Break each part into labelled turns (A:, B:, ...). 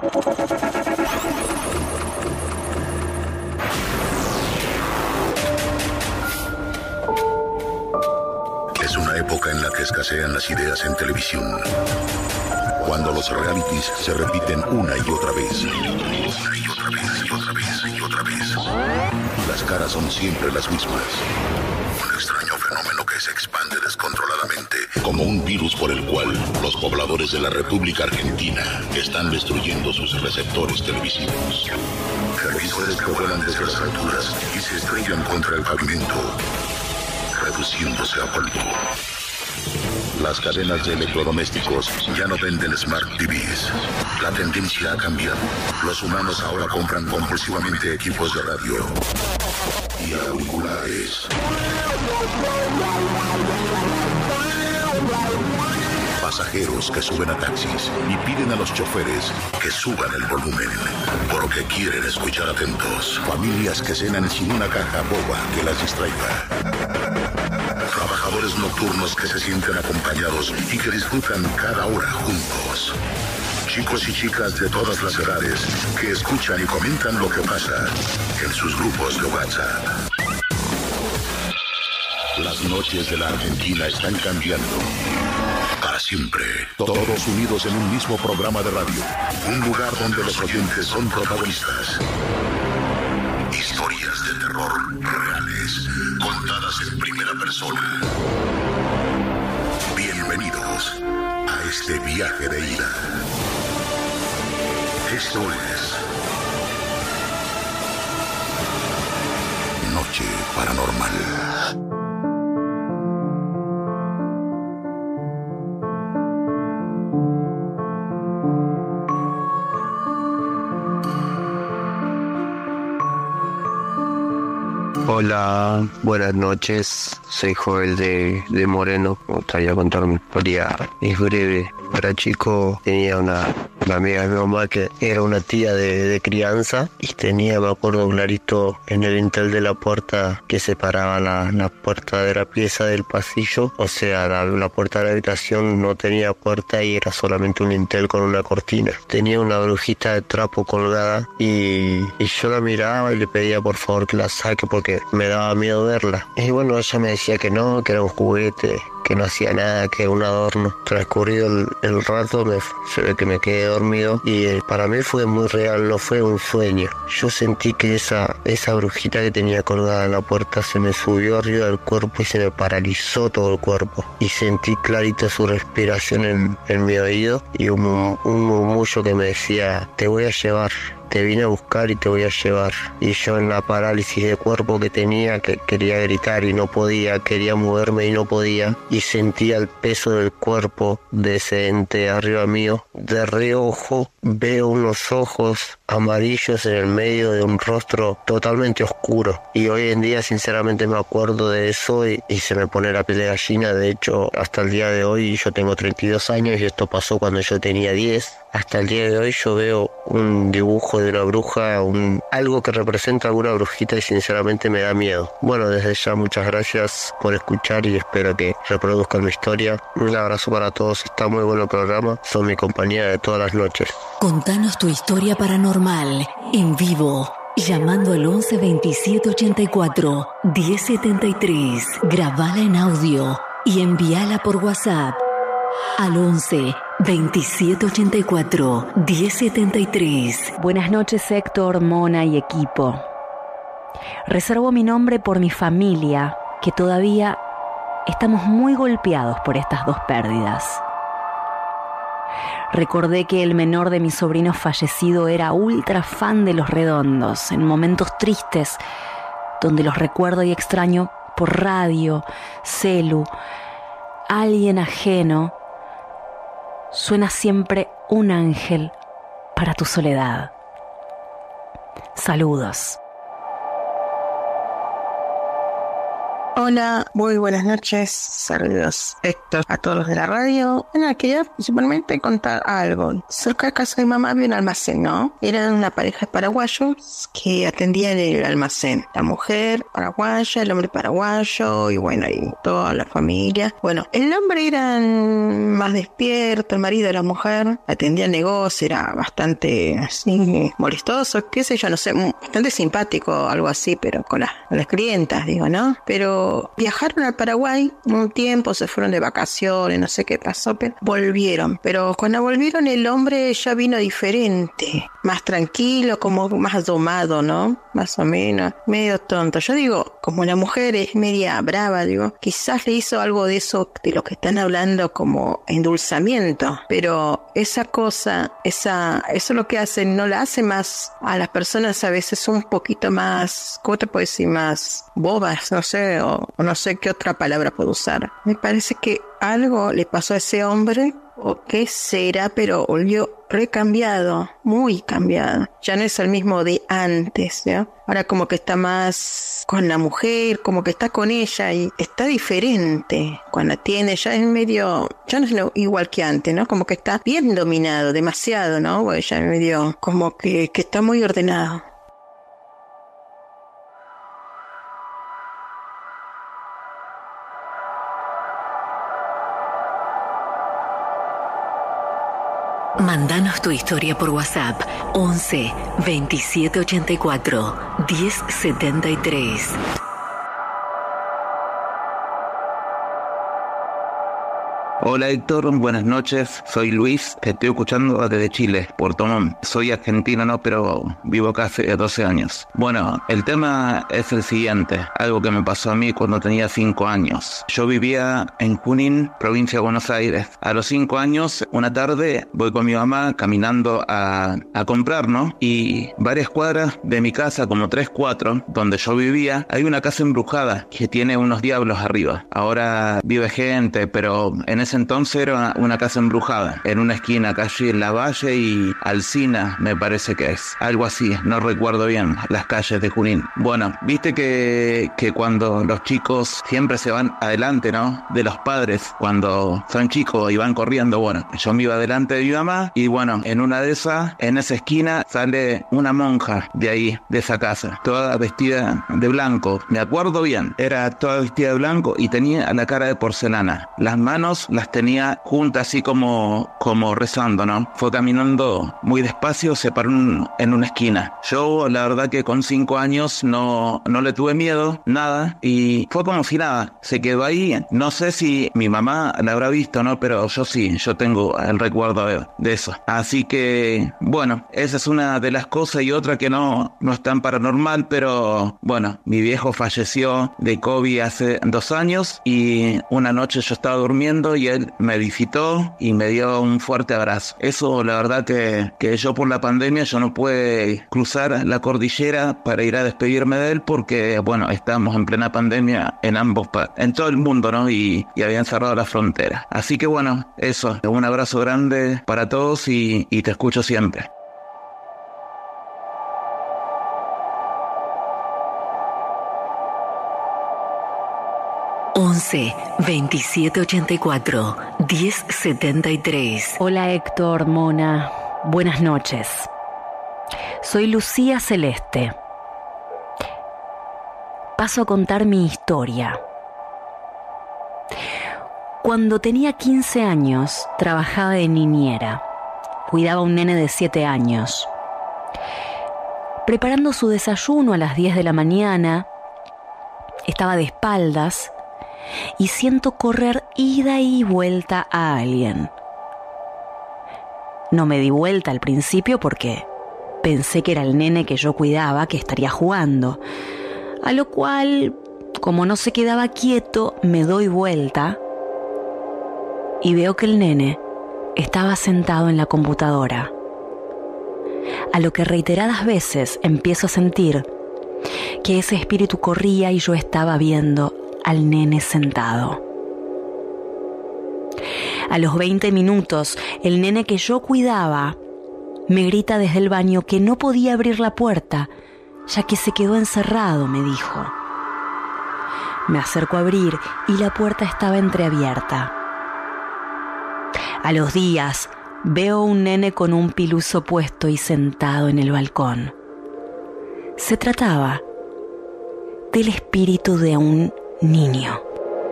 A: Es una época en la que escasean las ideas en televisión. Cuando los realities se repiten una y otra vez. Una y otra vez, y otra vez, y otra vez. Las caras son siempre las mismas. Un extraño fenómeno que se expande descontroladamente, como un virus por el cual los pobladores de la República Argentina están destruyendo sus receptores televisivos. Televisores que vuelan desde las alturas y se estrellan contra el pavimento, reduciéndose a polvo. Las cadenas de electrodomésticos ya no venden Smart TVs. La tendencia ha cambiado. Los humanos ahora compran compulsivamente equipos de radio y auriculares. Pasajeros que suben a taxis y piden a los choferes que suban el volumen porque quieren escuchar atentos. Familias que cenan sin una caja boba que las distraiga. Trabajadores nocturnos que se sienten acompañados y que disfrutan cada hora juntos. Chicos y chicas de todas las edades que escuchan y comentan lo que pasa en sus grupos de WhatsApp. Las noches de la Argentina están cambiando. Para siempre. Todos unidos en un mismo programa de radio. Un lugar donde los oyentes son protagonistas. Historias de terror reales, contadas en primera persona. Bienvenidos a este viaje de ida. Esto es Noche Paranormal.
B: Hola, buenas noches. Soy Joel de Moreno. Me gustaría contar mi historia. Es breve. Para chico tenía una amiga de mi mamá que era una tía de crianza y tenía, me acuerdo clarito, en el dintel de la puerta que separaba la puerta de la pieza del pasillo. O sea, la puerta de la habitación no tenía puerta y era solamente un dintel con una cortina. Tenía una brujita de trapo colgada y yo la miraba y le pedía por favor que la saque porque me daba miedo verla. Y bueno, ella me decía que no, que era un juguete, que no hacía nada, que un adorno. Transcurrido el rato se ve que me quedé dormido y para mí fue muy real, no fue un sueño. Yo sentí que esa brujita que tenía colgada en la puerta se me subió arriba del cuerpo y se me paralizó todo el cuerpo. Y sentí clarito su respiración en mi oído y un murmullo que me decía: te voy a llevar. Te vine a buscar y te voy a llevar. Y yo en la parálisis de cuerpo que tenía, que quería gritar y no podía, quería moverme y no podía, y sentía el peso del cuerpo de ese ente arriba mío. De reojo veo unos ojos amarillos en el medio de un rostro totalmente oscuro. Y hoy en día sinceramente me acuerdo de eso y se me pone la piel de gallina. De hecho, hasta el día de hoy yo tengo 32 años y esto pasó cuando yo tenía 10. Hasta el día de hoy yo veo un dibujo de una bruja, algo que representa a alguna brujita y sinceramente me da miedo. Bueno, desde ya muchas gracias por escuchar y espero que reproduzcan mi historia. Un abrazo para todos, está muy bueno el programa, son mi compañía de todas las noches.
C: Contanos tu historia paranormal en vivo, llamando al 11 27 84 1073. Grabala en audio y envíala por WhatsApp al 11 27 84 1073.
D: Buenas noches, Héctor, Mona y equipo. Reservo mi nombre por mi familia, que todavía estamos muy golpeados por estas dos pérdidas. Recordé que el menor de mis sobrinos fallecido era ultra fan de Los Redondos, en momentos tristes, donde los recuerdo y extraño por radio, celu, alguien ajeno. Suena siempre un ángel para tu soledad. Saludos.
E: Hola, muy buenas noches, saludos Héctor a todos los de la radio. Bueno, quería principalmente contar algo. Cerca de casa de mi mamá había un almacén, ¿no? Eran una pareja de paraguayos que atendían el almacén. La mujer paraguaya, el hombre paraguayo y bueno, y toda la familia. Bueno, el hombre era más despierto, el marido de la mujer atendía el negocio, era bastante así molestoso, qué sé yo, no sé, bastante simpático, algo así, pero con las clientas, digo, ¿no? Pero viajaron al Paraguay un tiempo, se fueron de vacaciones, no sé qué pasó, pero volvieron. Pero cuando volvieron el hombre ya vino diferente, más tranquilo, como más domado, ¿no? Más o menos, medio tonto. Yo digo, como la mujer es media brava, digo, quizás le hizo algo de eso, de lo que están hablando como endulzamiento, pero esa cosa, eso lo que hacen, no la hace más a las personas a veces un poquito más, ¿cómo te puedo decir? Más bobas, no sé, o no sé qué otra palabra puedo usar. Me parece que algo le pasó a ese hombre, o qué será, pero volvió recambiado, muy cambiado. Ya no es el mismo de antes, ¿no? Ahora como que está más con la mujer, como que está con ella y está diferente. Cuando tiene, ya es medio, ya no es igual que antes, ¿no? Como que está bien dominado, demasiado, ¿no? Porque ya es medio, como que está muy ordenado.
C: Mándanos tu historia por WhatsApp 11 27 84 10 73.
F: Hola Héctor, buenas noches, soy Luis, te estoy escuchando desde Chile, Puerto Montt. Soy argentino, no, pero vivo acá hace 12 años. Bueno, el tema es el siguiente, algo que me pasó a mí cuando tenía 5 años. Yo vivía en Junín, provincia de Buenos Aires. A los 5 años, una tarde, voy con mi mamá caminando a comprar, ¿no? Y varias cuadras de mi casa, como 3, 4, donde yo vivía, hay una casa embrujada que tiene unos diablos arriba. Ahora vive gente, pero en ese entonces era una casa embrujada, en una esquina, calle Lavalle y Alsina, me parece que es. Algo así, no recuerdo bien las calles de Junín. Bueno, viste que cuando los chicos siempre se van adelante, ¿no? De los padres, cuando son chicos y van corriendo, bueno, yo me iba adelante de mi mamá y bueno, en una de esas, en esa esquina, sale una monja de ahí, de esa casa, toda vestida de blanco. Me acuerdo bien, era toda vestida de blanco y tenía la cara de porcelana. Las manos las tenía juntas así como rezando, ¿no? Fue caminando muy despacio, se paró en una esquina. Yo la verdad que con 5 años no le tuve miedo, nada, y fue como si nada, se quedó ahí. No sé si mi mamá la habrá visto, ¿no? Pero yo sí, yo tengo el recuerdo de eso. Así que, bueno, esa es una de las cosas y otra que no es tan paranormal, pero bueno, mi viejo falleció de COVID hace 2 años y una noche yo estaba durmiendo y él me visitó y me dio un fuerte abrazo. Eso la verdad que yo por la pandemia yo no pude cruzar la cordillera para ir a despedirme de él porque bueno, estábamos en plena pandemia en todo el mundo, ¿no? Y habían cerrado la frontera. Así que bueno, eso, un abrazo grande para todos y te escucho siempre.
C: once 27 84 10 73.
D: Hola Héctor, Mona, buenas noches. Soy Lucía Celeste. Paso a contar mi historia. Cuando tenía 15 años, trabajaba de niñera. Cuidaba a un nene de 7 años. Preparando su desayuno a las 10 de la mañana, estaba de espaldas y siento correr ida y vuelta a alguien. No me di vuelta al principio porque pensé que era el nene que yo cuidaba que estaría jugando, a lo cual, como no se quedaba quieto, me doy vuelta y veo que el nene estaba sentado en la computadora, a lo que reiteradas veces empiezo a sentir que ese espíritu corría y yo estaba viendo al nene sentado. A los 20 minutos, el nene que yo cuidaba me grita desde el baño que no podía abrir la puerta, ya que se quedó encerrado, me dijo. Me acerco a abrir y la puerta estaba entreabierta. A los días, veo un nene con un piluso puesto y sentado en el balcón. Se trataba del espíritu de un niño.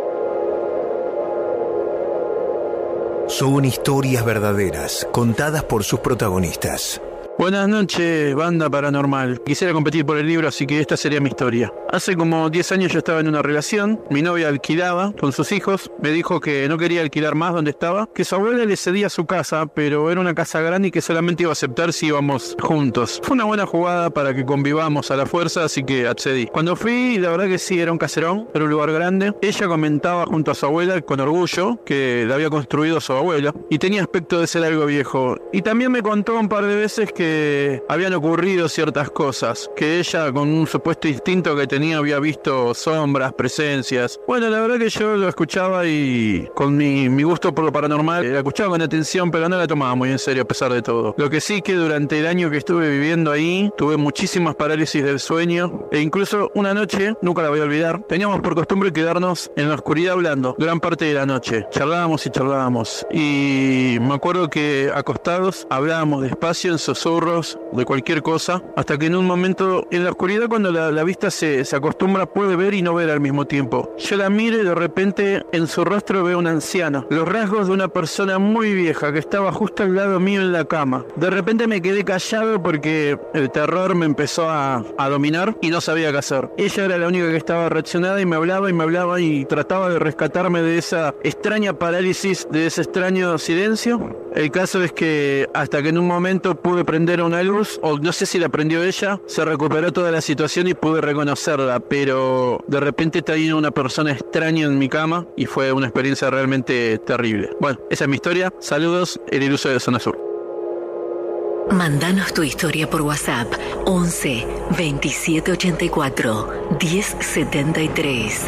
G: Son historias verdaderas, contadas por sus protagonistas.
H: Buenas noches, banda paranormal. Quisiera competir por el libro, así que esta sería mi historia. Hace como 10 años yo estaba en una relación, mi novia alquilaba con sus hijos, me dijo que no quería alquilar más donde estaba, que su abuela le cedía su casa, pero era una casa grande y que solamente iba a aceptar si íbamos juntos. Fue una buena jugada para que convivamos a la fuerza, así que accedí. Cuando fui, la verdad que sí, era un caserón, era un lugar grande. Ella comentaba junto a su abuela con orgullo que la había construido su abuela y tenía aspecto de ser algo viejo. Y también me contó un par de veces que habían ocurrido ciertas cosas, que ella con un supuesto instinto que tenía había visto sombras, presencias. Bueno, la verdad que yo lo escuchaba y con mi gusto por lo paranormal la escuchaba con atención, pero no la tomaba muy en serio a pesar de todo. Lo que sí que durante el año que estuve viviendo ahí tuve muchísimas parálisis del sueño e incluso una noche, nunca la voy a olvidar, teníamos por costumbre quedarnos en la oscuridad hablando gran parte de la noche. Charlábamos y me acuerdo que acostados hablábamos despacio en susurros de cualquier cosa, hasta que en un momento en la oscuridad, cuando la vista se acostumbra, puede ver y no ver al mismo tiempo. Yo la miro y de repente en su rostro veo una anciana, los rasgos de una persona muy vieja que estaba justo al lado mío en la cama. De repente me quedé callado porque el terror me empezó a dominar y no sabía qué hacer. Ella era la única que estaba reaccionada y me hablaba y trataba de rescatarme de esa extraña parálisis, de ese extraño silencio. El caso es que hasta que en un momento pude prender una luz, o no sé si la prendió ella, se recuperó toda la situación y pude reconocerla, pero de repente tenía una persona extraña en mi cama y fue una experiencia realmente terrible. Bueno, esa es mi historia. Saludos, el iluso de Zona Sur.
C: Mándanos tu historia por WhatsApp 11 27 84 10 73.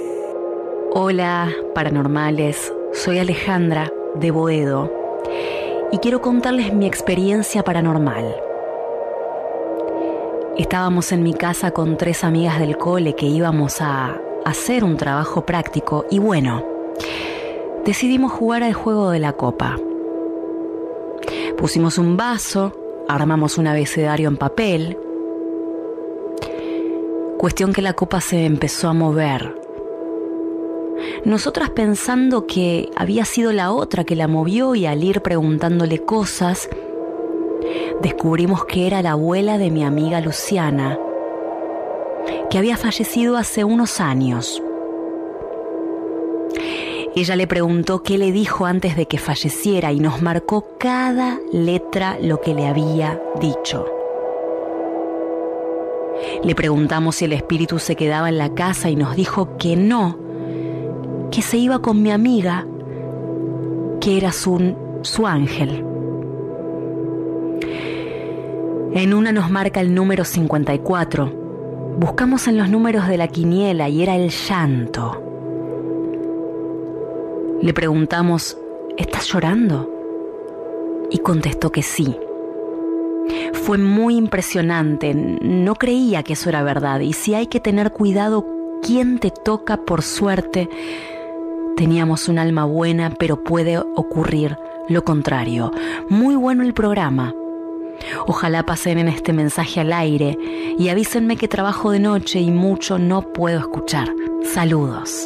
D: Hola, paranormales. Soy Alejandra de Boedo y quiero contarles mi experiencia paranormal. Estábamos en mi casa con 3 amigas del cole que íbamos a hacer un trabajo práctico y bueno, decidimos jugar al juego de la copa. Pusimos un vaso, armamos un abecedario en papel. Cuestión que la copa se empezó a mover. Nosotras pensando que había sido la otra que la movió y al ir preguntándole cosas, descubrimos que era la abuela de mi amiga Luciana, que había fallecido hace unos años. Ella le preguntó qué le dijo antes de que falleciera y nos marcó cada letra lo que le había dicho. Le preguntamos si el espíritu se quedaba en la casa y nos dijo que no, que se iba con mi amiga, que era su ángel. En una nos marca el número 54. Buscamos en los números de la quiniela y era el llanto. Le preguntamos, ¿estás llorando? Y contestó que sí. Fue muy impresionante, no creía que eso era verdad. Y si hay que tener cuidado, ¿quién te toca? Por suerte, teníamos un alma buena, pero puede ocurrir lo contrario. Muy bueno el programa. Ojalá pasen en este mensaje al aire y avísenme que trabajo de noche y mucho no puedo escuchar. Saludos.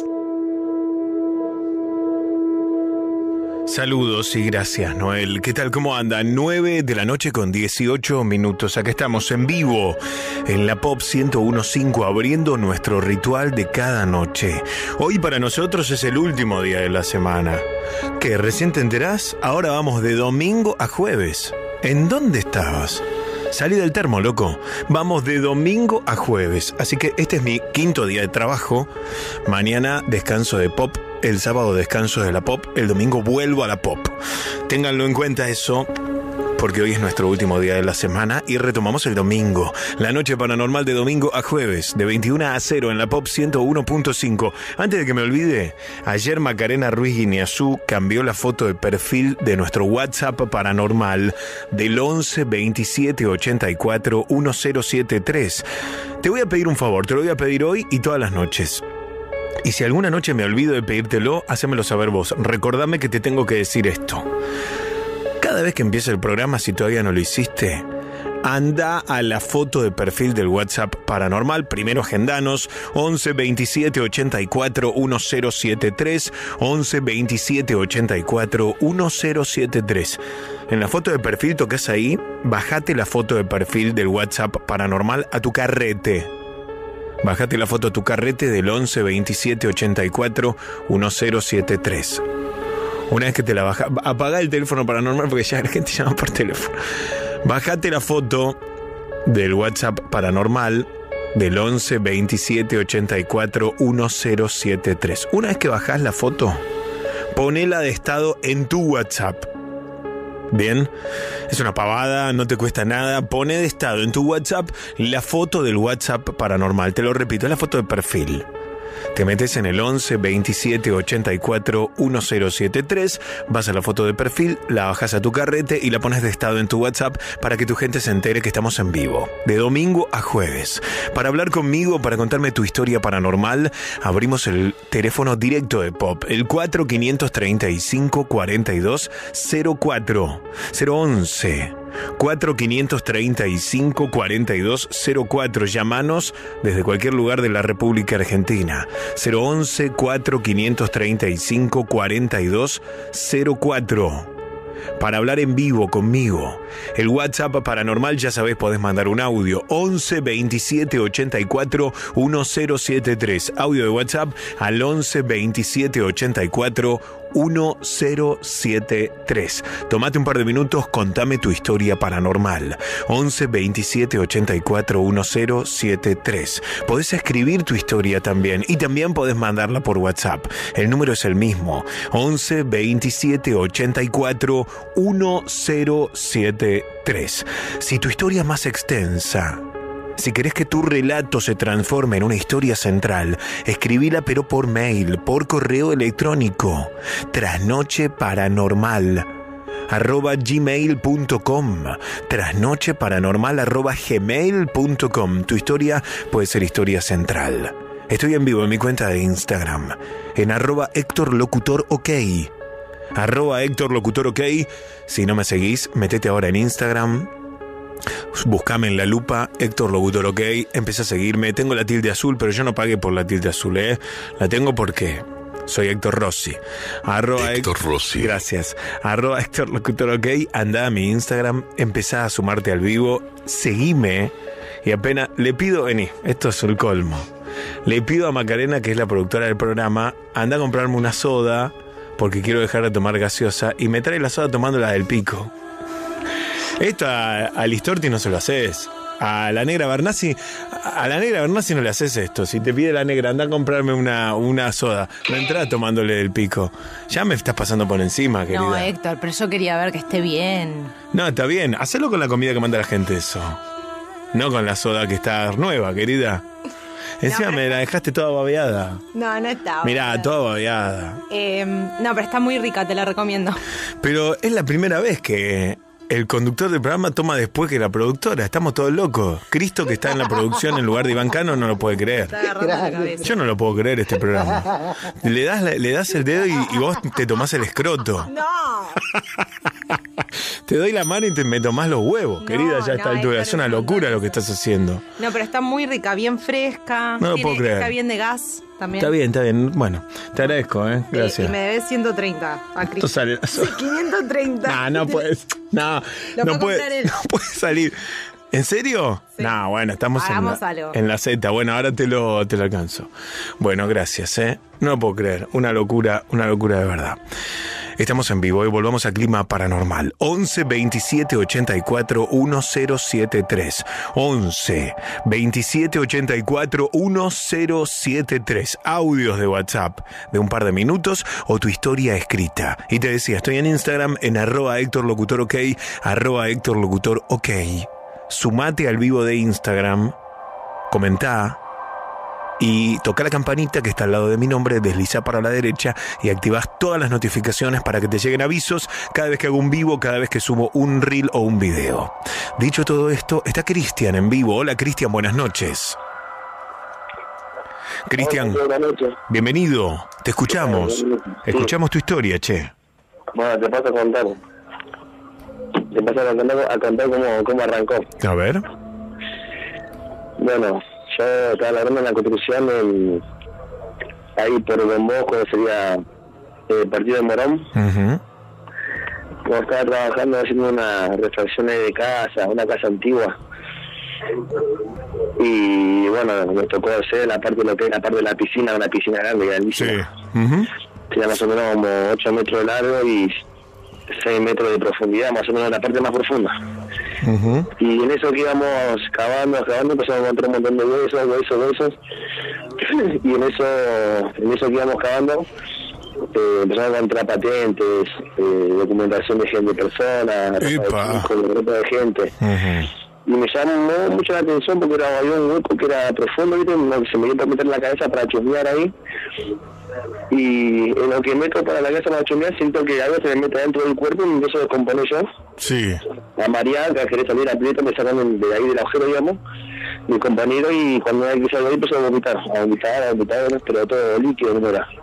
G: Saludos y gracias, Noel. ¿Qué tal? ¿Cómo andan? 9 de la noche con 18 minutos. Acá estamos en vivo en la Pop 101.5 abriendo nuestro ritual de cada noche. Hoy para nosotros es el último día de la semana. ¿Qué? ¿Recién te enterás? Ahora vamos de domingo a jueves. ¿En dónde estabas? Salí del termo, loco. Vamos de domingo a jueves. Así que este es mi 5º día de trabajo. Mañana descanso de Pop. El sábado descanso de la Pop. El domingo vuelvo a la Pop. Ténganlo en cuenta eso, porque hoy es nuestro último día de la semana y retomamos el domingo. La noche paranormal de domingo a jueves, de 21 a 0 en la Pop 101.5. Antes de que me olvide, ayer Macarena Ruiz Guineazú cambió la foto de perfil de nuestro WhatsApp paranormal del 11 27 84 1073. Te voy a pedir un favor, te lo voy a pedir hoy y todas las noches. Y si alguna noche me olvido de pedírtelo, hacémelo saber vos. Recordame que te tengo que decir esto. Cada vez que empiece el programa, si todavía no lo hiciste, anda a la foto de perfil del WhatsApp Paranormal. Primero agendanos 11 27 84 1073, 11 27 84 1073. En la foto de perfil tocas ahí, bajate la foto de perfil del WhatsApp Paranormal a tu carrete. Bajate la foto a tu carrete del 11 27 84 1073. Una vez que te la bajas, apagá el teléfono Paranormal porque ya la gente llama por teléfono. Bajate la foto del WhatsApp Paranormal del 11 27 84 1073. Una vez que bajás la foto, ponela de estado en tu WhatsApp. Bien, es una pavada, no te cuesta nada. Pone de estado en tu WhatsApp la foto del WhatsApp Paranormal. Te lo repito, es la foto de perfil. Te metes en el 11 27 84 1073, vas a la foto de perfil, la bajas a tu carrete y la pones de estado en tu WhatsApp para que tu gente se entere que estamos en vivo, de domingo a jueves. Para hablar conmigo, para contarme tu historia paranormal, abrimos el teléfono directo de Pop, el 4535 42 04 011 4535 42 04. Llámanos desde cualquier lugar de la República Argentina. 011 4535 42 04. Para hablar en vivo conmigo. El WhatsApp Paranormal, ya sabés, podés mandar un audio 11 27 84 1073. Audio de WhatsApp al 11 27 84 1073. Tomate un par de minutos, contame tu historia paranormal. 11 27 84 1073. Podés escribir tu historia también y también podés mandarla por WhatsApp. El número es el mismo: 11 27 84 1073. Si tu historia es más extensa, si querés que tu relato se transforme en una historia central, escribila pero por mail, por correo electrónico, trasnocheparanormal@gmail.com, trasnocheparanormal@gmail.com. Tu historia puede ser historia central. Estoy en vivo en mi cuenta de Instagram, en @HéctorLocutorOK. @HéctorLocutorOK. Si no me seguís, metete ahora en Instagram. Búscame en la lupa Héctor Locutor OK, empecé a seguirme. Tengo la tilde azul, pero yo no pagué por la tilde azul, la tengo porque soy Héctor Rossi.
A: Héctor Rossi.
G: Gracias. Héctor Locutor OK. Anda a mi Instagram, empezá a sumarte al vivo, seguime. Y apenas le pido, vení, esto es el colmo, le pido a Macarena, que es la productora del programa, anda a comprarme una soda porque quiero dejar de tomar gaseosa, y me trae la soda tomando la del Pico. Esto a Listorti no se lo haces. A la negra Bernasi no le haces esto. Si te pide la negra, anda a comprarme una soda, no entrás tomándole del Pico. Ya me estás pasando por encima, querida.
I: No, Héctor, pero yo quería ver que esté bien.
G: No, está bien. Hacelo con la comida que manda la gente, eso. No con la soda que está nueva, querida. Encima me la dejaste toda babeada.
I: No está.
G: Mirá, toda babeada.
I: No, pero está muy rica, te la recomiendo.
G: Pero es la primera vez que el conductor del programa toma después que la productora. Estamos todos locos. Cristo, que está en la producción en lugar de Iván Cano, no lo puede creer.
I: Está agarrando la cabeza.
G: Yo no lo puedo creer, este programa. Le das el dedo y vos te tomás el escroto.
I: ¡No!
G: Te doy la mano y me tomás los huevos, querida, ya a esta altura. Es
I: Héctor,
G: una locura lo que estás haciendo.
I: No, pero está muy rica, bien fresca.
G: No lo puedo creer.
I: Está bien de gas también.
G: Está bien. Bueno, te agradezco, gracias.
I: Y me debes 130 a Cristo.
G: Sale.
I: Sí, 530.
G: No puedes. No puede salir. ¿En serio? Sí. No, bueno, estamos en la Z. Bueno, ahora te lo alcanzo. Bueno, gracias, No lo puedo creer. Una locura de verdad. Estamos en vivo y volvamos a Clima Paranormal. 11 27 84 1073. 11 27 84 1073. Audios de WhatsApp de un par de minutos o tu historia escrita. Y te decía, estoy en Instagram en @HéctorLocutorOK, @HéctorLocutorOK. Sumate al vivo de Instagram, comentá y toca la campanita que está al lado de mi nombre, desliza para la derecha y activas todas las notificaciones para que te lleguen avisos cada vez que hago un vivo, cada vez que subo un reel o un video. Dicho todo esto, está Cristian en vivo. Hola Cristian, buenas noches. Cristian, bienvenido, te escuchamos. Escuchamos tu historia, che.
J: Bueno, te paso a contar. A contar cómo arrancó.
G: A ver.
J: Bueno, yo estaba laburando en la construcción ahí por Don Bosco, sería el partido de Morón. Como estaba trabajando haciendo unas refacciones de casa, una casa antigua. Y bueno, me tocó hacer la parte de lo que es la parte de la piscina, una piscina grande, grandísima.
G: Sí.
J: Tenía más o menos como 8 metros de largo y 6 metros de profundidad, más o menos la parte más profunda. Y en eso que íbamos cavando, empezamos a encontrar un montón de huesos. Y en eso que íbamos cavando, empezamos a encontrar patentes, documentación de gente, personas, ropa de gente. Y me llamó mucho la atención porque había un hueco que era profundo, ¿viste? Se me dio por meter la cabeza para chusmear ahí. Y en lo que meto para la cabeza para chusmear, siento que algo se me mete dentro del cuerpo y me empiezo a descomponer yo.
G: Sí.
J: La María, que quería salir a prieta, me sacaron de ahí del agujero, digamos, mi compañero, y cuando hay que salir ahí empezó a vomitar, pero todo líquido, no era.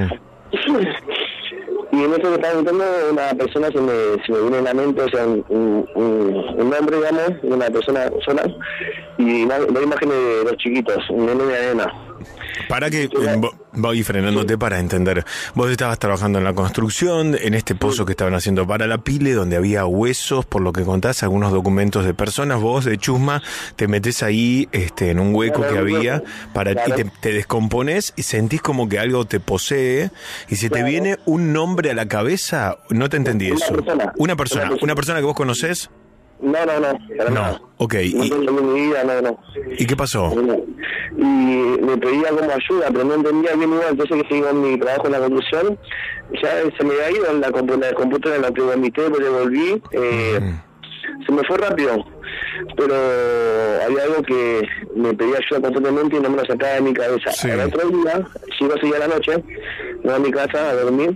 J: Y en eso que estaba gritando, una persona se me viene en la mente, o sea, un hombre, digamos, una persona sola, y la imagen de dos chiquitos, un nene y una nena.
G: Para que voy frenándote para entender. Vos estabas trabajando en la construcción, en este pozo que estaban haciendo para la pile, donde había huesos, por lo que contás, algunos documentos de personas. Vos, de chusma, te metés ahí en un hueco que había y te descompones y sentís como que algo te posee y se te viene un nombre a la cabeza. No te entendí eso. Una persona que vos conocés.
J: No.
G: Ok.
J: No.
G: ¿Y qué pasó?
J: Y me pedía como ayuda, pero no entendía bien igual. Entonces que seguí con mi trabajo en la construcción, ya se me había ido en la computadora en la que vomité, pero devolví. Se me fue rápido, pero había algo que me pedía ayuda constantemente y no me lo sacaba de mi cabeza.
G: Sí.
J: El otro día, llego así a la noche, voy a mi casa a dormir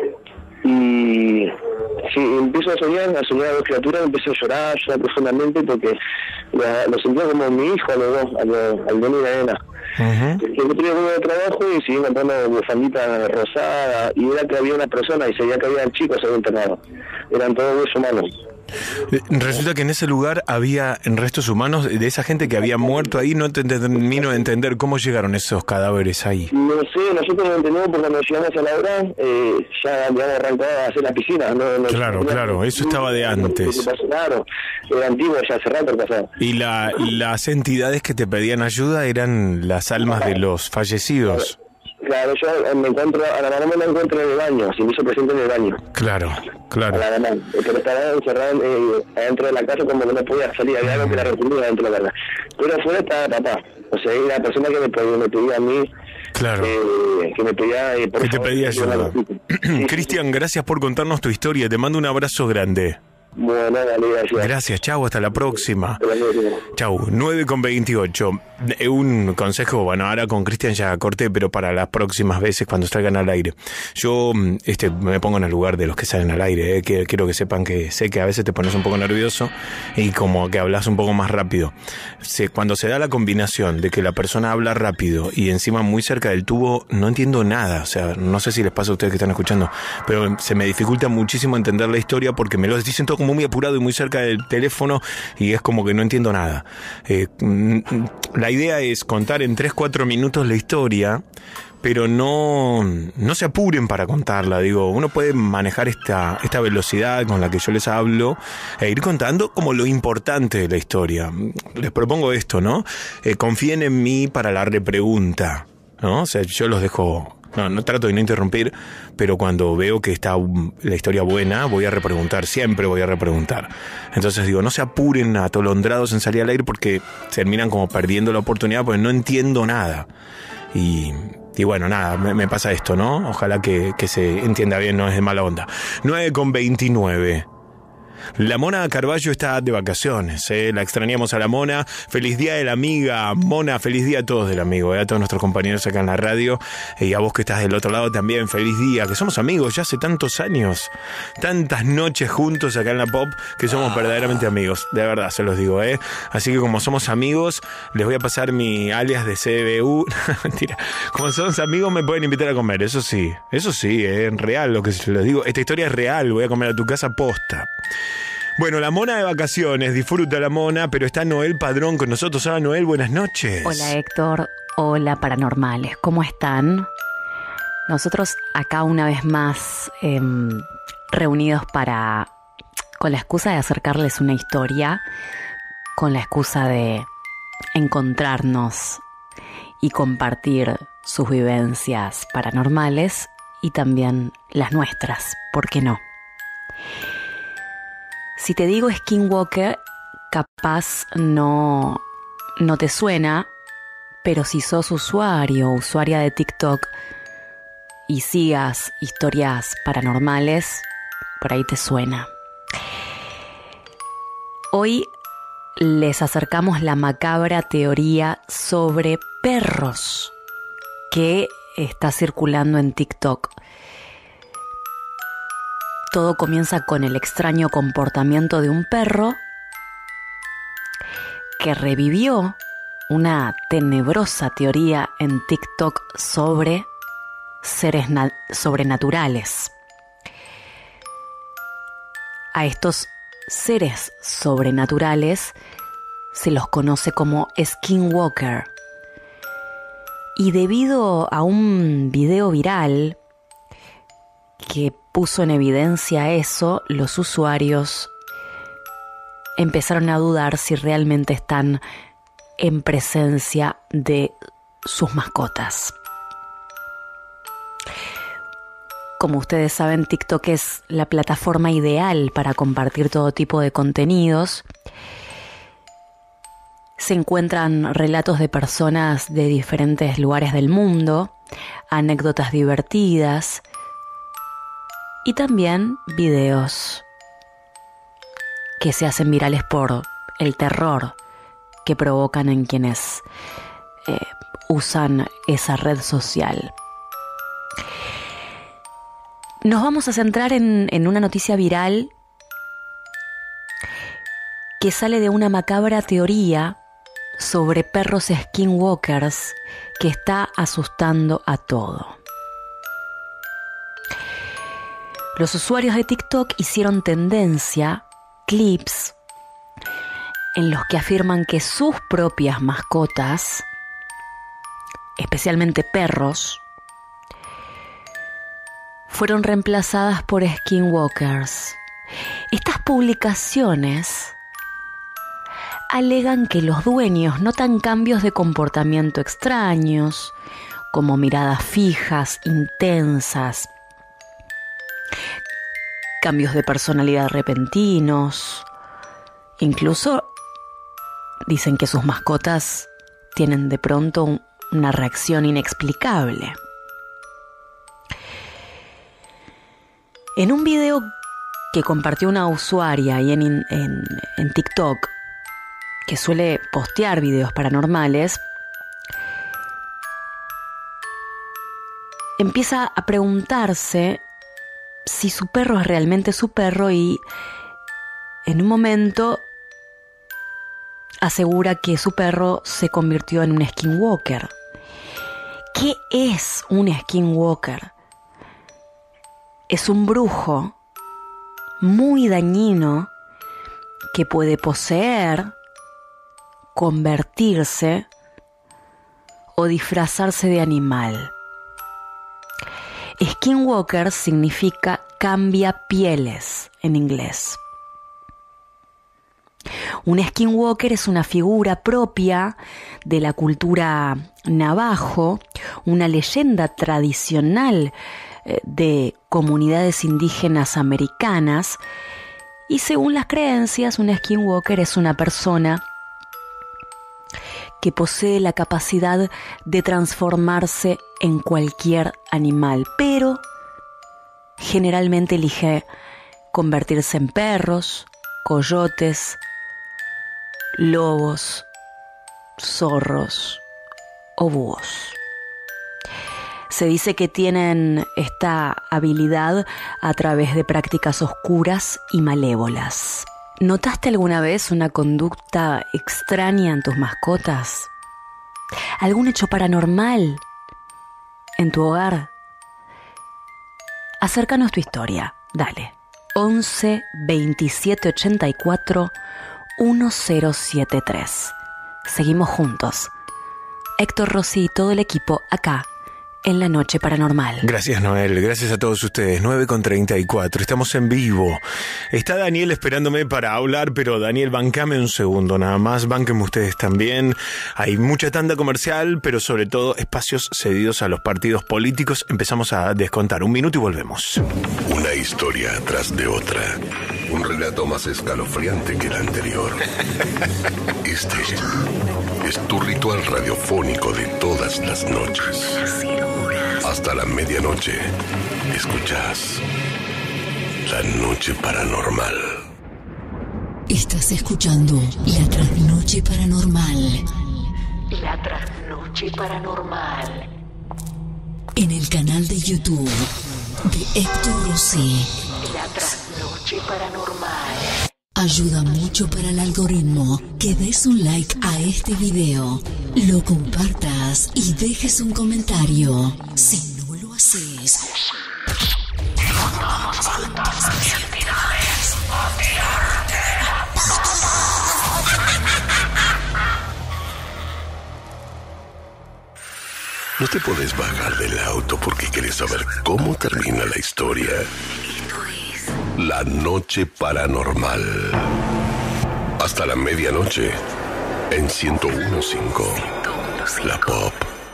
J: y empiezo a soñar a dos criaturas, empiezo a llorar profundamente porque lo sentía como mi hijo a los dos, al nene y la nena. El otro día de trabajo y seguí encontrando bufandita rosada y era que había una persona y se veía que había chicos ahí internados, eran todos huesos humanos.
G: Resulta que en ese lugar había restos humanos de esa gente que había muerto ahí. No termino de entender cómo llegaron esos cadáveres ahí.
J: No sé, nosotros lo entendemos porque cuando llegamos a la hora ya habíamos arrancado a hacer la piscina.
G: Claro, eso estaba de antes.
J: Claro, era antiguo, ya hace rato pasado.
G: Y las entidades que te pedían ayuda eran las almas de los fallecidos.
J: Claro, yo a la mamá me la encuentro en el baño, se me hizo presente en el baño.
G: Claro.
J: A la mamá, pero estaba encerrada adentro de la casa como que no podía salir, había algo que la reprimía dentro de la casa. Pero afuera estaba papá, o sea, era la persona que me pedía a mí.
G: Claro.
J: Que me pedía...
G: que te pedía ayuda. Cristian, gracias por contarnos tu historia, te mando un abrazo grande.
J: Bueno, dale, gracias.
G: Gracias, chau, hasta la próxima. Chau, 9:28. Un consejo, bueno, ahora con Cristian ya corté, pero para las próximas veces cuando salgan al aire. Yo me pongo en el lugar de los que salen al aire, que quiero que sepan que sé que a veces te pones un poco nervioso y como que hablas un poco más rápido. Cuando se da la combinación de que la persona habla rápido y encima muy cerca del tubo, no entiendo nada. O sea, no sé si les pasa a ustedes que están escuchando, pero se me dificulta muchísimo entender la historia porque me lo dicen todo como muy apurado y muy cerca del teléfono y es como que no entiendo nada. La idea es contar en 3-4 minutos la historia, pero no se apuren para contarla. Digo, uno puede manejar esta velocidad con la que yo les hablo e ir contando como lo importante de la historia. Les propongo esto, ¿no? Confíen en mí para la repregunta, ¿no? O sea, yo los dejo... No trato de no interrumpir, pero cuando veo que está la historia buena, voy a repreguntar, siempre voy a repreguntar. Entonces digo, no se apuren atolondrados en salir al aire porque terminan como perdiendo la oportunidad porque no entiendo nada. Y bueno, nada, me pasa esto, ¿no? Ojalá que se entienda bien, no es de mala onda. 9:29. La Mona Carballo está de vacaciones, la extrañamos a la Mona. Feliz día de la amiga, Mona, feliz día a todos del amigo, a todos nuestros compañeros acá en la radio, y a vos que estás del otro lado también, feliz día, que somos amigos ya hace tantos años, tantas noches juntos acá en la Pop, que somos verdaderamente amigos, de verdad se los digo, Así que como somos amigos, les voy a pasar mi alias de CBU. Mentira, como somos amigos me pueden invitar a comer, eso sí, en real lo que les digo, esta historia es real, voy a comer a tu casa posta. Bueno, la Mona de vacaciones, disfruta la Mona, pero está Noel Padrón con nosotros. Hola Noel, buenas noches.
D: Hola Héctor, hola paranormales, ¿cómo están? Nosotros acá una vez más reunidos con la excusa de acercarles una historia, con la excusa de encontrarnos y compartir sus vivencias paranormales y también las nuestras, ¿por qué no? Si te digo Skinwalker, capaz no te suena, pero si sos usuario o usuaria de TikTok y sigas historias paranormales, por ahí te suena. Hoy les acercamos la macabra teoría sobre perros que está circulando en TikTok. Todo comienza con el extraño comportamiento de un perro que revivió una tenebrosa teoría en TikTok sobre seres sobrenaturales. A estos seres sobrenaturales se los conoce como Skinwalker. Y debido a un video viral que puso en evidencia eso, los usuarios empezaron a dudar si realmente están en presencia de sus mascotas. Como ustedes saben, TikTok es la plataforma ideal para compartir todo tipo de contenidos. Se encuentran relatos de personas de diferentes lugares del mundo, anécdotas divertidas y también videos que se hacen virales por el terror que provocan en quienes usan esa red social. Nos vamos a centrar en una noticia viral que sale de una macabra teoría sobre perros skinwalkers que está asustando a todo. Los usuarios de TikTok hicieron tendencia clips en los que afirman que sus propias mascotas, especialmente perros, fueron reemplazadas por skinwalkers. Estas publicaciones alegan que los dueños notan cambios de comportamiento extraños, como miradas fijas, intensas, cambios de personalidad repentinos. Incluso dicen que sus mascotas tienen de pronto una reacción inexplicable. En un video que compartió una usuaria ahí en TikTok, que suele postear videos paranormales, empieza a preguntarse si su perro es realmente su perro y en un momento asegura que su perro se convirtió en un skinwalker. ¿Qué es un skinwalker? Es un brujo muy dañino que puede poseer, convertirse o disfrazarse de animal. Skinwalker significa cambia pieles en inglés. Un skinwalker es una figura propia de la cultura navajo, una leyenda tradicional de comunidades indígenas americanas, y según las creencias, un skinwalker es una persona que posee la capacidad de transformarse en cualquier animal, pero generalmente elige convertirse en perros, coyotes, lobos, zorros o búhos. Se dice que tienen esta habilidad a través de prácticas oscuras y malévolas. ¿Notaste alguna vez una conducta extraña en tus mascotas? ¿Algún hecho paranormal en tu hogar? Acércanos tu historia, dale. 11 27 84 1073. Seguimos juntos. Héctor Rossi y todo el equipo acá en La Noche Paranormal.
G: Gracias, Noel. Gracias a todos ustedes. 9:34. Estamos en vivo. Está Daniel esperándome para hablar, pero Daniel, bancame un segundo nada más. Bánquenme ustedes también. Hay mucha tanda comercial, pero sobre todo espacios cedidos a los partidos políticos. Empezamos a descontar. 1 minuto y volvemos.
A: Una historia tras de otra. Un relato más escalofriante que el anterior. Este es tu ritual radiofónico de todas las noches. Hasta la medianoche, escuchás La Noche Paranormal.
C: Estás escuchando La Trasnoche Paranormal. La Trasnoche Paranormal. En el canal de YouTube de Héctor Rossi. La Trasnoche Paranormal. Ayuda mucho para el algoritmo que des un like a este video, lo compartas y dejes un comentario. Si no lo haces,
A: No te puedes bajar del auto porque quieres saber cómo termina la historia. La Noche Paranormal. Hasta la medianoche en 101.5 La Pop.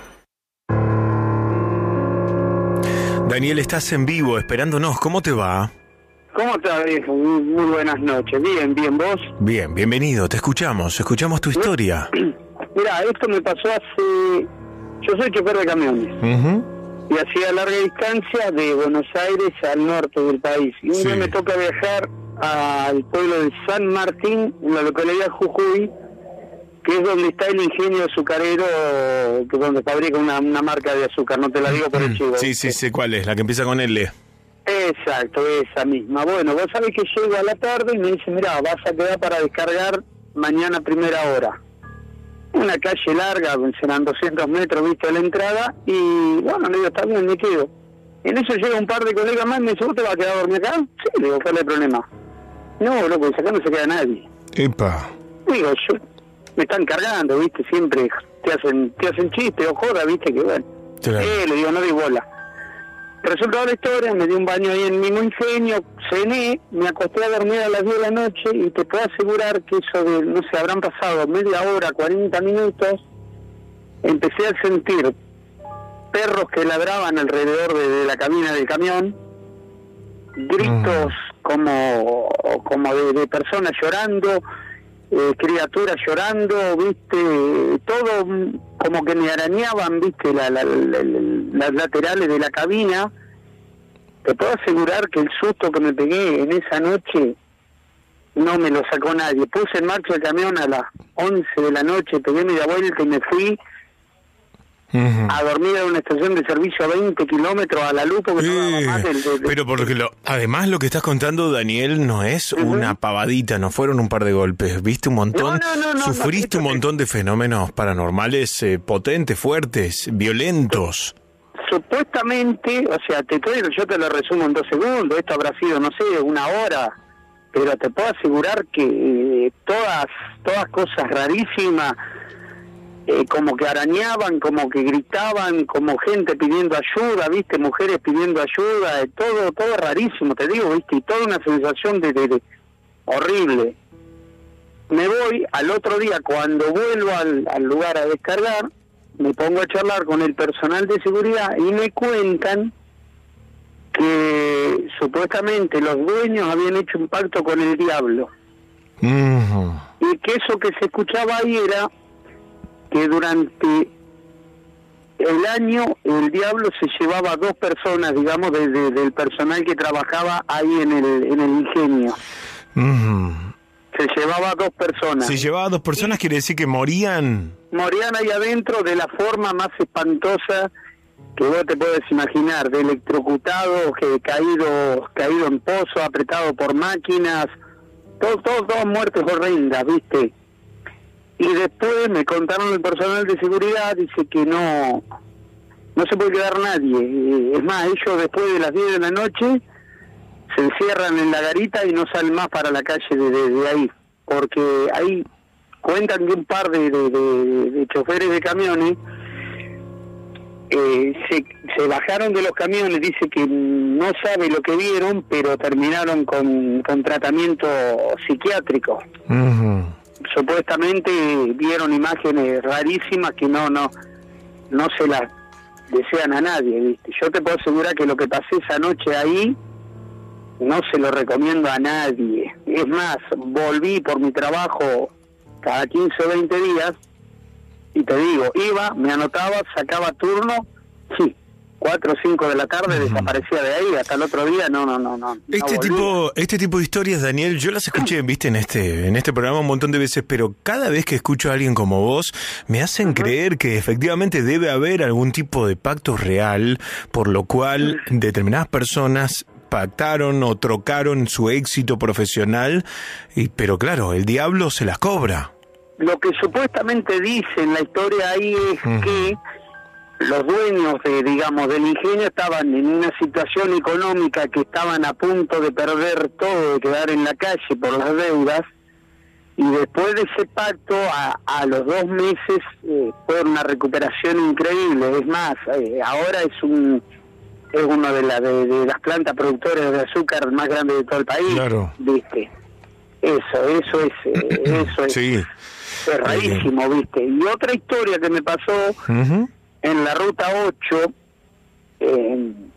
G: Daniel, estás en vivo esperándonos. ¿Cómo te va?
K: ¿Cómo estás, viejo? Muy buenas noches. Bien, ¿vos?
G: Bien, bienvenido. Te escuchamos tu historia.
K: Mira, esto me pasó hace... Yo soy chofer de camiones. Y hacía larga distancia de Buenos Aires al norte del país. Y un día me toca viajar al pueblo de San Martín, en la localidad de Jujuy, que es donde está el ingenio azucarero, que es donde fabrica una marca de azúcar, no te la digo por el chivo.
G: Sí, sé cuál es, la que empieza con L.
K: Exacto, esa misma. Bueno, vos sabés que llego a la tarde y me dice, mirá, vas a quedar para descargar mañana a primera hora. Una calle larga, serán 200 metros, viste, a la entrada, y bueno, le digo, está bien, me quedo. En eso llega un par de colegas más y me dice, ¿vos te vas a quedar a dormir acá? Sí, le digo, ¿cuál es el problema? No, loco, acá no se queda nadie.
G: Epa.
K: Digo, me están cargando, viste, siempre te hacen chiste o joda, viste, que bueno.
G: Claro.
K: Le digo, no di bola. Resultado de la historia, me di un baño ahí en el mismo ingenio, cené, me acosté a dormir a las 10 de la noche y te puedo asegurar que eso de, no sé, habrán pasado media hora, 40 minutos, empecé a sentir perros que ladraban alrededor de la cabina del camión, gritos como de personas llorando, criaturas llorando, viste, todo como que me arañaban, viste, las laterales de la cabina. Te puedo asegurar que el susto que me pegué en esa noche no me lo sacó nadie. Puse en marcha el camión a las 11 de la noche, pegué media vuelta y me fui a dormir en una estación de servicio a 20 kilómetros a la luz porque no daba más
G: pero porque además lo que estás contando, Daniel, no es una pavadita, no fueron un par de golpes, viste un montón, sufriste un montón de fenómenos paranormales potentes, fuertes, violentos.
K: Supuestamente, o sea, yo te lo resumo en 2 segundos, esto habrá sido, no sé, 1 hora, pero te puedo asegurar que todas cosas rarísimas, como que arañaban, como que gritaban, como gente pidiendo ayuda, viste, mujeres pidiendo ayuda, todo rarísimo, te digo, viste, y toda una sensación de horrible. Me voy al otro día, cuando vuelvo al lugar a descargar, me pongo a charlar con el personal de seguridad y me cuentan que supuestamente los dueños habían hecho un pacto con el diablo. Y que eso que se escuchaba ahí era que durante el año el diablo se llevaba a 2 personas, digamos, del personal que trabajaba ahí en el ingenio. Se llevaba a 2 personas.
G: ¿Se llevaba a 2 personas? ¿Quiere decir que morían?
K: Morían ahí adentro de la forma más espantosa que vos te puedes imaginar, de electrocutados, caído en pozo, apretado por máquinas, todas muertes horrendas, ¿viste? Y después me contaron el personal de seguridad, dice que no se puede quedar nadie. Es más, ellos después de las 10 de la noche se encierran en la garita y no salen más para la calle de ahí, porque ahí cuentan que un par de choferes de camiones se bajaron de los camiones, dice que no sabe lo que vieron, pero terminaron con tratamiento psiquiátrico. Uh-huh. Supuestamente vieron imágenes rarísimas que no se las desean a nadie, ¿viste? Yo te puedo asegurar que lo que pasé esa noche ahí no se lo recomiendo a nadie. Es más, volví por mi trabajo cada 15 o 20 días y te digo, iba, me anotaba, sacaba turno, sí, 4 o 5 de la tarde desaparecía de ahí, hasta el otro día no.
G: Este tipo de historias, Daniel, yo las escuché, viste, en este programa un montón de veces, pero cada vez que escucho a alguien como vos, me hacen creer que efectivamente debe haber algún tipo de pacto real, por lo cual determinadas personas pactaron o trocaron su éxito profesional, pero claro, el diablo se las cobra.
K: Lo que supuestamente dice en la historia ahí es que los dueños del ingenio estaban en una situación económica que estaban a punto de perder todo, de quedar en la calle por las deudas, y después de ese pacto a los 2 meses fue una recuperación increíble. Es más, ahora es una de las plantas productoras de azúcar más grandes de todo el país. Claro. ¿Viste? Eso es. Sí. Es rarísimo, ¿viste? Y otra historia que me pasó en la ruta 8, en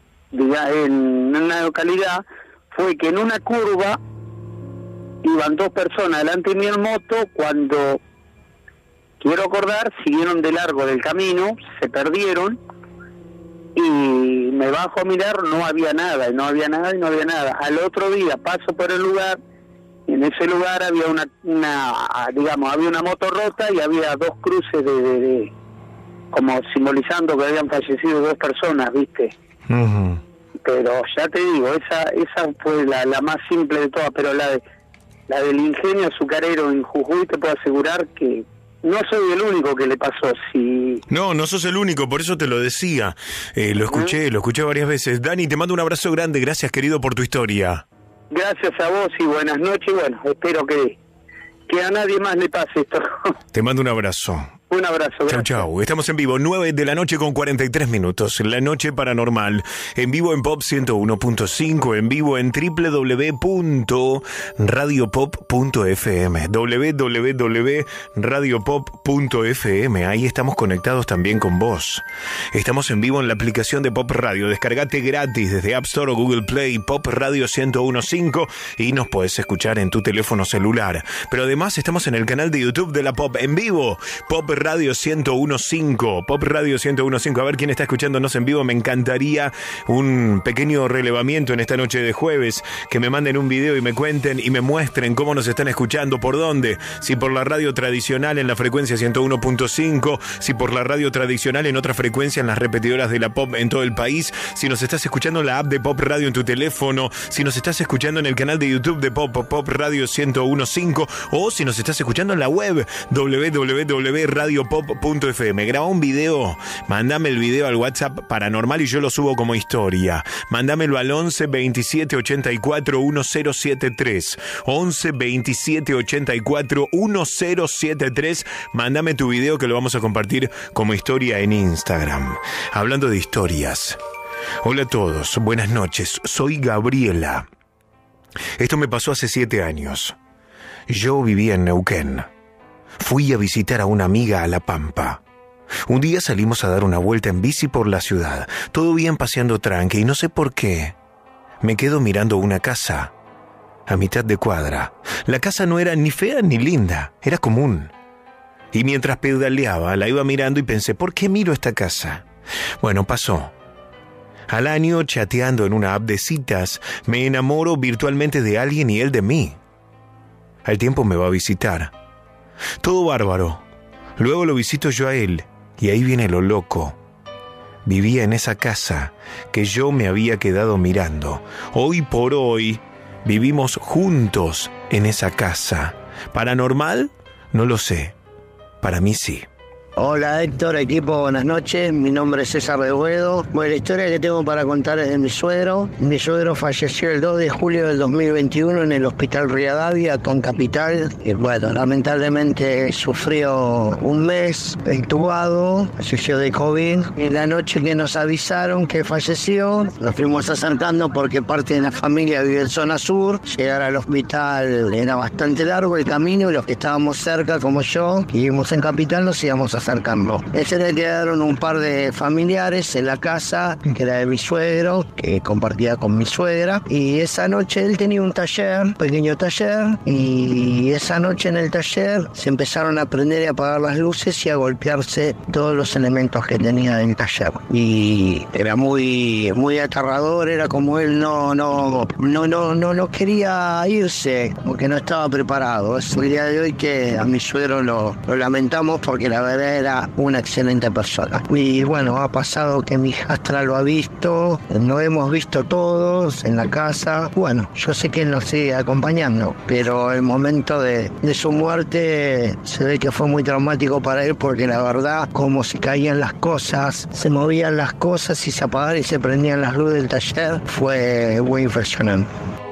K: una localidad, fue que en una curva iban 2 personas delante de mí en moto. Cuando quiero acordar, siguieron de largo del camino, se perdieron y me bajo a mirar, no había nada. Al otro día paso por el lugar. En ese lugar había había una moto rota y había 2 cruces de como simbolizando que habían fallecido 2 personas, ¿viste? Uh-huh. Pero ya te digo, esa fue la más simple de todas, pero la del ingenio azucarero en Jujuy te puedo asegurar que no soy el único que le pasó. Si... No
G: sos el único, por eso te lo decía. Lo escuché varias veces. Dani, te mando un abrazo grande, gracias querido por tu historia.
K: Gracias a vos y buenas noches. Bueno, espero que a nadie más le pase esto.
G: Te mando un abrazo.
K: Un abrazo.
G: Chau. Estamos en vivo, 9 de la noche con 43 minutos. La noche paranormal. En vivo en Pop 101.5. En vivo en www.radiopop.fm. www.radiopop.fm. Ahí estamos conectados también con vos. Estamos en vivo en la aplicación de Pop Radio. Descargate gratis desde App Store o Google Play. Pop Radio 101.5 y nos podés escuchar en tu teléfono celular. Pero además estamos en el canal de YouTube de la Pop en vivo. Pop Radio 101.5, Pop Radio 101.5. A ver quién está escuchándonos en vivo. Me encantaría un pequeño relevamiento en esta noche de jueves, que me manden un video y me cuenten y me muestren cómo nos están escuchando, por dónde, si por la radio tradicional en la frecuencia 101.5, si por la radio tradicional en otra frecuencia en las repetidoras de la Pop en todo el país, si nos estás escuchando en la app de Pop Radio en tu teléfono, si nos estás escuchando en el canal de YouTube de Pop Radio 101.5, o si nos estás escuchando en la web www.radiopop.fm. Graba un video, mándame el video al WhatsApp Paranormal y yo lo subo como historia. Mándamelo al 11 27 84 1073. 11 27 84 1073. Mándame tu video que lo vamos a compartir como historia en Instagram. Hablando de historias. Hola a todos, buenas noches. Soy Gabriela. Esto me pasó hace 7 años. Yo vivía en Neuquén. Fui a visitar a una amiga a La Pampa. Un día salimos a dar una vuelta en bici por la ciudad. Todo bien paseando tranqui y no sé por qué. Me quedo mirando una casa a mitad de cuadra. La casa no era ni fea ni linda, era común. Y mientras pedaleaba la iba mirando y pensé, ¿por qué miro esta casa? Bueno, pasó. Al año, chateando en una app de citas, me enamoro virtualmente de alguien y él de mí. Al tiempo me va a visitar. Todo bárbaro. Luego lo visito yo a él, y ahí viene lo loco. Vivía en esa casa que yo me había quedado mirando. Hoy por hoy vivimos juntos en esa casa. ¿Paranormal? No lo sé. Para mí sí.
B: Hola Héctor, equipo, buenas noches. Mi nombre es César de Buedo. Bueno, la historia que tengo para contar es de mi suegro. Mi suegro falleció el 2 de julio del 2021 en el Hospital Rivadavia, con Capital. Y bueno, lamentablemente sufrió un mes intubado, falleció de COVID. Y la noche que nos avisaron que falleció, nos fuimos acercando porque parte de la familia vive en zona sur. Llegar al hospital era bastante largo el camino, y los que estábamos cerca, como yo, que vivimos en Capital, nos íbamos acercando. Ese le quedaron un par de familiares en la casa, que era de mi suegro, que compartía con mi suegra, y esa noche él tenía un taller, un pequeño taller, y esa noche en el taller se empezaron a prender y apagar las luces y a golpearse todos los elementos que tenía en el taller, y era muy aterrador. Era como él no quería irse, porque no estaba preparado. Es el día de hoy que a mi suegro lo lamentamos, porque la verdad era una excelente persona. Y bueno, ha pasado que mi hijastra lo ha visto, lo hemos visto todos en la casa. Bueno, yo sé que él nos sigue acompañando, pero el momento de su muerte se ve que fue muy traumático para él, porque la verdad, como se caían las cosas, se movían las cosas y se apagaban y se prendían las luces del taller, fue muy impresionante.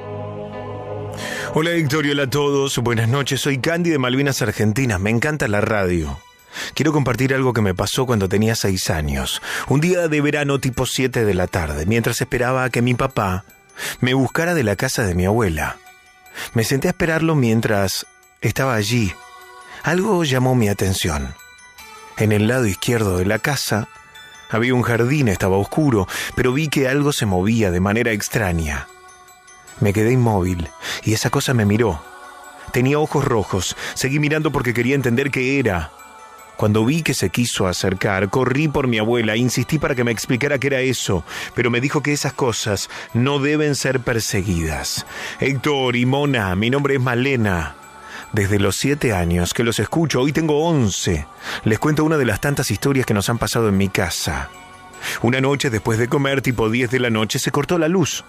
G: Hola Héctor, y hola a todos, buenas noches, soy Candy de Malvinas, Argentina, me encanta la radio. Quiero compartir algo que me pasó cuando tenía 6 años. Un día de verano tipo 7 de la tarde, mientras esperaba a que mi papá me buscara de la casa de mi abuela. Me senté a esperarlo mientras estaba allí. Algo llamó mi atención. En el lado izquierdo de la casa había un jardín, estaba oscuro, pero vi que algo se movía de manera extraña. Me quedé inmóvil y esa cosa me miró. Tenía ojos rojos. Seguí mirando porque quería entender qué era. Cuando vi que se quiso acercar, corrí por mi abuela e insistí para que me explicara qué era eso, pero me dijo que esas cosas no deben ser perseguidas. Héctor y Mona, mi nombre es Malena. Desde los 7 años que los escucho, hoy tengo 11. Les cuento una de las tantas historias que nos han pasado en mi casa. Una noche después de comer, tipo 10 de la noche, se cortó la luz.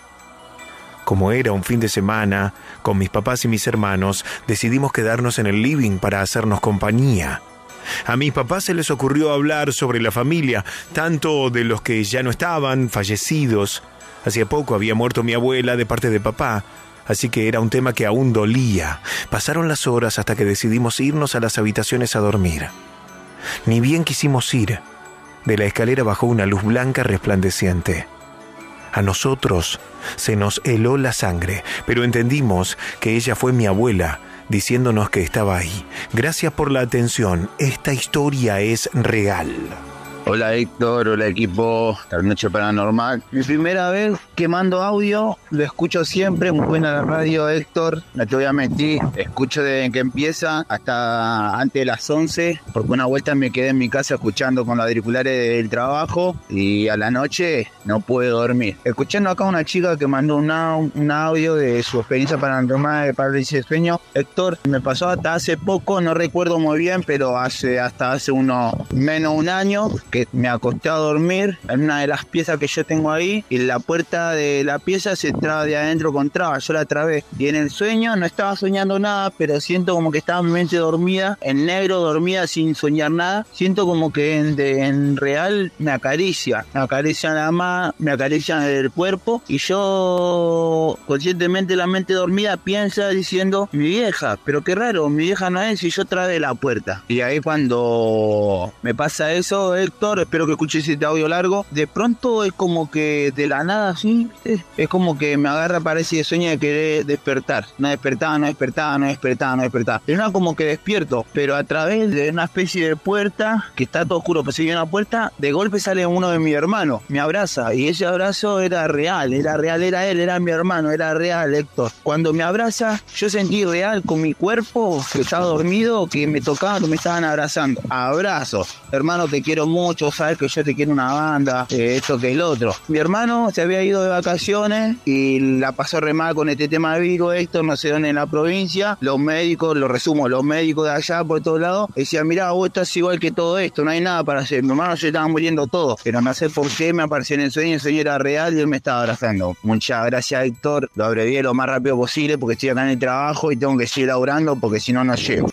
G: Como era un fin de semana, con mis papás y mis hermanos, decidimos quedarnos en el living para hacernos compañía. A mis papás se les ocurrió hablar sobre la familia, tanto de los que ya no estaban, fallecidos. Hacía poco había muerto mi abuela de parte de papá, así que era un tema que aún dolía. Pasaron las horas hasta que decidimos irnos a las habitaciones a dormir. Ni bien quisimos ir, de la escalera bajó una luz blanca resplandeciente. A nosotros se nos heló la sangre, pero entendimos que ella fue mi abuela, diciéndonos que estaba ahí. Gracias por la atención. Esta historia es real.
L: Hola Héctor, hola equipo, la noche paranormal. Mi primera vez que mando audio, lo escucho siempre, muy buena la radio Héctor, no te voy a mentir, escucho desde que empieza hasta antes de las 11, porque una vuelta me quedé en mi casa escuchando con los auriculares del trabajo y a la noche no pude dormir. Escuchando acá una chica que mandó un audio de su experiencia paranormal de parálisis de sueño. Héctor, me pasó hasta hace poco, no recuerdo muy bien, pero hasta hace menos un año, que me acosté a dormir en una de las piezas que yo tengo ahí y la puerta de la pieza se traba de adentro con traba, yo la trabé y en el sueño no estaba soñando nada, pero siento como que estaba mi mente dormida, en negro, dormida sin soñar nada, siento como que en real me acaricia la mano, me acaricia el cuerpo y yo conscientemente la mente dormida piensa diciendo mi vieja, pero qué raro, mi vieja no es y yo trabé la puerta. Y ahí cuando me pasa eso, Héctor, espero que escuches este audio largo, de pronto es como que de la nada así, es como que me agarra, parece de sueño de querer despertar, no despertaba, era como que despierto, pero a través de una especie de puerta que está todo oscuro, pues si hay una puerta, de golpe sale uno de mis hermanos, me abraza y ese abrazo era real, era él, era mi hermano, era real, Héctor. Cuando me abraza, yo sentí real con mi cuerpo que estaba dormido, que me tocaba, que me estaban abrazando. Abrazos, hermano, te quiero mucho, mucho, sabes que yo te quiero una banda, esto que el otro. Mi hermano se había ido de vacaciones y la pasó re mal con este tema de Vigo, Héctor, no sé dónde en la provincia. Los médicos, lo resumo, los médicos de allá por todos lados decían, mirá, vos estás igual que todo esto, no hay nada para hacer. Mi hermano se estaba muriendo todo, pero no sé por qué me apareció en el sueño era real y él me estaba abrazando. Muchas gracias, Héctor, lo abrevié lo más rápido posible porque estoy acá en el trabajo y tengo que seguir laburando porque si no, no llego.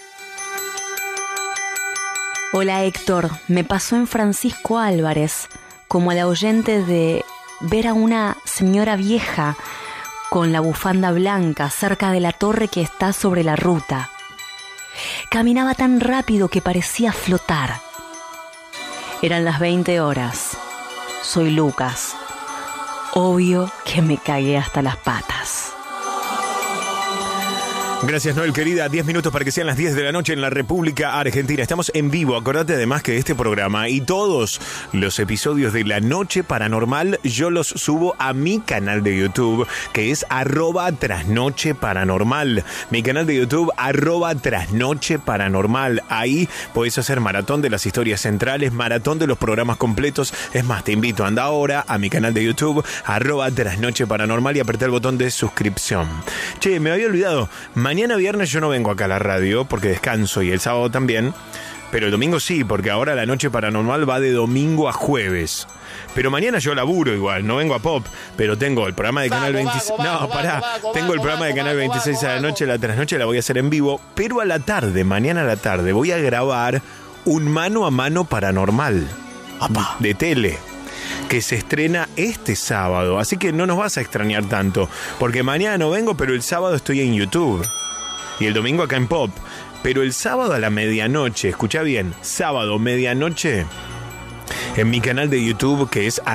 D: Hola Héctor, me pasó en Francisco Álvarez, como el oyente de ver a una señora vieja con la bufanda blanca cerca de la torre que está sobre la ruta. Caminaba tan rápido que parecía flotar. Eran las 20 horas. Soy Lucas. Obvio que me cagué hasta las patas.
G: Gracias, Noel, querida. 10 minutos para que sean las 10 de la noche en la República Argentina. Estamos en vivo. Acordate además que este programa y todos los episodios de La Noche Paranormal yo los subo a mi canal de YouTube, que es @trasnocheparanormal. Mi canal de YouTube, @trasnocheparanormal. Ahí podés hacer maratón de las historias centrales, maratón de los programas completos. Es más, te invito, anda ahora a mi canal de YouTube, @trasnocheparanormal y apretar el botón de suscripción. Che, me había olvidado. Mañana viernes yo no vengo acá a la radio porque descanso y el sábado también, pero el domingo sí, porque ahora La Noche Paranormal va de domingo a jueves. Pero mañana yo laburo igual, no vengo a Pop, pero tengo el programa de Canal 26. No, pará, tengo el programa de Canal 26 a la noche, la trasnoche la voy a hacer en vivo, pero a la tarde, mañana a la tarde, voy a grabar un mano a mano paranormal de tele, que se estrena este sábado, así que no nos vas a extrañar tanto, porque mañana no vengo, pero el sábado estoy en YouTube y el domingo acá en Pop, pero el sábado a la medianoche, escucha bien, sábado medianoche en mi canal de YouTube, que es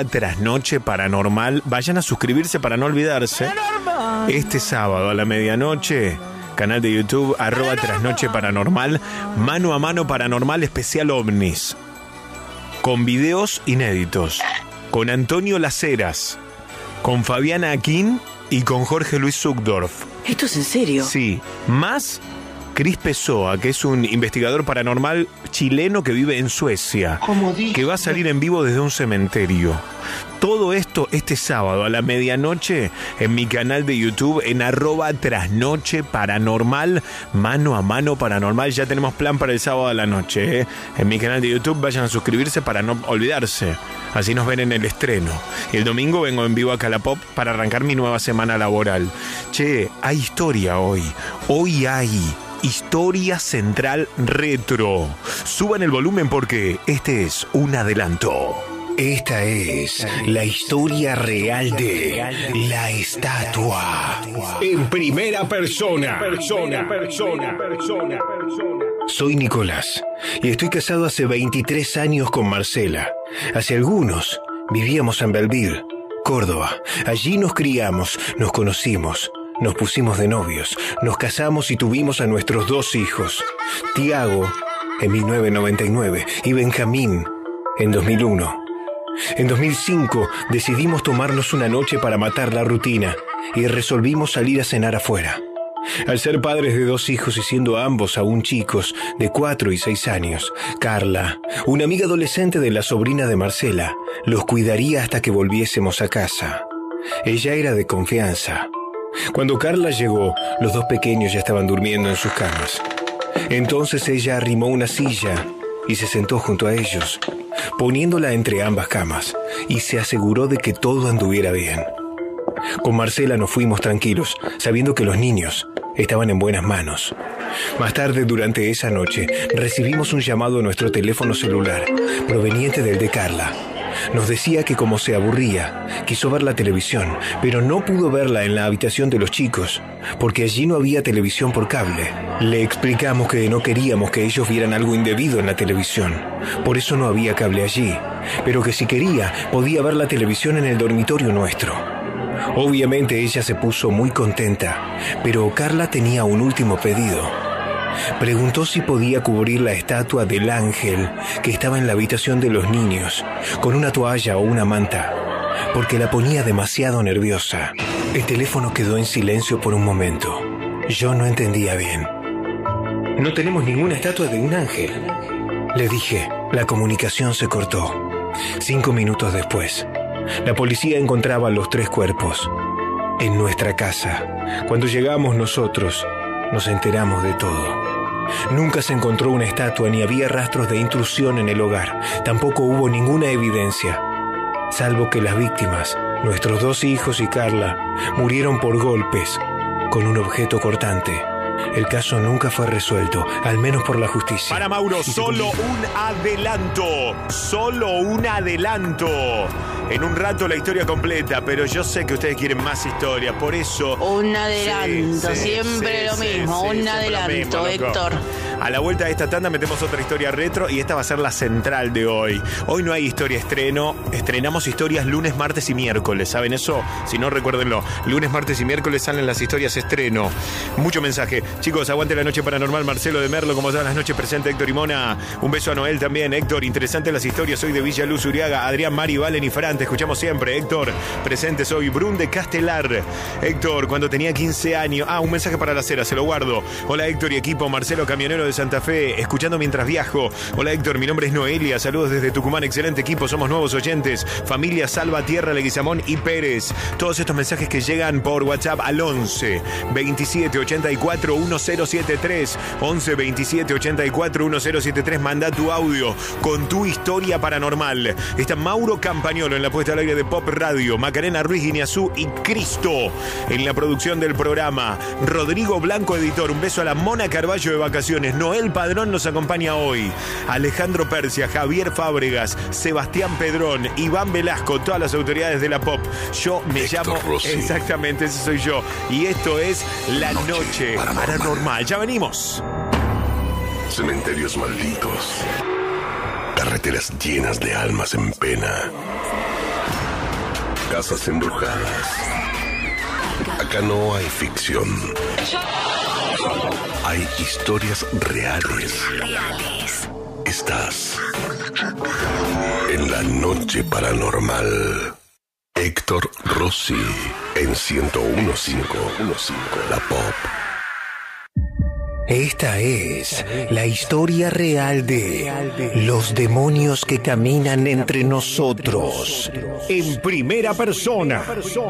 G: @trasnocheparanormal. Vayan a suscribirse para no olvidarse. Este sábado a la medianoche, canal de YouTube @trasnocheparanormal, mano a mano paranormal especial ovnis, con videos inéditos, con Antonio Laceras, con Fabiana Aquín y con Jorge Luis Zuckdorf.
M: ¿Esto es en serio?
G: Sí, más Cris Pessoa, que es un investigador paranormal chileno que vive en Suecia, que va a salir en vivo desde un cementerio. Todo esto este sábado a la medianoche en mi canal de YouTube en @trasnocheparanormal, mano a mano paranormal. Ya tenemos plan para el sábado a la noche, ¿eh? En mi canal de YouTube vayan a suscribirse para no olvidarse. Así nos ven en el estreno. Y el domingo vengo en vivo a Calapop para arrancar mi nueva semana laboral. Che, hay historia hoy. Hoy hay Historia Central Retro. Suban el volumen porque este es un adelanto.
N: Esta es la historia real de la estatua. En primera persona. Soy Nicolás y estoy casado hace 23 años con Marcela. Hace algunos vivíamos en Belleville, Córdoba. Allí nos criamos, nos conocimos. Nos pusimos de novios, nos casamos y tuvimos a nuestros 2 hijos, Tiago en 1999 y Benjamín en 2001. En 2005 decidimos tomarnos una noche para matar la rutina y resolvimos salir a cenar afuera. Al ser padres de 2 hijos y siendo ambos aún chicos de 4 y 6 años, Carla, una amiga adolescente de la sobrina de Marcela, los cuidaría hasta que volviésemos a casa. Ella era de confianza. Cuando Carla llegó, los 2 pequeños ya estaban durmiendo en sus camas. Entonces ella arrimó una silla y se sentó junto a ellos, poniéndola entre ambas camas, y se aseguró de que todo anduviera bien. Con Marcela nos fuimos tranquilos, sabiendo que los niños estaban en buenas manos. Más tarde, durante esa noche, recibimos un llamado a nuestro teléfono celular, proveniente del de Carla. Nos decía que como se aburría, quiso ver la televisión, pero no pudo verla en la habitación de los chicos, porque allí no había televisión por cable. Le explicamos que no queríamos que ellos vieran algo indebido en la televisión, por eso no había cable allí, pero que si quería, podía ver la televisión en el dormitorio nuestro. Obviamente ella se puso muy contenta, pero Carla tenía un último pedido. Preguntó si podía cubrir la estatua del ángel que estaba en la habitación de los niños con una toalla o una manta, porque la ponía demasiado nerviosa. El teléfono quedó en silencio por un momento. Yo no entendía bien. No tenemos ninguna estatua de un ángel. Le dije, la comunicación se cortó. 5 minutos después, la policía encontraba los 3 cuerpos en nuestra casa. Cuando llegamos nosotros, nos enteramos de todo. Nunca se encontró una estatua ni había rastros de intrusión en el hogar. Tampoco hubo ninguna evidencia, salvo que las víctimas, nuestros 2 hijos y Carla, murieron por golpes con un objeto cortante. El caso nunca fue resuelto, al menos por la justicia.
G: Para Mauro, solo un adelanto. Solo un adelanto. En un rato la historia completa, pero yo sé que ustedes quieren más historia, por eso...
E: Un adelanto, siempre lo mismo, un adelanto, Héctor.
G: A la vuelta de esta tanda metemos otra historia retro y esta va a ser la central de hoy. Hoy no hay historia estreno, estrenamos historias lunes, martes y miércoles, ¿saben eso? Si no, recuérdenlo, lunes, martes y miércoles salen las historias estreno. Mucho mensaje. Chicos, aguante la noche paranormal, Marcelo de Merlo, como todas las noches presente Héctor y Mona. Un beso a Noel también, Héctor, interesante las historias, soy de Villa Luz Uriaga, Adrián, Mari, Valen y Fran, te escuchamos siempre, Héctor, presente, soy Brun de Castelar. Héctor, cuando tenía 15 años, un mensaje para la cera, se lo guardo. Hola Héctor y equipo, Marcelo, camionero de Santa Fe, escuchando mientras viajo. Hola Héctor, mi nombre es Noelia, saludos desde Tucumán, excelente equipo, somos nuevos oyentes, familia Salva, Tierra, Leguizamón y Pérez. Todos estos mensajes que llegan por WhatsApp al 11 27 84 1073, 11 27 84 1073, manda tu audio con tu historia paranormal. Está Mauro Campagnolo en la puesta al aire de Pop Radio, Macarena Ruiz Guiñazú y Cristo en la producción del programa, Rodrigo Blanco, editor. Un beso a la Mona Carballo de vacaciones. Noel Padrón nos acompaña hoy, Alejandro Persia, Javier Fábregas, Sebastián Pedrón, Iván Velasco, todas las autoridades de la Pop. Yo me llamo
A: Rossi.
G: Exactamente, ese soy yo. Y esto es La Noche Paranormal. Ya venimos.
A: Cementerios malditos. Carreteras llenas de almas en pena. Casas embrujadas. Acá no hay ficción. Hay historias reales. Estás en La Noche Paranormal. Héctor Rossi en 101.5 La Pop.
N: Esta es la historia real de los demonios que caminan entre nosotros, en primera persona.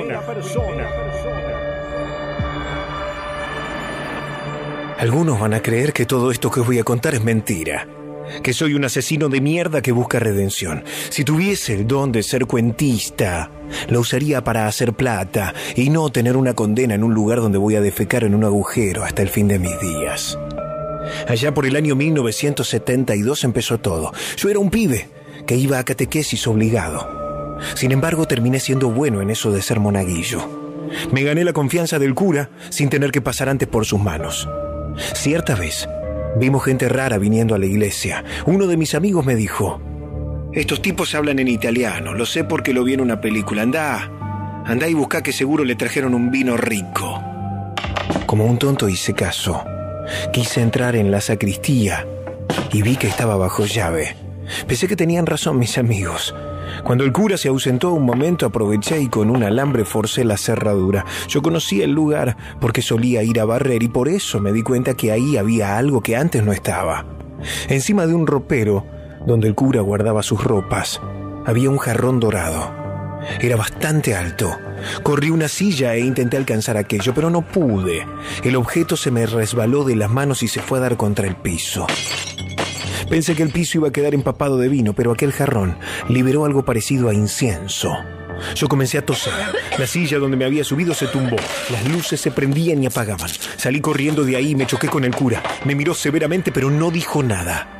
N: Algunos van a creer que todo esto que voy a contar es mentira, que soy un asesino de mierda que busca redención. Si tuviese el don de ser cuentista, lo usaría para hacer plata y no tener una condena en un lugar donde voy a defecar en un agujero hasta el fin de mis días. Allá por el año 1972 empezó todo. Yo era un pibe que iba a catequesis obligado. Sin embargo, terminé siendo bueno en eso de ser monaguillo. Me gané la confianza del cura sin tener que pasar antes por sus manos. Cierta vez vimos gente rara viniendo a la iglesia. Uno de mis amigos me dijo: estos tipos hablan en italiano, lo sé porque lo vi en una película. Andá y buscá que seguro le trajeron un vino rico. Como un tonto hice caso. Quise entrar en la sacristía y vi que estaba bajo llave. Pensé que tenían razón mis amigos. Cuando el cura se ausentó un momento, aproveché y con un alambre forcé la cerradura. Yo conocía el lugar porque solía ir a barrer y por eso me di cuenta que ahí había algo que antes no estaba. Encima de un ropero, donde el cura guardaba sus ropas, había un jarrón dorado. Era bastante alto. Corrí una silla e intenté alcanzar aquello, pero no pude. El objeto se me resbaló de las manos y se fue a dar contra el piso. Pensé que el piso iba a quedar empapado de vino, pero aquel jarrón liberó algo parecido a incienso. Yo comencé a toser. La silla donde me había subido se tumbó. Las luces se prendían y apagaban. Salí corriendo de ahí y me choqué con el cura. Me miró severamente, pero no dijo nada.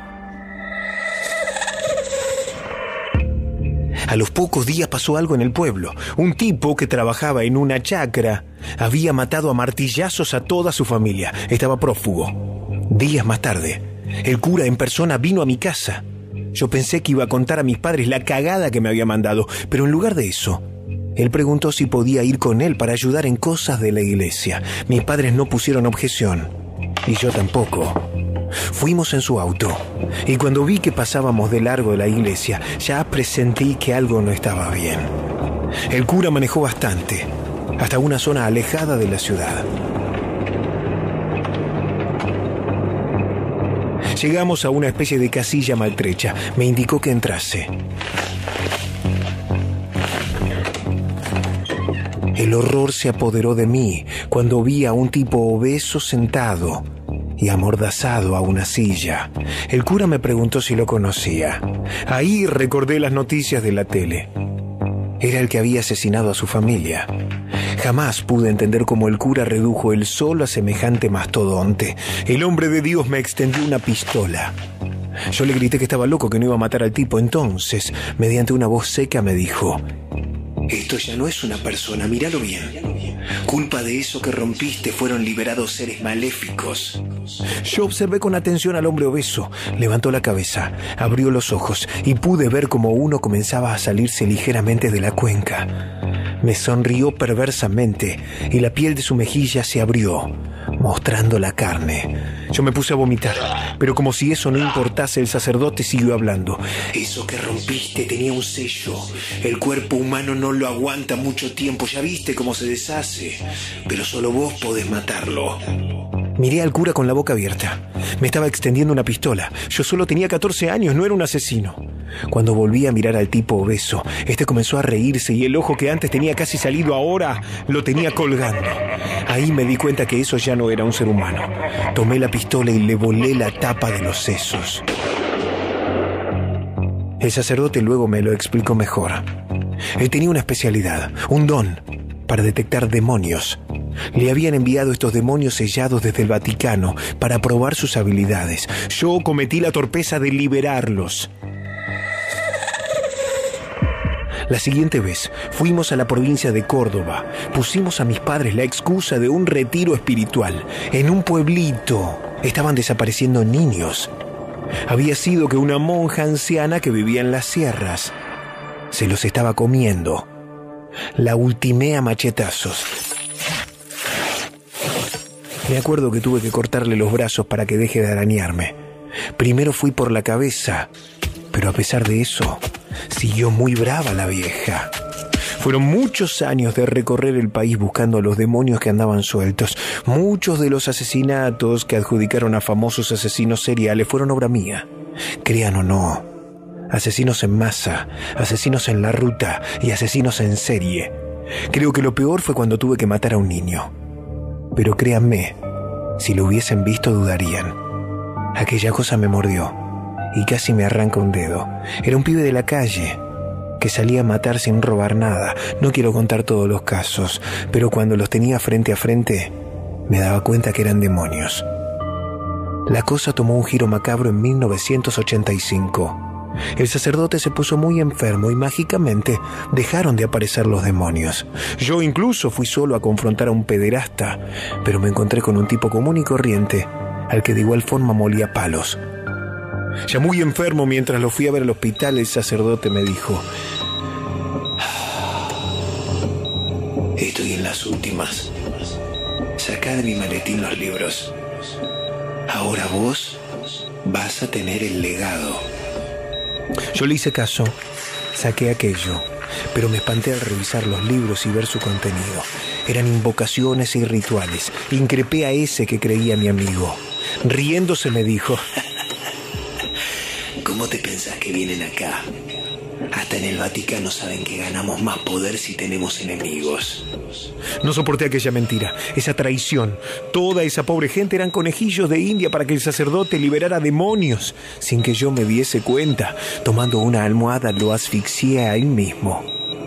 N: A los pocos días pasó algo en el pueblo. Un tipo que trabajaba en una chacra había matado a martillazos a toda su familia. Estaba prófugo. Días más tarde, el cura en persona vino a mi casa. Yo pensé que iba a contar a mis padres la cagada que me había mandado, pero en lugar de eso, él preguntó si podía ir con él para ayudar en cosas de la iglesia. Mis padres no pusieron objeción, y yo tampoco. Fuimos en su auto, y cuando vi que pasábamos de largo de la iglesia, ya presentí que algo no estaba bien. El cura manejó bastante, hasta una zona alejada de la ciudad. Llegamos a una especie de casilla maltrecha. Me indicó que entrase. El horror se apoderó de mí cuando vi a un tipo obeso sentado y amordazado a una silla. El cura me preguntó si lo conocía. Ahí recordé las noticias de la tele. Era el que había asesinado a su familia. Jamás pude entender cómo el cura redujo él solo a semejante mastodonte. El hombre de Dios me extendió una pistola. Yo le grité que estaba loco, que no iba a matar al tipo. Entonces, mediante una voz seca, me dijo: esto ya no es una persona, míralo bien. Culpa de eso que rompiste fueron liberados seres maléficos. Yo observé con atención al hombre obeso. Levantó la cabeza, abrió los ojos y pude ver cómo uno comenzaba a salirse ligeramente de la cuenca. Me sonrió perversamente y la piel de su mejilla se abrió, mostrando la carne. Yo me puse a vomitar, pero como si eso no importase, el sacerdote siguió hablando. Eso que rompiste tenía un sello. El cuerpo humano no lo aguanta mucho tiempo. Ya viste cómo se deshace, pero solo vos podés matarlo. Miré al cura con la boca abierta. Me estaba extendiendo una pistola. Yo solo tenía 14 años, no era un asesino. Cuando volví a mirar al tipo obeso, este comenzó a reírse y el ojo que antes tenía casi salido ahora lo tenía colgando. Ahí me di cuenta que eso ya no era un ser humano. Tomé la pistola y le volé la tapa de los sesos. El sacerdote luego me lo explicó mejor. Él tenía una especialidad, un don para detectar demonios. Le habían enviado estos demonios sellados desde el Vaticano para probar sus habilidades. Yo cometí la torpeza de liberarlos. La siguiente vez fuimos a la provincia de Córdoba. Pusimos a mis padres la excusa de un retiro espiritual. En un pueblito estaban desapareciendo niños. Había sido que una monja anciana que vivía en las sierras se los estaba comiendo. La ultimé a machetazos. Me acuerdo que tuve que cortarle los brazos para que deje de arañarme. Primero fui por la cabeza, pero a pesar de eso, siguió muy brava la vieja. Fueron muchos años de recorrer el país buscando a los demonios que andaban sueltos. Muchos de los asesinatos que adjudicaron a famosos asesinos seriales fueron obra mía. Crean o no, asesinos en masa, asesinos en la ruta y asesinos en serie. Creo que lo peor fue cuando tuve que matar a un niño. Pero créanme, si lo hubiesen visto dudarían. Aquella cosa me mordió y casi me arranca un dedo. Era un pibe de la calle que salía a matar sin robar nada. No quiero contar todos los casos, pero cuando los tenía frente a frente, me daba cuenta que eran demonios. La cosa tomó un giro macabro en 1985. El sacerdote se puso muy enfermo y mágicamente dejaron de aparecer los demonios. Yo incluso fui solo a confrontar a un pederasta, pero me encontré con un tipo común y corriente, al que de igual forma molía palos. Ya muy enfermo, mientras lo fui a ver al hospital, el sacerdote me dijo: estoy en las últimas. Sacá de mi maletín los libros. Ahora vos vas a tener el legado. Yo le hice caso, saqué aquello, pero me espanté al revisar los libros y ver su contenido. Eran invocaciones y rituales. Increpé a ese que creía mi amigo. Riéndose me dijo: ¿cómo te pensás que vienen acá? Hasta en el Vaticano saben que ganamos más poder si tenemos enemigos. No soporté aquella mentira, esa traición. Toda esa pobre gente eran conejillos de India para que el sacerdote liberara demonios. Sin que yo me diese cuenta, tomando una almohada lo asfixié a él mismo.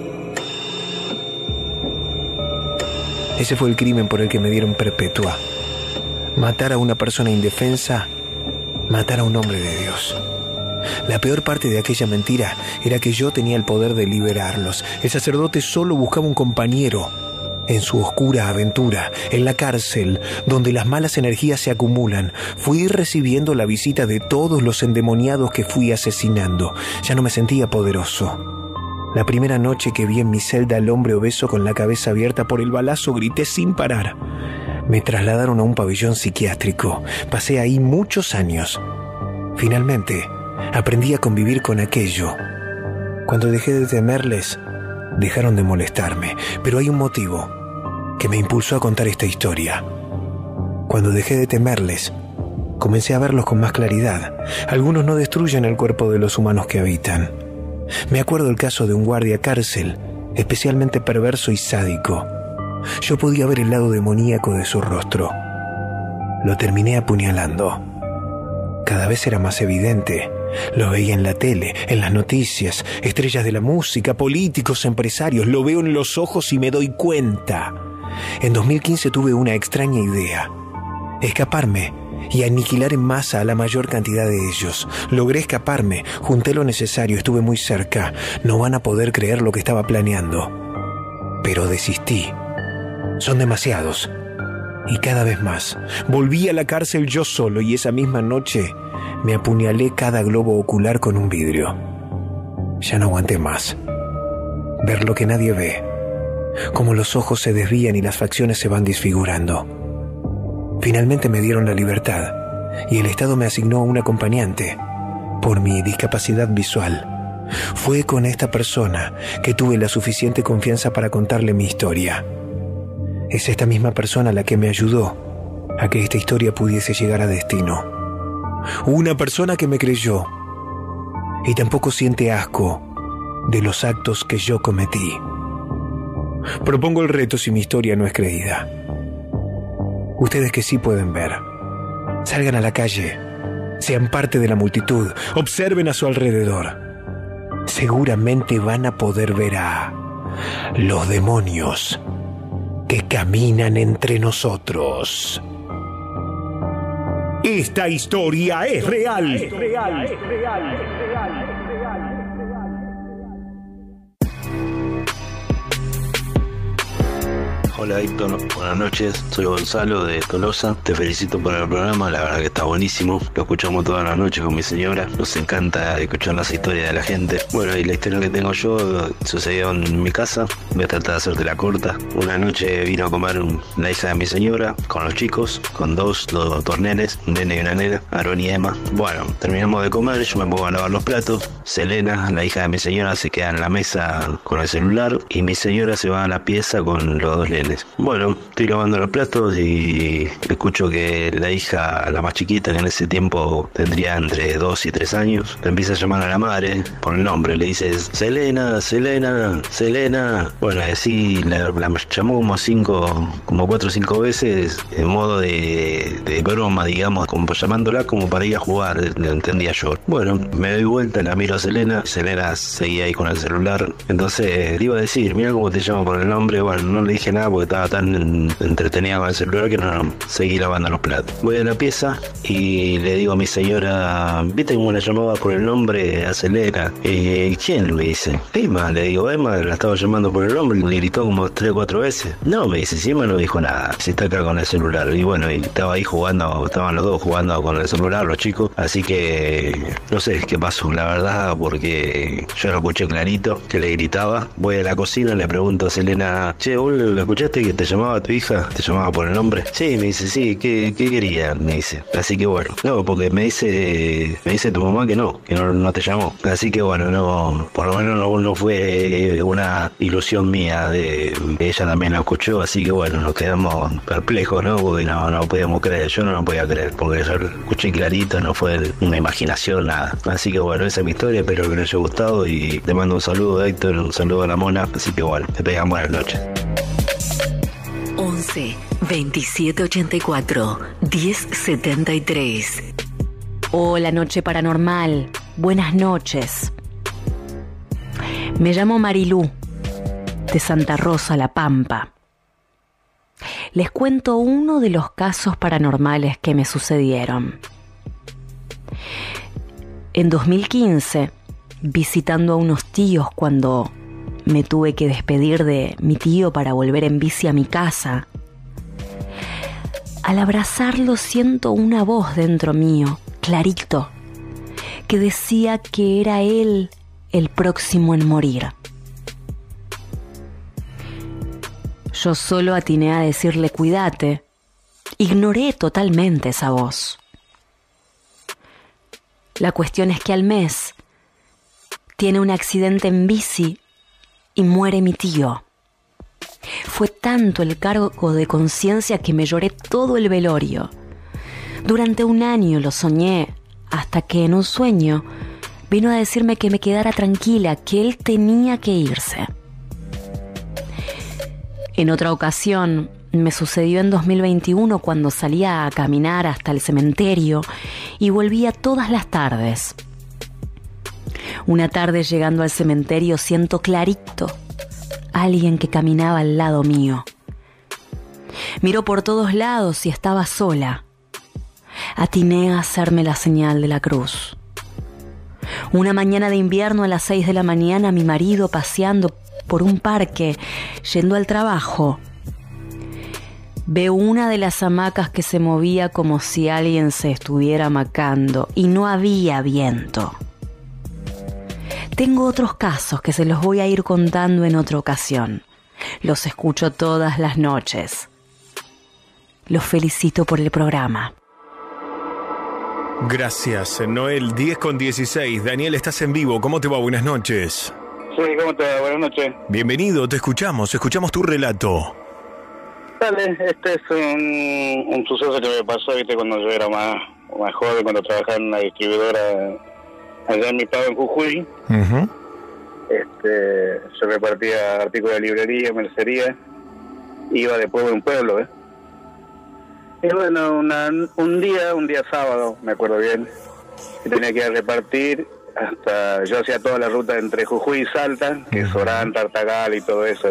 N: Ese fue el crimen por el que me dieron perpetua. Matar a una persona indefensa, matar a un hombre de Dios. La peor parte de aquella mentira era que yo tenía el poder de liberarlos. El sacerdote solo buscaba un compañero en su oscura aventura, en la cárcel, donde las malas energías se acumulan. Fui recibiendo la visita de todos los endemoniados que fui asesinando. Ya no me sentía poderoso. La primera noche que vi en mi celda al hombre obeso con la cabeza abierta por el balazo, grité sin parar. Me trasladaron a un pabellón psiquiátrico. Pasé ahí muchos años. Finalmente, aprendí a convivir con aquello. Cuando dejé de temerles, dejaron de molestarme. Pero hay un motivo que me impulsó a contar esta historia. Cuando dejé de temerles, comencé a verlos con más claridad. Algunos no destruyen el cuerpo de los humanos que habitan. Me acuerdo el caso de un guardia cárcel, especialmente perverso y sádico. Yo podía ver el lado demoníaco de su rostro. Lo terminé apuñalando. Cada vez era más evidente. Lo veía en la tele, en las noticias, estrellas de la música, políticos, empresarios. Lo veo en los ojos y me doy cuenta. En 2015 tuve una extraña idea. Escaparme y aniquilar en masa a la mayor cantidad de ellos. Logré escaparme, junté lo necesario, estuve muy cerca. No van a poder creer lo que estaba planeando. Pero desistí. Son demasiados. Y cada vez más. Volví a la cárcel yo solo y esa misma noche me apuñalé cada globo ocular con un vidrio. Ya no aguanté más. Ver lo que nadie ve. Cómo los ojos se desvían y las facciones se van desfigurando. Finalmente me dieron la libertad y el Estado me asignó un acompañante por mi discapacidad visual. Fue con esta persona que tuve la suficiente confianza para contarle mi historia. Es esta misma persona la que me ayudó a que esta historia pudiese llegar a destino. Una persona que me creyó y tampoco siente asco de los actos que yo cometí. Propongo el reto si mi historia no es creída. Ustedes que sí pueden ver, salgan a la calle, sean parte de la multitud, observen a su alrededor. Seguramente van a poder ver a los demonios que caminan entre nosotros.
G: Esta historia es real.
M: Hola Héctor, buenas noches, soy Gonzalo de Tolosa, te felicito por el programa, la verdad que está buenísimo, lo escuchamos todas las noches con mi señora, nos encanta escuchar las historias de la gente. Bueno, y la historia que tengo yo sucedió en mi casa, voy a tratar de hacerte la corta. Una noche vino a comer la hija de mi señora con los chicos, con dos nenes, un nene y una nena, Aaron y Emma. Bueno, terminamos de comer, yo me pongo a lavar los platos, Selena, la hija de mi señora, se queda en la mesa con el celular y mi señora se va a la pieza con los dos nenes. Bueno, estoy lavando los platos y escucho que la hija, la más chiquita, que en ese tiempo tendría entre 2 y 3 años, le empieza a llamar a la madre por el nombre, le dice Selena, Selena, Selena. Bueno, así la llamó como 4 o 5 veces en modo de broma, digamos, como llamándola como para ir a jugar, le entendía yo. Bueno, me doy vuelta, la miro a Selena seguía ahí con el celular, entonces le iba a decir, mira cómo te llamo por el nombre. Bueno, no le dije nada porque estaba tan entretenida con el celular que no seguí lavando los platos. Voy a la pieza y le digo a mi señora, ¿viste cómo la llamaba por el nombre a Selena? ¿Quién? Me dice. Emma, le digo, Emma la estaba llamando por el nombre, le gritó como 3 o 4 veces. No, me dice, si Emma no dijo nada, si está acá con el celular. Y bueno, y estaba ahí jugando, estaban los dos jugando con el celular, los chicos, así que no sé qué pasó, la verdad, porque yo lo escuché clarito, que le gritaba. Voy a la cocina, le pregunto a Selena, che, ¿vos lo escuchaste que te llamaba tu hija? ¿Te llamaba por el nombre? Sí, me dice, sí, ¿qué quería? Me dice. Así que bueno, no, porque me dice tu mamá que no te llamó. Así que bueno, no, por lo menos no fue una ilusión mía, ella también lo escuchó, así que bueno, nos quedamos perplejos, ¿no? Porque no podíamos creer, yo no lo podía creer, porque yo lo escuché clarito, no fue una imaginación, nada. Así que bueno, esa es mi historia, espero que les haya gustado y te mando un saludo, Héctor, un saludo a la Mona, así que bueno, te pegan buenas noches.
C: 11 27 84 10 73.
D: Hola, Noche Paranormal. Buenas noches. Me llamo Marilú, de Santa Rosa, La Pampa. Les cuento uno de los casos paranormales que me sucedieron. En 2015, visitando a unos tíos cuando me tuve que despedir de mi tío para volver en bici a mi casa. Al abrazarlo siento una voz dentro mío, clarito, que decía que era él el próximo en morir. Yo solo atiné a decirle cuídate. Ignoré totalmente esa voz. La cuestión es que al mes tiene un accidente en bici y muere mi tío. Fue tanto el cargo de conciencia que me lloré todo el velorio. Durante un año lo soñé, hasta que en un sueño vino a decirme que me quedara tranquila, que él tenía que irse. En otra ocasión, me sucedió en 2021 cuando salía a caminar hasta el cementerio y volvía todas las tardes. Una tarde llegando al cementerio siento clarito a alguien que caminaba al lado mío. Miró por todos lados y estaba sola. Atiné a hacerme la señal de la cruz. Una mañana de invierno a las 6 de la mañana, mi marido paseando por un parque, yendo al trabajo, veo una de las hamacas que se movía como si alguien se estuviera hamacando y no había viento. Tengo otros casos que se los voy a ir contando en otra ocasión. Los escucho todas las noches. Los felicito por el programa.
G: Gracias, Noel. 10:16. Daniel, estás en vivo. ¿Cómo te va? Buenas noches.
K: Sí, ¿cómo te va? Buenas noches.
G: Bienvenido, te escuchamos tu relato.
K: Dale, este es un suceso que me pasó, viste, cuando yo era más joven, cuando trabajaba en una distribuidora allá en mi estado, en Jujuy.
G: Uh-huh.
K: Yo repartía artículos de librería, mercería, iba de pueblo en pueblo, Y bueno, un día sábado, me acuerdo bien, que tenía que ir a repartir hasta, yo hacía toda la ruta entre Jujuy y Salta, que es Orán, Tartagal y todo eso,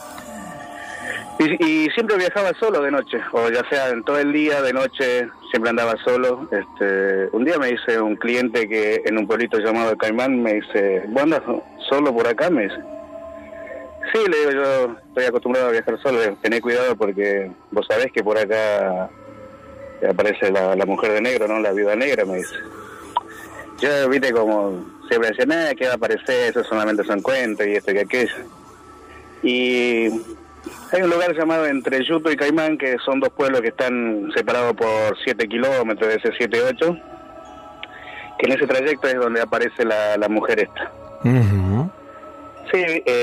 K: Y siempre viajaba solo de noche, o ya sea en todo el día, de noche, siempre andaba solo. Un día me dice un cliente que en un pueblito llamado Caimán, me dice, ¿vos andas solo por acá? Me dice. Sí, le digo, yo estoy acostumbrado a viajar solo, tened cuidado porque vos sabés que por acá aparece la mujer de negro, ¿no? La viuda negra, me dice. Yo, viste, como siempre decía, nada, que va a aparecer, eso solamente son cuentos y esto y aquello. Y hay un lugar llamado Entre Yuto y Caimán, que son dos pueblos que están separados por 7 kilómetros, de ese 7-8, que en ese trayecto es donde aparece la mujer esta.
G: Uh-huh.
K: Sí,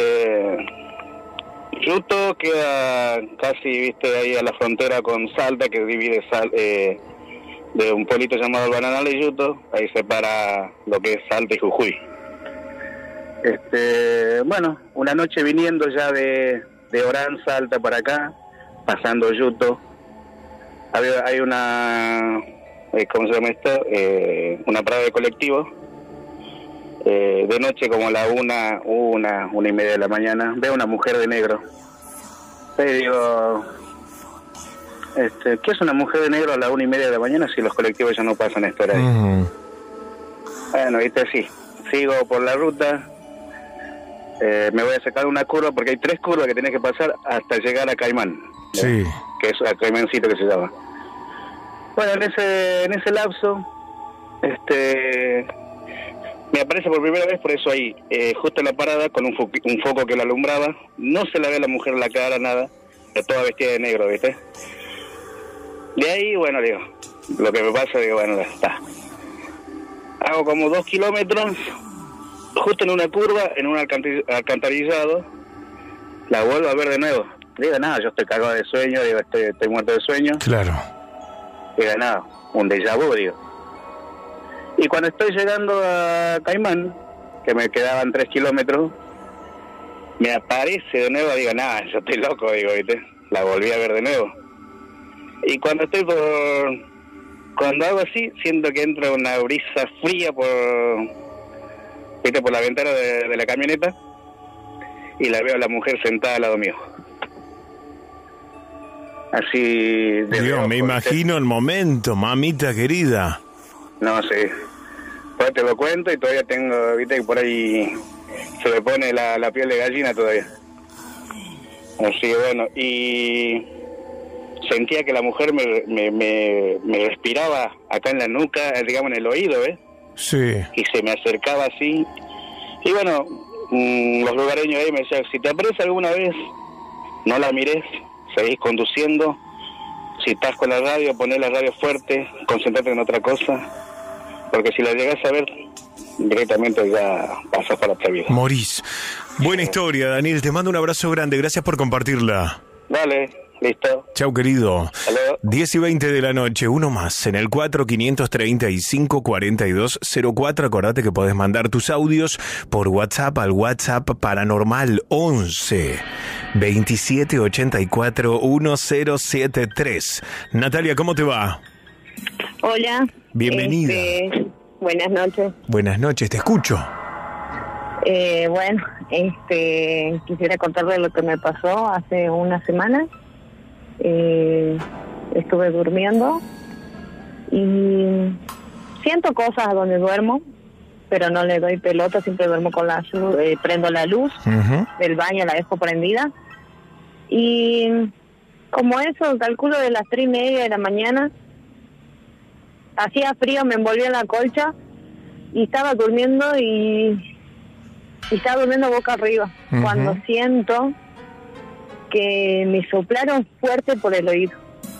K: Yuto queda casi, viste, ahí a la frontera con Salta, que divide de un pueblito llamado Bananal y Yuto, ahí separa lo que es Salta y Jujuy. Bueno, una noche viniendo ya de Orán, Salta para acá, pasando Yuto, hay una, ¿cómo se llama esto? Una parada de colectivo. De noche, como la una y media de la mañana, veo una mujer de negro. Y digo, ¿qué es una mujer de negro a la 1:30 de la mañana si los colectivos ya no pasan a esta hora?
G: Uh-huh.
K: Bueno, viste, sí, sigo por la ruta, me voy a sacar una curva, porque hay 3 curvas que tenés que pasar hasta llegar a Caimán,
G: sí,
K: que es a Caimancito que se llama. Bueno, en ese lapso, me aparece por primera vez por eso ahí, justo en la parada, con un foco que la alumbraba. No se la ve a la mujer en la cara, nada, pero toda vestida de negro, ¿viste? De ahí, bueno, digo, lo que me pasa, digo, bueno, ya está. Hago como 2 kilómetros, justo en una curva, en un alcantarillado, la vuelvo a ver de nuevo. Digo, nada, yo estoy cagado de sueño, digo, estoy muerto de sueño.
G: Claro.
K: Digo, nada, un déjà vu, digo. Y cuando estoy llegando a Caimán, que me quedaban 3 kilómetros, me aparece de nuevo, digo, nada, yo estoy loco, digo, ¿viste? La volví a ver de nuevo. Y cuando hago así, siento que entra una brisa fría por la ventana de la camioneta, y la veo a la mujer sentada al lado mío. Así...
G: Dios, me imagino el momento, mamita querida.
K: No, sí. Pues te lo cuento y todavía tengo, viste, que por ahí se me pone la piel de gallina todavía. Así que bueno, y sentía que la mujer me respiraba acá en la nuca, digamos en el oído,
G: Sí.
K: Y se me acercaba así. Y bueno, los lugareños ahí me decían, si te aparece alguna vez, no la mires, seguís conduciendo. Si estás con la radio, poné la radio fuerte, concentrate en otra cosa, porque si la llegás a ver, directamente ya pasas para otra vida.
G: Morís. Buena historia, Daniel, te mando un abrazo grande, gracias por compartirla.
K: Dale,
J: Listo.
G: Chau, querido.
J: Hasta
G: 10 y 20 de la noche, uno más, en el 4535-4204. Acordate que podés mandar tus audios por WhatsApp al WhatsApp Paranormal 11 27 84 1073. Natalia, ¿cómo te va?
O: Hola.
G: Bienvenida.
O: Buenas noches.
G: Buenas noches, te escucho.
O: Bueno, quisiera contarle lo que me pasó hace una semana. Estuve durmiendo y siento cosas donde duermo, pero no le doy pelota, siempre duermo con la luz, prendo la luz del baño, la dejo prendida, y como eso, calculo de las 3:30 de la mañana, hacía frío, me envolví en la colcha y estaba durmiendo y estaba durmiendo boca arriba, cuando siento que me soplaron fuerte por el oído.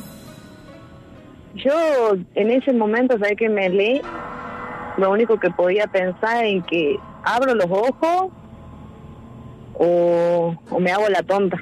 O: Yo en ese momento, ¿sabes qué me leí? Lo único que podía pensar en que abro los ojos o me hago la tonta.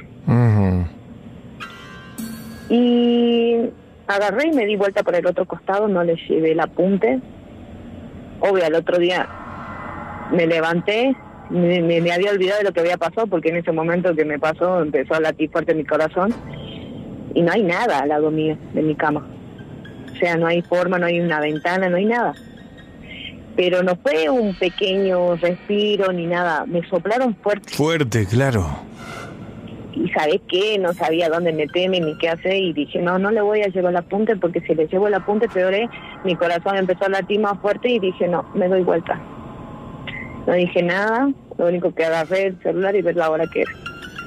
O: Y agarré y me di vuelta por el otro costado, no le llevé el apunte. Obvio, al otro día me levanté, me había olvidado de lo que había pasado, porque en ese momento que me pasó empezó a latir fuerte mi corazón y no hay nada al lado mío de mi cama. O sea, no hay forma, no hay una ventana, no hay nada. Pero no fue un pequeño respiro ni nada, me soplaron fuerte.
G: Fuerte, claro.
O: Y ¿sabés qué? No sabía dónde meterme ni qué hacer, y dije, no le voy a llevar el apunte, porque si le llevo el apunte peor es. Mi corazón empezó a latir más fuerte y dije, no, me doy vuelta. No dije nada, lo único que agarré el celular y ver la hora que era.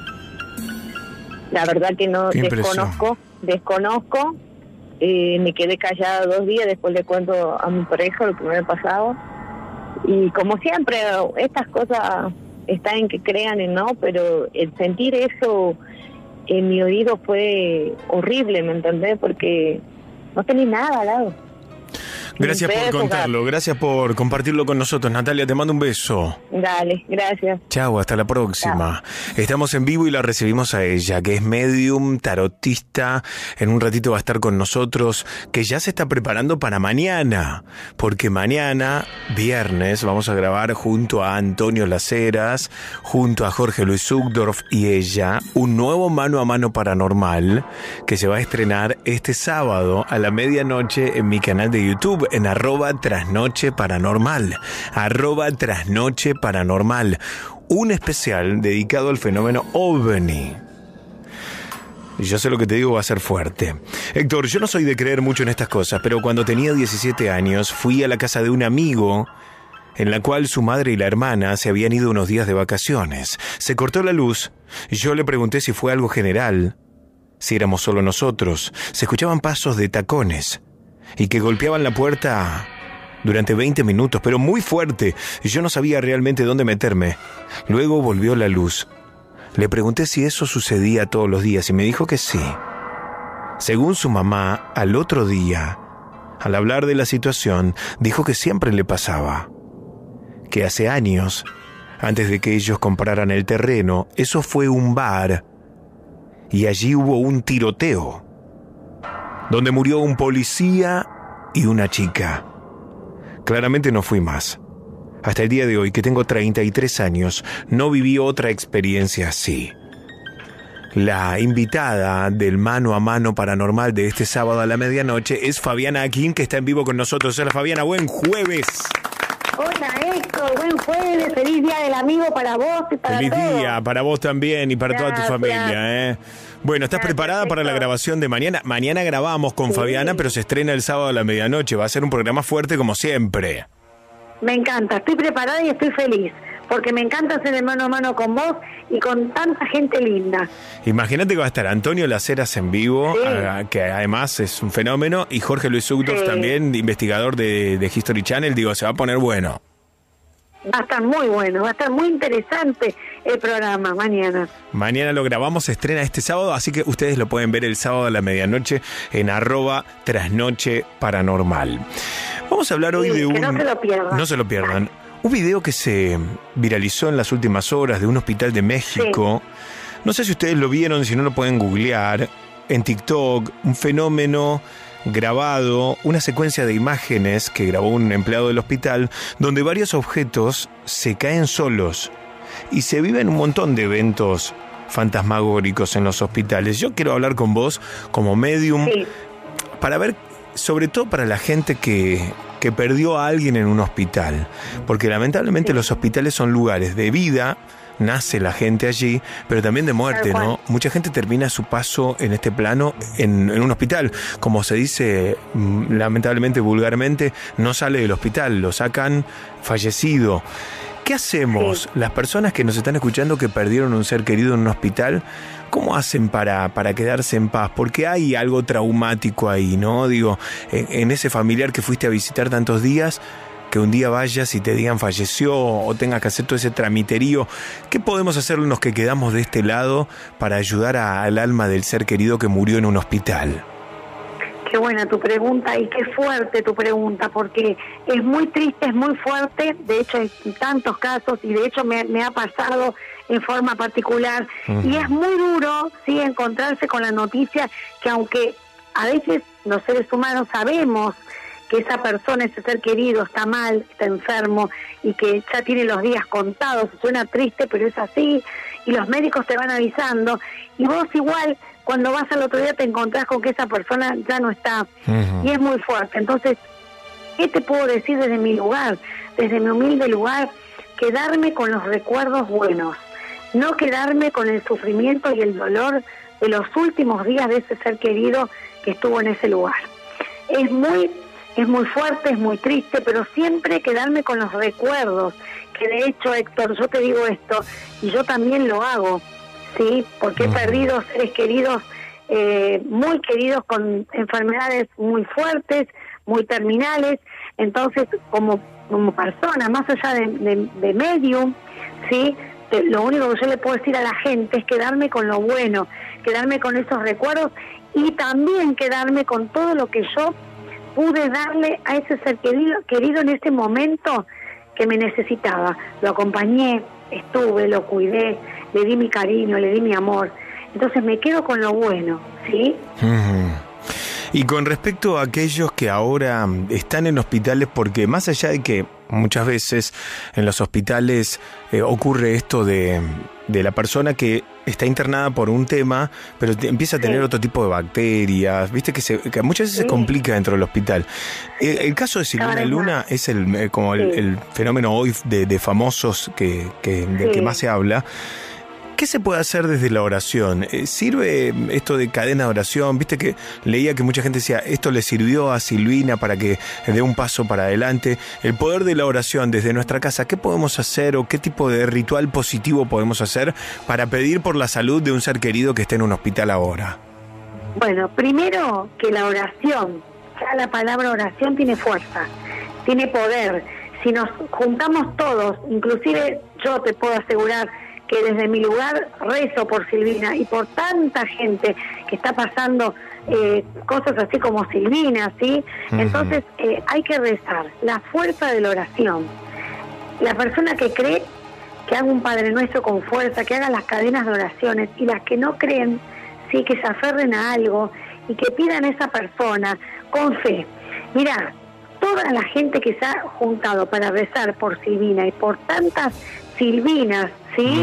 O: La verdad que no, desconozco. Me quedé callada 2 días, después le cuento a mi pareja lo que me había pasado. Y como siempre, estas cosas están en que crean y no, pero el sentir eso en mi oído fue horrible, ¿me entendés? Porque no tenía nada al lado.
G: Gracias por contarlo, gracias por compartirlo con nosotros. Natalia, te mando un beso.
O: Dale, gracias.
G: Chau, hasta la próxima. Chau. Estamos en vivo y la recibimos a ella, que es medium, tarotista. En un ratito va a estar con nosotros, que ya se está preparando para mañana, porque mañana, viernes, vamos a grabar junto a Antonio Las Heras, junto a Jorge Luis Zugdorf y ella, un nuevo Mano a Mano Paranormal, que se va a estrenar este sábado a la medianoche en mi canal de YouTube, en @trasnocheparanormal, @trasnocheparanormal, un especial dedicado al fenómeno OVNI. Yo sé lo que te digo, va a ser fuerte. Héctor, yo no soy de creer mucho en estas cosas, pero cuando tenía 17 años fui a la casa de un amigo en la cual su madre y la hermana se habían ido unos días de vacaciones. Se cortó la luz, yo le pregunté si fue algo general, si éramos solo nosotros. Se escuchaban pasos de tacones y que golpeaban la puerta durante 20 minutos, pero muy fuerte, y yo no sabía realmente dónde meterme. Luego volvió la luz. Le pregunté si eso sucedía todos los días y me dijo que sí. Según su mamá, al otro día, al hablar de la situación, dijo que siempre le pasaba. Que hace años, antes de que ellos compraran el terreno, eso fue un bar y allí hubo un tiroteo, donde murió un policía y una chica. Claramente no fui más. Hasta el día de hoy, que tengo 33 años, no viví otra experiencia así. La invitada del Mano a Mano Paranormal de este sábado a la medianoche es Fabiana Aquín, que está en vivo con nosotros. Hola, Fabiana, buen jueves.
P: Hola, Héctor, buen jueves, feliz día del amigo para vos y para todos.
G: Feliz día para vos también y para toda tu familia, ¿eh? Bueno, ¿estás preparada para la grabación de mañana? Mañana grabamos con Fabiana, pero se estrena el sábado a la medianoche. Va a ser un programa fuerte como siempre.
P: Me encanta, estoy preparada y estoy feliz, porque me encanta hacer el mano a mano con vos y con tanta gente linda.
G: Imagínate que va a estar Antonio Las Heras en vivo, que además es un fenómeno, y Jorge Luis Zugdorf también, investigador de History Channel. Digo, se va a poner bueno.
P: Va a estar muy bueno, va a estar muy interesante el programa mañana.
G: Mañana lo grabamos, se estrena este sábado, así que ustedes lo pueden ver el sábado a la medianoche en @trasnocheparanormal. Vamos a hablar hoy de un...
P: Que no se lo pierdan.
G: No se lo pierdan. Un video que se viralizó en las últimas horas de un hospital de México. No sé si ustedes lo vieron, si no lo pueden googlear. en TikTok un fenómeno grabado, una secuencia de imágenes que grabó un empleado del hospital, donde varios objetos se caen solos y se viven un montón de eventos fantasmagóricos en los hospitales. Yo quiero hablar con vos como medium, para ver, sobre todo para la gente que perdió a alguien en un hospital, porque lamentablemente los hospitales son lugares de vida, nace la gente allí, pero también de muerte, ¿no? Mucha gente termina su paso en este plano en un hospital. Como se dice lamentablemente, vulgarmente, no sale del hospital, lo sacan fallecido. ¿Qué hacemos? Las personas que nos están escuchando que perdieron un ser querido en un hospital, ¿cómo hacen para quedarse en paz? Porque hay algo traumático ahí, ¿no? Digo, en ese familiar que fuiste a visitar tantos días, que un día vayas y te digan falleció o tengas que hacer todo ese tramiterío. ¿Qué podemos hacer los que quedamos de este lado para ayudar al alma del ser querido que murió en un hospital?
P: Qué buena tu pregunta y qué fuerte tu pregunta, porque es muy triste, es muy fuerte. De hecho, hay tantos casos y de hecho me ha pasado en forma particular. Y es muy duro, sí, encontrarse con la noticia que aunque a veces los seres humanos sabemos que esa persona, ese ser querido está mal, está enfermo y que ya tiene los días contados, suena triste pero es así, y los médicos te van avisando y vos igual cuando vas al otro día te encontrás con que esa persona ya no está y es muy fuerte. Entonces, ¿qué te puedo decir desde mi lugar, desde mi humilde lugar? Quedarme con los recuerdos buenos, no quedarme con el sufrimiento y el dolor de los últimos días de ese ser querido que estuvo en ese lugar. Es muy fuerte, es muy triste, pero siempre quedarme con los recuerdos, que de hecho, Héctor, yo te digo esto, y yo también lo hago, ¿sí? Porque he perdido seres queridos, muy queridos, con enfermedades muy fuertes, muy terminales. Entonces, como persona, más allá de medium, ¿sí? Lo único que yo le puedo decir a la gente es quedarme con lo bueno, quedarme con esos recuerdos y también quedarme con todo lo que yo pude darle a ese ser querido en ese momento que me necesitaba. Lo acompañé, estuve, lo cuidé, le di mi cariño, le di mi amor. Entonces me quedo con lo bueno, ¿sí?
G: Y con respecto a aquellos que ahora están en hospitales, porque más allá de que muchas veces en los hospitales ocurre esto de la persona que está internada por un tema, pero empieza a tener otro tipo de bacterias, viste que muchas veces se complica dentro del hospital. El caso de Silvina Luna es el fenómeno hoy de famosos del que más se habla. ¿Qué se puede hacer desde la oración? ¿Sirve esto de cadena de oración? Viste que leía que mucha gente decía, esto le sirvió a Silvina para que dé un paso para adelante. El poder de la oración desde nuestra casa, ¿qué podemos hacer o qué tipo de ritual positivo podemos hacer para pedir por la salud de un ser querido que esté en un hospital ahora?
P: Bueno, primero que la oración, ya la palabra oración tiene fuerza, tiene poder. Si nos juntamos todos, inclusive yo te puedo asegurar que desde mi lugar rezo por Silvina y por tanta gente que está pasando cosas así como Silvina, ¿sí? Entonces hay que rezar, la fuerza de la oración. La persona que cree, que haga un Padre Nuestro con fuerza, que haga las cadenas de oraciones, y las que no creen, sí, que se aferren a algo y que pidan a esa persona con fe. Mirá, toda la gente que se ha juntado para rezar por Silvina y por tantas Silvinas, ¿sí?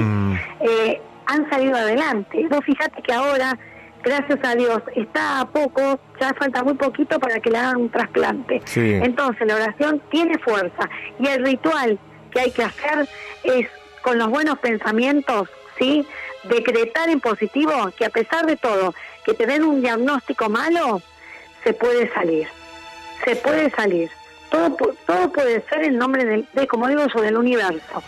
P: Han salido adelante. Vos fíjate que ahora, gracias a Dios, está a poco, ya falta muy poquito para que le hagan un trasplante. Sí. Entonces la oración tiene fuerza y el ritual que hay que hacer es, con los buenos pensamientos, ¿sí? Decretar en positivo que a pesar de todo, que te den un diagnóstico malo, se puede salir. Se puede salir. Todo puede ser en nombre de, como digo yo, del universo.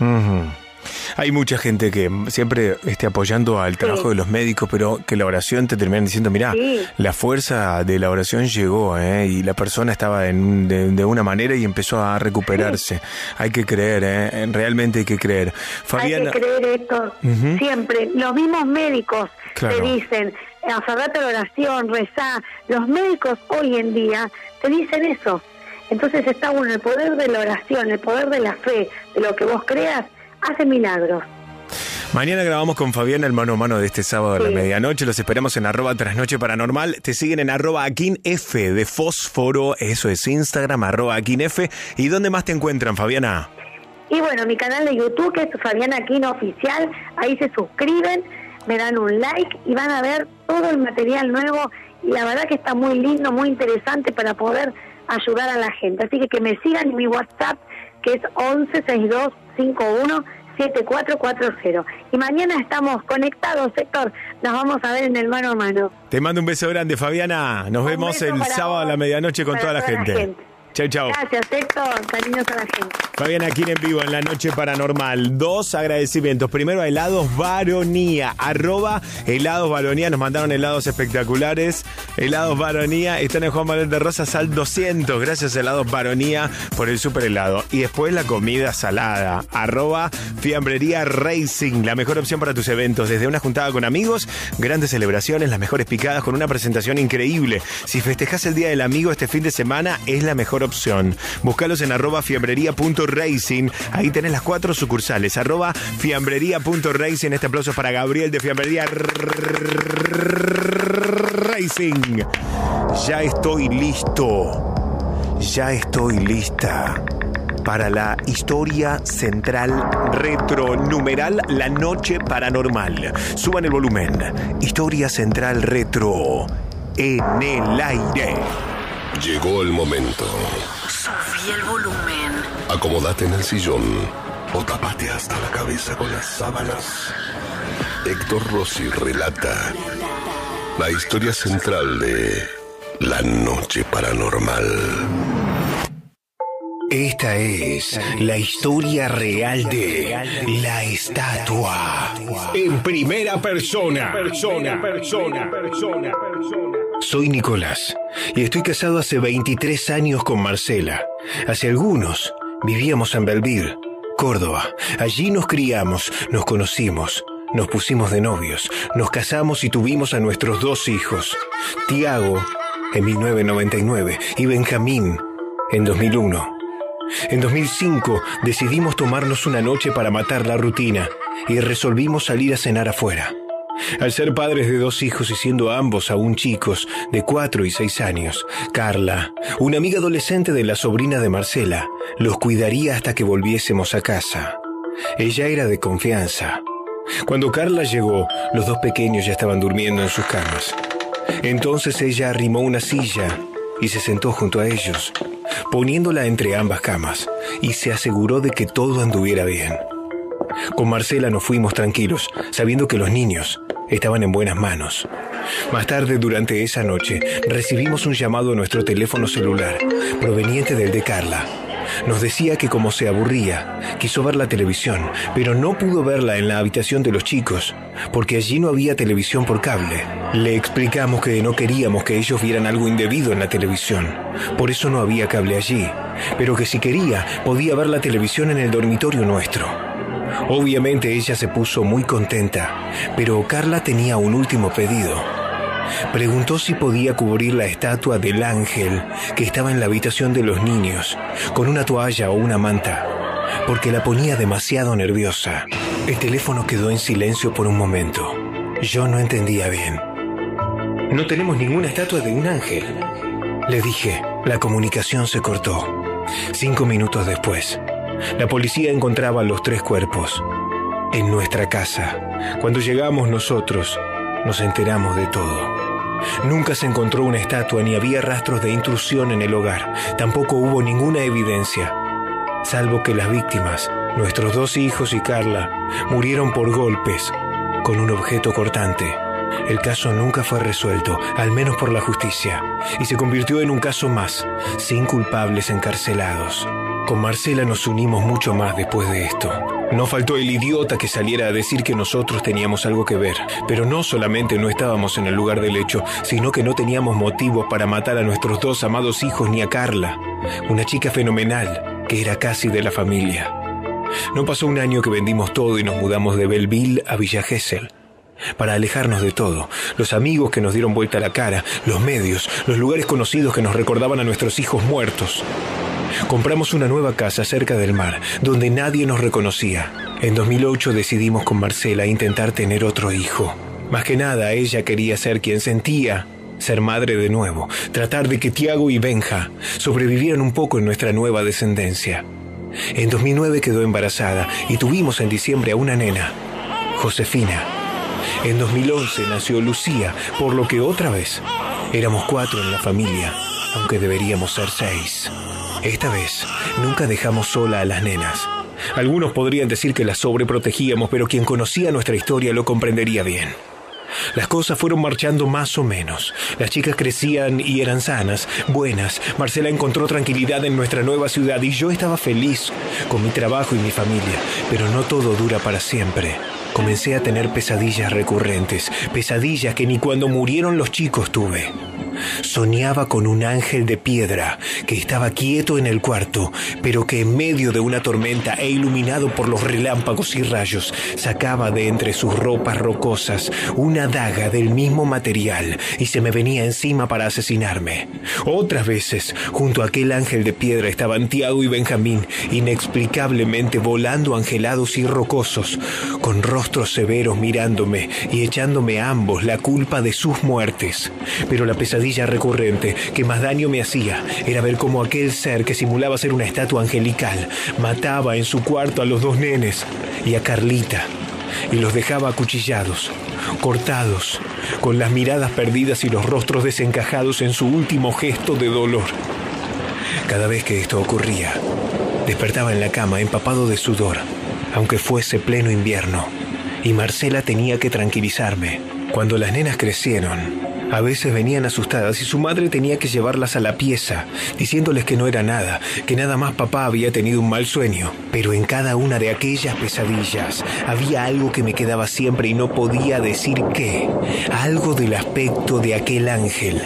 G: Hay mucha gente que siempre esté apoyando al trabajo de los médicos, pero que la oración te terminan diciendo, mirá, la fuerza de la oración llegó, y la persona estaba de una manera y empezó a recuperarse. Hay que creer, realmente hay que creer. Fabiana,
P: hay que creer esto, siempre. Los mismos médicos te dicen, aferrate a la oración, rezá. Los médicos hoy en día te dicen eso. Entonces está bueno, el poder de la oración, el poder de la fe, de lo que vos creas, hace milagros.
G: Mañana grabamos con Fabiana el mano a mano de este sábado a la medianoche. Los esperamos en @trasnocheparanormal. Te siguen en @AquinF de Fósforo. Eso es Instagram, @AquinF. ¿Y dónde más te encuentran, Fabiana?
P: Y bueno, mi canal de YouTube, que es Fabiana Aquino Oficial. Ahí se suscriben, me dan un like y van a ver todo el material nuevo. Y la verdad que está muy lindo, muy interesante para poder ayudar a la gente. Así que me sigan en mi WhatsApp, que es 1162517440. Y mañana estamos conectados, Héctor. Nos vamos a ver en el mano a mano.
G: Te mando un beso grande, Fabiana. Nos vemos el sábado a la medianoche con toda la gente. Chau, chau.
P: Gracias, Héctor. Cariños a la gente.
G: Fabiana Aquino en vivo en la noche paranormal. 2 agradecimientos. Primero a Helados Baronía. @Helados Baronía. Nos mandaron helados espectaculares. Helados Baronía. Están en Juan Manuel de Rosas al 200. Gracias, Helados Baronía, por el super helado. Y después la comida salada. @Fiambrería Racing. La mejor opción para tus eventos. Desde una juntada con amigos, grandes celebraciones, las mejores picadas con una presentación increíble. Si festejas el Día del Amigo este fin de semana, es la mejor opción. Búscalos en @fiambrería.racing. Ahí tenés las 4 sucursales. @fiambrería.racing. Este aplauso para Gabriel de Fiambrería Racing. Ya estoy listo. Ya estoy lista para la historia central retro numeral La Noche Paranormal. Suban el volumen. Historia central retro en el aire.
A: Llegó el momento.
C: Subí el volumen.
A: Acomódate en el sillón o tapate hasta la cabeza con las sábanas. Héctor Rossi relata la historia central de La Noche Paranormal.
N: Esta es la historia real de la estatua. En primera persona. Soy Nicolás y estoy casado hace 23 años con Marcela. Hace algunos vivíamos en Belleville, Córdoba. Allí nos criamos, nos conocimos, nos pusimos de novios, nos casamos y tuvimos a nuestros 2 hijos. Tiago en 1999 y Benjamín en 2001. En 2005 decidimos tomarnos una noche para matar la rutina y resolvimos salir a cenar afuera. Al ser padres de 2 hijos y siendo ambos aún chicos de 4 y 6 años, Carla, una amiga adolescente de la sobrina de Marcela, los cuidaría hasta que volviésemos a casa. Ella era de confianza. Cuando Carla llegó, los 2 pequeños ya estaban durmiendo en sus camas. Entonces ella arrimó una silla y se sentó junto a ellos, poniéndola entre ambas camas, y se aseguró de que todo anduviera bien. Con Marcela nos fuimos tranquilos, sabiendo que los niños estaban en buenas manos. Más tarde, durante esa noche, recibimos un llamado a nuestro teléfono celular, proveniente del de Carla. Nos decía que como se aburría, quiso ver la televisión, pero no pudo verla en la habitación de los chicos, porque allí no había televisión por cable. Le explicamos que no queríamos que ellos vieran algo indebido en la televisión, por eso no había cable allí, pero que si quería, podía ver la televisión en el dormitorio nuestro. Obviamente ella se puso muy contenta, pero Carla tenía un último pedido. Preguntó si podía cubrir la estatua del ángel que estaba en la habitación de los niños con una toalla o una manta, porque la ponía demasiado nerviosa. El teléfono quedó en silencio por un momento. Yo no entendía bien. No tenemos ninguna estatua de un ángel, le dije. La comunicación se cortó. 5 minutos después, la policía encontraba los 3 cuerpos en nuestra casa. Cuando llegamos nosotros, nos enteramos de todo. Nunca se encontró una estatua ni había rastros de intrusión en el hogar. Tampoco hubo ninguna evidencia, salvo que las víctimas, nuestros 2 hijos y Carla, murieron por golpes con un objeto cortante. El caso nunca fue resuelto, al menos por la justicia, y se convirtió en un caso más, sin culpables encarcelados. Con Marcela nos unimos mucho más después de esto. No faltó el idiota que saliera a decir que nosotros teníamos algo que ver, pero no solamente no estábamos en el lugar del hecho, sino que no teníamos motivos para matar a nuestros 2 amados hijos ni a Carla, una chica fenomenal que era casi de la familia. No pasó un año que vendimos todo y nos mudamos de Belleville a Villa Gesell, para alejarnos de todo, los amigos que nos dieron vuelta la cara, los medios, los lugares conocidos que nos recordaban a nuestros hijos muertos. Compramos una nueva casa cerca del mar, donde nadie nos reconocía. En 2008 decidimos con Marcela intentar tener otro hijo. Más que nada, ella quería ser quien sentía ser madre de nuevo, tratar de que Tiago y Benja sobrevivieran un poco en nuestra nueva descendencia. En 2009 quedó embarazada y tuvimos en diciembre a una nena, Josefina. En 2011 nació Lucía, por lo que otra vez éramos 4 en la familia, aunque deberíamos ser 6. Esta vez nunca dejamos sola a las nenas. Algunos podrían decir que las sobreprotegíamos, pero quien conocía nuestra historia lo comprendería bien. Las cosas fueron marchando más o menos. Las chicas crecían y eran sanas, buenas. Marcela encontró tranquilidad en nuestra nueva ciudad y yo estaba feliz con mi trabajo y mi familia. Pero no todo dura para siempre. Comencé a tener pesadillas recurrentes, pesadillas que ni cuando murieron los chicos tuve. Soñaba con un ángel de piedra que estaba quieto en el cuarto, pero que en medio de una tormenta e iluminado por los relámpagos y rayos, sacaba de entre sus ropas rocosas una daga del mismo material y se me venía encima para asesinarme. Otras veces, junto a aquel ángel de piedra estaban Tiago y Benjamín, inexplicablemente volando angelados y rocosos, con rostros severos mirándome y echándome a ambos la culpa de sus muertes. Pero la pesadilla recurrente que más daño me hacía era ver cómo aquel ser que simulaba ser una estatua angelical mataba en su cuarto a los 2 nenes y a Carlita y los dejaba acuchillados, cortados, con las miradas perdidas y los rostros desencajados en su último gesto de dolor. Cada vez que esto ocurría, despertaba en la cama empapado de sudor, aunque fuese pleno invierno, y Marcela tenía que tranquilizarme. Cuando las nenas crecieron, a veces venían asustadas y su madre tenía que llevarlas a la pieza, diciéndoles que no era nada, que nada más papá había tenido un mal sueño. Pero en cada una de aquellas pesadillas había algo que me quedaba siempre y no podía decir qué. Algo del aspecto de aquel ángel,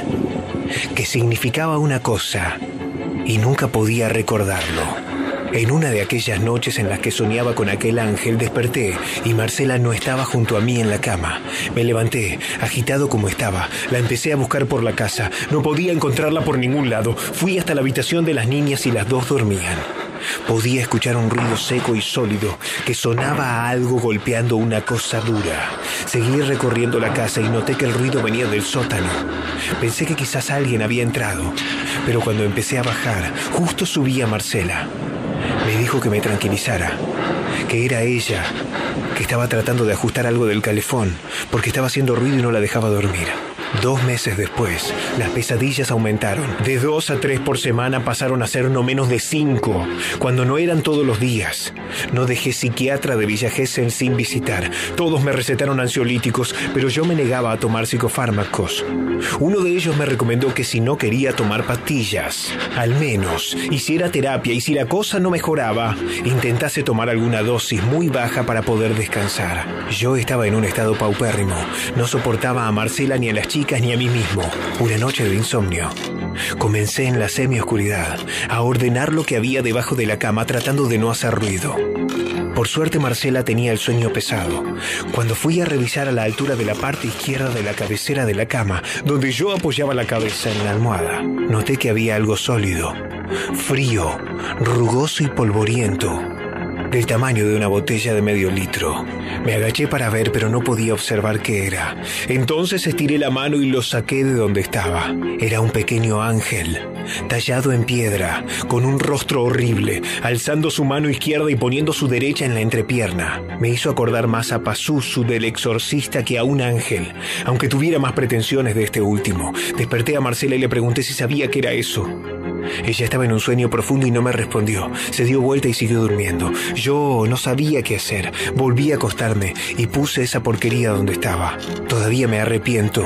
N: que significaba una cosa y nunca podía recordarlo. En una de aquellas noches en las que soñaba con aquel ángel, desperté y Marcela no estaba junto a mí en la cama. Me levanté, agitado como estaba. La empecé a buscar por la casa. No podía encontrarla por ningún lado. Fui hasta la habitación de las niñas y las 2 dormían. Podía escuchar un ruido seco y sólido que sonaba a algo golpeando una cosa dura. Seguí recorriendo la casa y noté que el ruido venía del sótano. Pensé que quizás alguien había entrado, pero cuando empecé a bajar, justo subí a Marcela. Me dijo que me tranquilizara, que era ella, que estaba tratando de ajustar algo del calefón, porque estaba haciendo ruido y no la dejaba dormir. 2 meses después, las pesadillas aumentaron. De 2 a 3 por semana pasaron a ser no menos de 5, cuando no eran todos los días. No dejé psiquiatra de Villa Gesell sin visitar. Todos me recetaron ansiolíticos, pero yo me negaba a tomar psicofármacos. Uno de ellos me recomendó que si no quería tomar pastillas, al menos hiciera terapia y si la cosa no mejoraba, intentase tomar alguna dosis muy baja para poder descansar. Yo estaba en un estado paupérrimo. No soportaba a Marcela ni a las chicas ni a mí mismo. Una noche de insomnio. Comencé en la semioscuridad a ordenar lo que había debajo de la cama tratando de no hacer ruido. Por suerte Marcela tenía el sueño pesado. Cuando fui a revisar a la altura de la parte izquierda de la cabecera de la cama, donde yo apoyaba la cabeza en la almohada, noté que había algo sólido, frío, rugoso y polvoriento, del tamaño de una botella de medio litro. Me agaché para ver, pero no podía observar qué era. Entonces estiré la mano y lo saqué de donde estaba. Era un pequeño ángel, tallado en piedra, con un rostro horrible, alzando su mano izquierda y poniendo su derecha en la entrepierna. Me hizo acordar más a Pazuzu del Exorcista que a un ángel, aunque tuviera más pretensiones de este último. Desperté a Marcela y le pregunté si sabía qué era eso. Ella estaba en un sueño profundo y no me respondió. Se dio vuelta y siguió durmiendo. Yo no sabía qué hacer. Volví a acostarme y puse esa porquería donde estaba. Todavía me arrepiento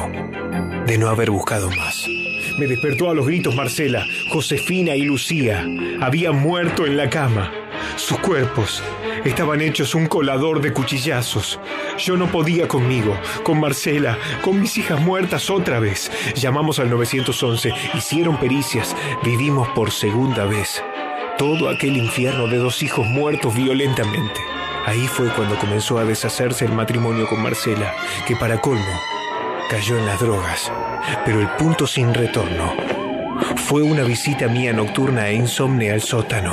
N: de no haber buscado más. Me despertó a los gritos Marcela. Josefina y Lucía habían muerto en la cama. Sus cuerpos estaban hechos un colador de cuchillazos. Yo no podía conmigo, con Marcela, con mis hijas muertas otra vez. Llamamos al 911, hicieron pericias, vivimos por segunda vez todo aquel infierno de 2 hijos muertos violentamente. Ahí fue cuando comenzó a deshacerse el matrimonio con Marcela, que para colmo cayó en las drogas. Pero el punto sin retorno fue una visita mía nocturna e insomne al sótano.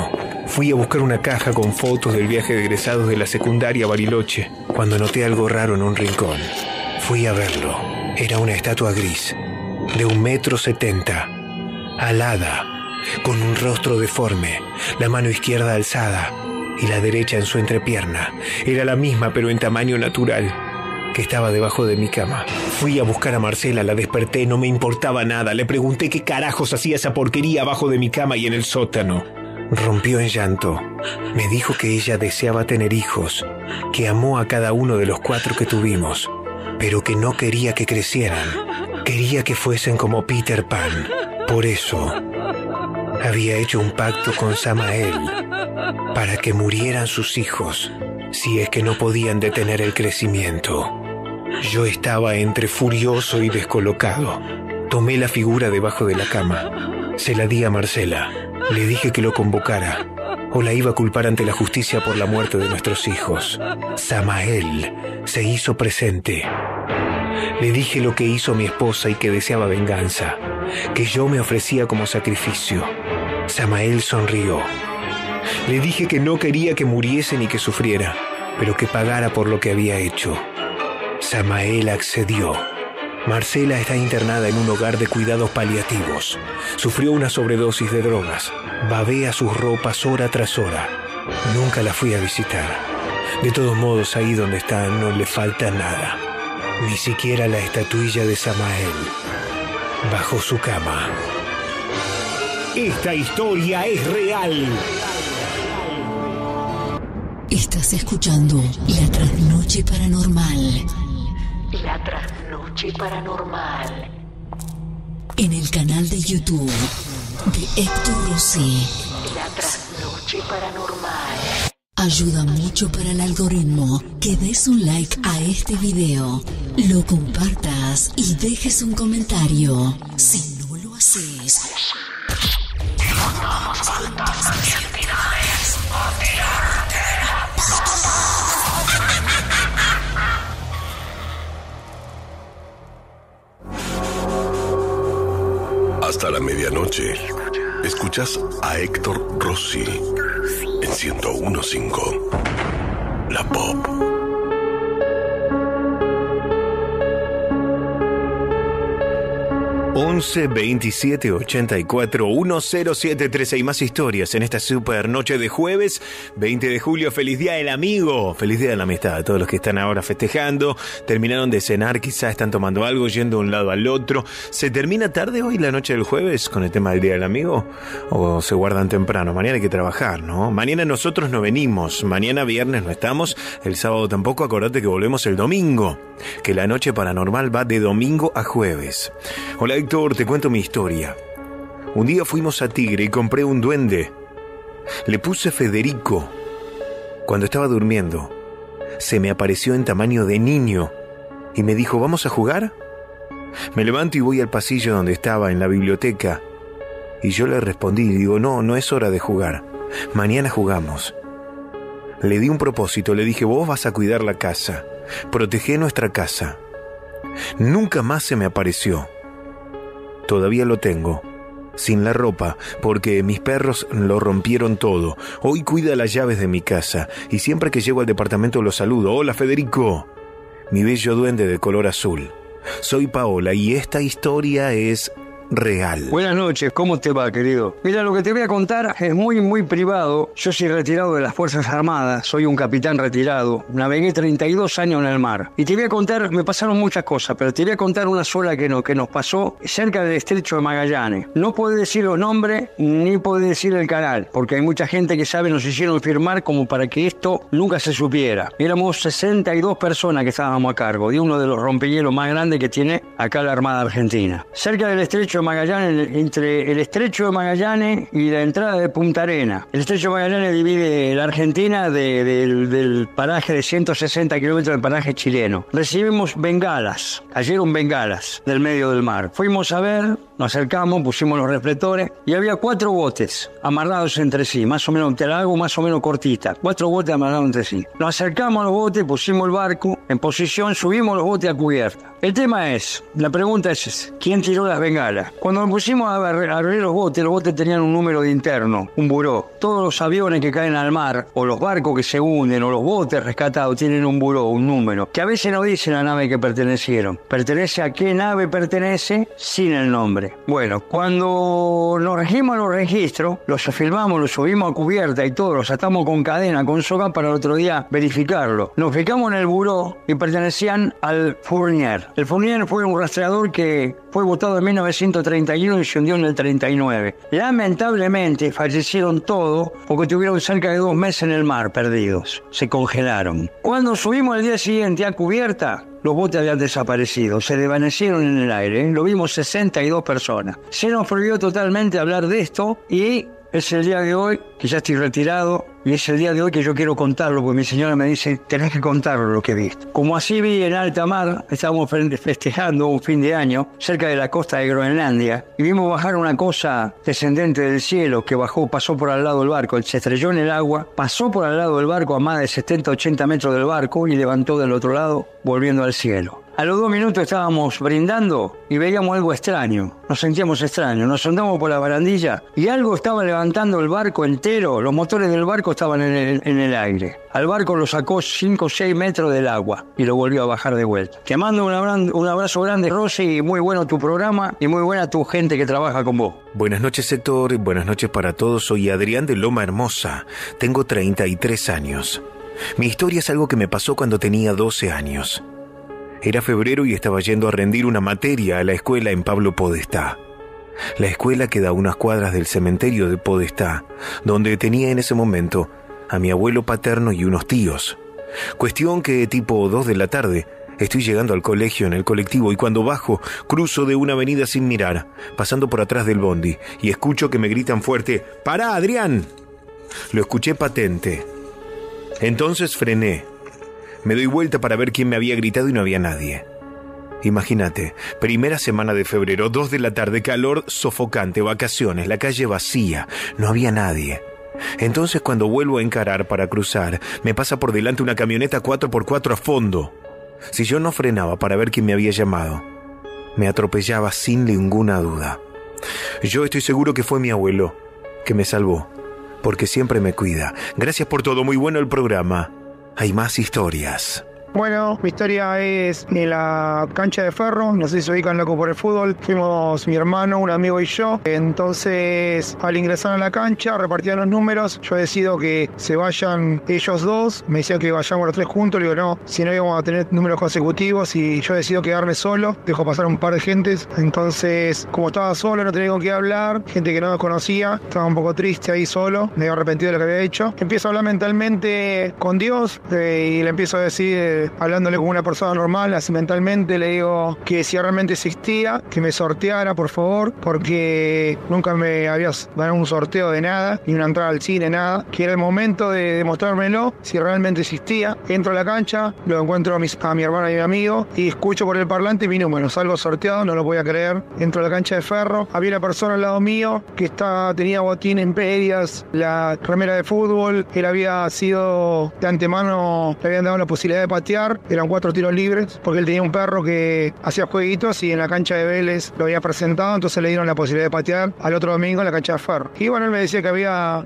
N: Fui a buscar una caja con fotos del viaje de egresados de la secundaria a Bariloche, cuando noté algo raro en un rincón. Fui a verlo. Era una estatua gris, de 1,70 m, alada, con un rostro deforme, la mano izquierda alzada y la derecha en su entrepierna. Era la misma, pero en tamaño natural, que estaba debajo de mi cama. Fui a buscar a Marcela, la desperté, no me importaba nada. Le pregunté qué carajos hacía esa porquería abajo de mi cama y en el sótano. Rompió en llanto. Me dijo que ella deseaba tener hijos, que amó a cada uno de los 4 que tuvimos, pero que no quería que crecieran. Quería que fuesen como Peter Pan. Por eso había hecho un pacto con Samael para que murieran sus hijos si es que no podían detener el crecimiento. Yo estaba entre furioso y descolocado. Tomé la figura debajo de la cama. Se la di a Marcela. Le dije que lo convocara o la iba a culpar ante la justicia por la muerte de nuestros hijos. Samael se hizo presente. Le dije lo que hizo mi esposa y que deseaba venganza, que yo me ofrecía como sacrificio. Samael sonrió. Le dije que no quería que muriese ni que sufriera, pero que pagara por lo que había hecho. Samael accedió. Marcela está internada en un hogar de cuidados paliativos. Sufrió una sobredosis de drogas. Babea sus ropas hora tras hora. Nunca la fui a visitar. De todos modos, ahí donde está no le falta nada. Ni siquiera la estatuilla de Samael bajo su cama. Esta historia es real.
C: Estás escuchando La Trasnoche Paranormal. La Trasnoche Paranormal. En el canal de YouTube de Héctor Rossi. La Trasnoche Paranormal. Ayuda mucho para el algoritmo que des un like a este video, lo compartas y dejes un comentario. Si no lo haces,
A: hasta la medianoche, escuchas a Héctor Rossi en 101.5 La Pop.
G: 11 27 84 1073. Hay más historias en esta super noche de jueves 20 de julio. Feliz día del amigo, feliz día de la amistad a todos los que están ahora festejando. Terminaron de cenar, quizás están tomando algo, yendo de un lado al otro. ¿Se termina tarde hoy la noche del jueves con el tema del día del amigo? ¿O se guardan temprano? Mañana hay que trabajar, ¿no? Mañana nosotros no venimos, mañana viernes no estamos, el sábado tampoco. Acordate que volvemos el domingo, que la noche paranormal va de domingo a jueves. Hola Héctor, te cuento mi historia. Un día fuimos a Tigre y compré un duende. Le puse Federico. Cuando estaba durmiendo, se me apareció en tamaño de niño y me dijo, ¿vamos a jugar? Me levanto y voy al pasillo donde estaba, en la biblioteca. Y yo le respondí y digo, no es hora de jugar. Mañana jugamos. Le di un propósito, le dije, vos vas a cuidar la casa. Protegé nuestra casa. Nunca más se me apareció. Todavía lo tengo, sin la ropa, porque mis perros lo rompieron todo. Hoy cuida las llaves de mi casa y siempre que llego al departamento lo saludo. Hola Federico, mi bello duende de color azul. Soy Paola y esta historia es real.
Q: Buenas noches, ¿cómo te va, querido? Mira, lo que te voy a contar es muy privado. Yo soy retirado de las Fuerzas Armadas, soy un capitán retirado, navegué 32 años en el mar. Y te voy a contar, me pasaron muchas cosas, pero te voy a contar una sola que nos pasó cerca del Estrecho de Magallanes. No puedo decir los nombres, ni puedo decir el canal, porque hay mucha gente que sabe, nos hicieron firmar como para que esto nunca se supiera. Éramos 62 personas que estábamos a cargo de uno de los rompehielos más grandes que tiene acá la Armada Argentina. Cerca del Estrecho de Magallanes, entre el Estrecho de Magallanes y la entrada de Punta Arenas. El Estrecho de Magallanes divide la Argentina del paraje de 160 kilómetros del paraje chileno. Recibimos bengalas, cayeron bengalas del medio del mar. Fuimos a ver, Nos acercamos, pusimos los reflectores y había 4 botes amarrados entre sí, más o menos, te la hago más o menos cortita, 4 botes amarrados entre sí. Nos acercamos a los botes, pusimos el barco en posición, subimos los botes a cubierta. El tema es, la pregunta es, ¿quién tiró las bengalas? Cuando nos pusimos a abrir los botes tenían un número de interno, un buró. Todos los aviones que caen al mar, o los barcos que se hunden, o los botes rescatados, tienen un buró, un número, que a veces no dice la nave que pertenecieron. Pertenece a qué nave pertenece sin el nombre. Bueno, cuando nos regimos los registros, los filmamos, los subimos a cubierta y todo, los atamos con cadena, con soga para el otro día verificarlo. Nos fijamos en el buró y pertenecían al Fournier. El Fournier fue un rastreador que fue votado en 1931 y se hundió en el 39. Lamentablemente fallecieron todos porque tuvieron cerca de 2 meses en el mar perdidos. Se congelaron. Cuando subimos el día siguiente a cubierta, los botes habían desaparecido, se desvanecieron en el aire. Lo vimos 62 personas. Se nos prohibió totalmente hablar de esto y es el día de hoy, que ya estoy retirado, y es el día de hoy que yo quiero contarlo, porque mi señora me dice, tenés que contarlo lo que viste. Como así vi en alta mar, estábamos festejando un fin de año cerca de la costa de Groenlandia, y vimos bajar una cosa descendente del cielo que pasó por al lado del barco, se estrelló en el agua, pasó por al lado del barco a más de 70-80 metros del barco y levantó del otro lado, volviendo al cielo. A los 2 minutos estábamos brindando y veíamos algo extraño. Nos sentíamos extraños. Nos sentamos por la barandilla y algo estaba levantando el barco entero. Los motores del barco estaban en el aire. Al barco lo sacó 5 o 6 metros del agua y lo volvió a bajar de vuelta. Te mando un abrazo grande, Rosy, y muy bueno tu programa y muy buena tu gente que trabaja con vos.
N: Buenas noches, Héctor. Buenas noches para todos. Soy Adrián de Loma Hermosa. Tengo 33 años. Mi historia es algo que me pasó cuando tenía 12 años. Era febrero y estaba yendo a rendir una materia a la escuela en Pablo Podestá. La escuela queda a unas cuadras del cementerio de Podestá, donde tenía en ese momento a mi abuelo paterno y unos tíos. Cuestión que tipo 2 de la tarde, estoy llegando al colegio en el colectivo y cuando bajo, cruzo de una avenida sin mirar, pasando por atrás del bondi, y escucho que me gritan fuerte, ¡Pará, Adrián! Lo escuché patente. Entonces frené. Me doy vuelta para ver quién me había gritado y no había nadie. Imagínate, primera semana de febrero, 2 de la tarde, calor sofocante, vacaciones, la calle vacía, no había nadie. Entonces cuando vuelvo a encarar para cruzar, me pasa por delante una camioneta 4x4 a fondo. Si yo no frenaba para ver quién me había llamado, me atropellaba sin ninguna duda. Yo estoy seguro que fue mi abuelo, que me salvó, porque siempre me cuida. Gracias por todo, muy bueno el programa. Hay más historias.
R: Bueno, mi historia es en la cancha de Ferro, no sé si se ubican loco por el fútbol, fuimos mi hermano, un amigo y yo, entonces al ingresar a la cancha repartían los números, yo decido que se vayan ellos dos, me decía que vayamos los 3 juntos, le digo no, si no íbamos a tener números consecutivos y yo decido quedarme solo, dejo pasar un par de gentes, entonces como estaba solo, no tenía con qué hablar, gente que no nos conocía, estaba un poco triste ahí solo, me había arrepentido de lo que había hecho, empiezo a hablar mentalmente con Dios y le empiezo a decir, hablándole como una persona normal, así mentalmente, le digo que si realmente existía, que me sorteara, por favor, porque nunca me había dado un sorteo de nada, ni una entrada al cine, nada, que era el momento de demostrármelo, si realmente existía. Entro a la cancha, lo encuentro a mi hermano y mi amigo, y escucho por el parlante mi número, salgo sorteado, no lo voy a creer. Entro a la cancha de Ferro, había una persona al lado mío que tenía botín en medias, la remera de fútbol, él había sido de antemano, le habían dado la posibilidad de patear, eran 4 tiros libres, porque él tenía un perro que hacía jueguitos y en la cancha de Vélez lo había presentado, entonces le dieron la posibilidad de patear al otro domingo en la cancha de Ferro. Y bueno, él me decía que había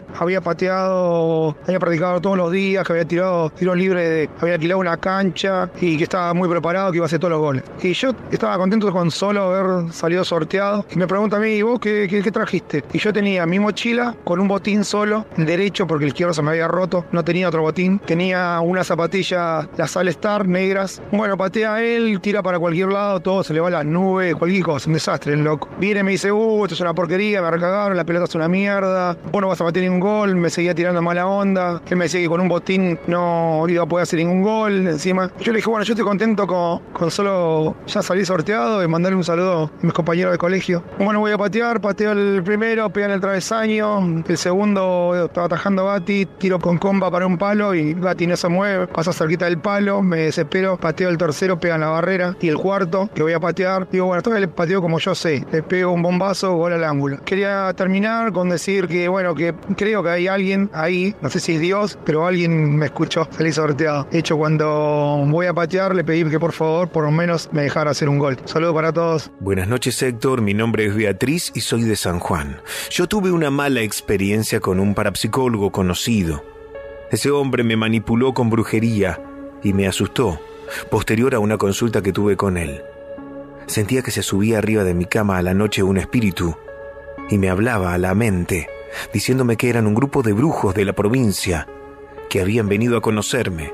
R: pateado, había practicado todos los días, que había tirado tiros libres, había alquilado una cancha y que estaba muy preparado, que iba a hacer todos los goles. Y yo estaba contento con solo haber salido sorteado. Y me pregunta a mí, ¿y vos qué trajiste? Y yo tenía mi mochila con un botín solo, el derecho, porque el izquierdo se me había roto, no tenía otro botín. Tenía una zapatilla, las All-Star negras. Bueno, patea él, tira para cualquier lado, todo se le va a las nubes, cualquier cosa, un desastre, el loco. Viene y me dice, esto es una porquería, me recagaron, la pelota es una mierda, vos no vas a bater ningún gol, me seguía tirando mala onda, él me decía que con un botín no iba a poder hacer ningún gol, encima. Yo le dije, bueno, yo estoy contento con solo ya salir sorteado y mandarle un saludo a mis compañeros de colegio. Bueno, voy a patear, pateo el primero, pega en el travesaño, el segundo estaba atajando Gatti, tiro con comba para un palo y Gatti no se mueve, pasa cerquita del palo, me desespero, pateo el tercero, pega en la barrera, y el cuarto, que voy a patear, digo, bueno, todavía le pateo como yo sé, le pego un bombazo, gol al ángulo. Quería terminar con decir que, bueno, que creo que hay alguien ahí, no sé si es Dios, pero alguien me escuchó, salí sorteado. De hecho, cuando voy a patear, le pedí que por favor, por lo menos, me dejara hacer un gol. Saludos para todos.
N: Buenas noches, Héctor. Mi nombre es Beatriz y soy de San Juan. Yo tuve una mala experiencia con un parapsicólogo conocido. Ese hombre me manipuló con brujería y me asustó, posterior a una consulta que tuve con él. Sentía que se subía arriba de mi cama a la noche un espíritu y me hablaba a la mente, diciéndome que eran un grupo de brujos de la provincia que habían venido a conocerme.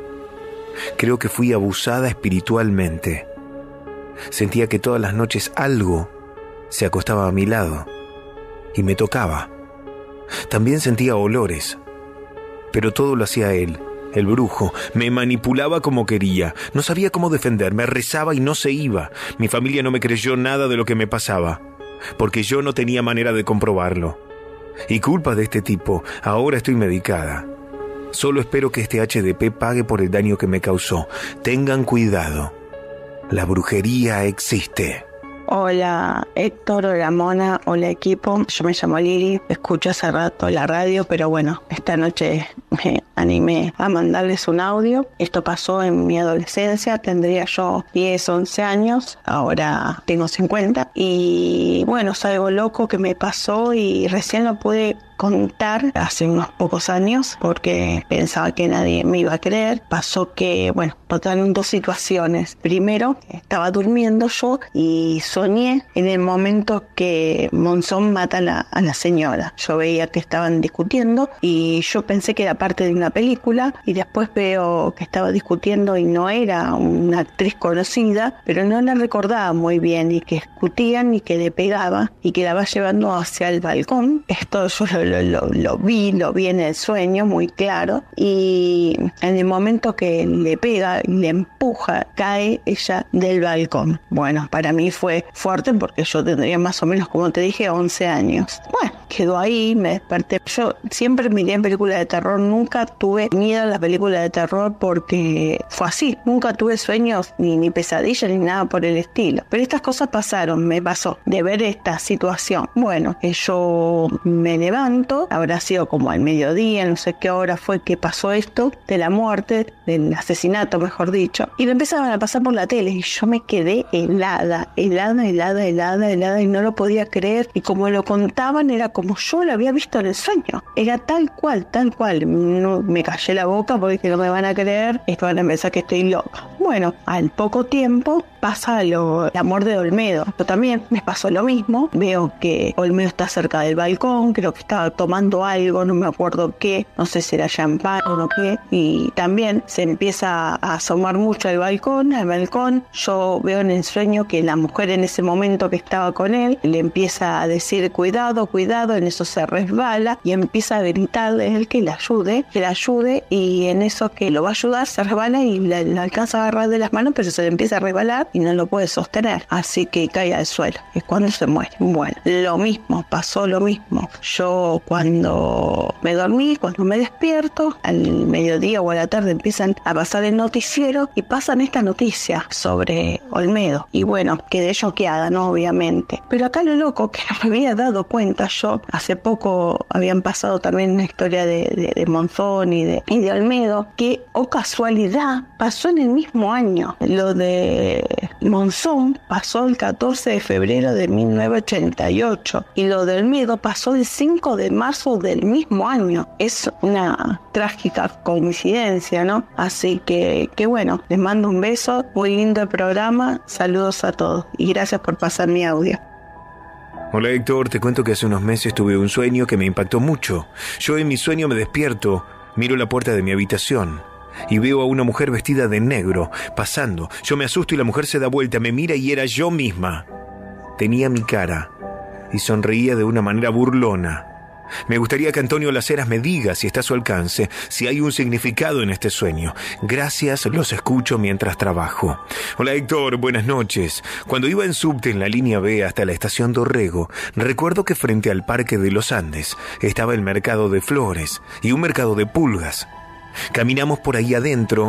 N: Creo que fui abusada espiritualmente. Sentía que todas las noches algo se acostaba a mi lado y me tocaba. También sentía olores, pero todo lo hacía él, el brujo. Me manipulaba como quería. No sabía cómo defenderme, rezaba y no se iba. Mi familia no me creyó nada de lo que me pasaba, porque yo no tenía manera de comprobarlo. Y culpa de este tipo, ahora estoy medicada. Solo espero que este HDP pague por el daño que me causó. Tengan cuidado. La brujería existe.
E: Hola Héctor, hola Mona, hola equipo, yo me llamo Lili, escucho hace rato la radio, pero bueno, esta noche me animé a mandarles un audio. Esto pasó en mi adolescencia, tendría yo 10, 11 años, ahora tengo 50 y bueno, es algo loco que me pasó y recién lo pude contar hace unos pocos años porque pensaba que nadie me iba a creer. Pasó que, bueno, pasaron dos situaciones. Primero, estaba durmiendo yo y soñé en el momento que Monzón mata a la señora. Yo veía que estaban discutiendo y yo pensé que era parte de una película y después veo que estaba discutiendo y no era una actriz conocida, pero no la recordaba muy bien y que discutían y que le pegaba y que la va llevando hacia el balcón. Esto yo lo vi en el sueño muy claro y en el momento que le pega y le empuja, cae ella del balcón. Bueno, para mí fue fuerte porque yo tendría más o menos, como te dije, 11 años. Bueno, quedó ahí, me desperté. Yo siempre miré en películas de terror, nunca tuve miedo a las películas de terror porque fue así. Nunca tuve sueños ni pesadillas ni nada por el estilo. Pero estas cosas pasaron, me pasó de ver esta situación. Bueno, yo me levanto, habrá sido como al mediodía, no sé qué hora fue que pasó esto, de la muerte, del asesinato, mejor dicho, y lo empezaban a pasar por la tele y yo me quedé helada y no lo podía creer y como lo contaban era como yo lo había visto en el sueño, era tal cual, no, me callé la boca porque dije no me van a creer, esto van a pensar que estoy loca. Bueno, al poco tiempo pasa la muerte de Olmedo. Yo también me pasó lo mismo, veo que Olmedo está cerca del balcón, creo que estaba tomando algo, no me acuerdo qué, no sé si era champán o no qué, y también se empieza a asomar mucho al balcón, yo veo en el sueño que la mujer en ese momento que estaba con él, le empieza a decir cuidado, en eso se resbala y empieza a gritarle a él que la ayude y en eso que lo va a ayudar se resbala y la alcanza a agarrar de las manos, pero se le empieza a resbalar y no lo puede sostener, así que cae al suelo, es cuando se muere. Bueno, pasó lo mismo, yo cuando me dormí, cuando me despierto, al mediodía o a la tarde empiezan a pasar el noticiero y pasan esta noticia sobre Olmedo y bueno, quedé choqueada, ¿no? Obviamente, pero acá lo loco que no me había dado cuenta yo, hace poco habían pasado también una historia de Monzón y de Olmedo, que casualidad pasó en el mismo año. Lo de Monzón pasó el 14 de febrero de 1988 y lo de Olmedo pasó el 5 de marzo del mismo año. Es una trágica coincidencia, ¿no? Así que bueno, les mando un beso, muy lindo el programa, saludos a todos y gracias por pasar mi audio.
N: Hola Héctor, te cuento que hace unos meses tuve un sueño que me impactó mucho. Yo en mi sueño me despierto, miro la puerta de mi habitación y veo a una mujer vestida de negro pasando. Yo me asusto y la mujer se da vuelta, me mira y era yo misma. Tenía mi cara y sonreía de una manera burlona. Me gustaría que Antonio Las Heras me diga si está a su alcance, si hay un significado en este sueño. Gracias, los escucho mientras trabajo. Hola Héctor, buenas noches. Cuando iba en subte en la línea B hasta la estación Dorrego, recuerdo que frente al Parque de los Andes estaba el mercado de flores y un mercado de pulgas. Caminamos por ahí adentro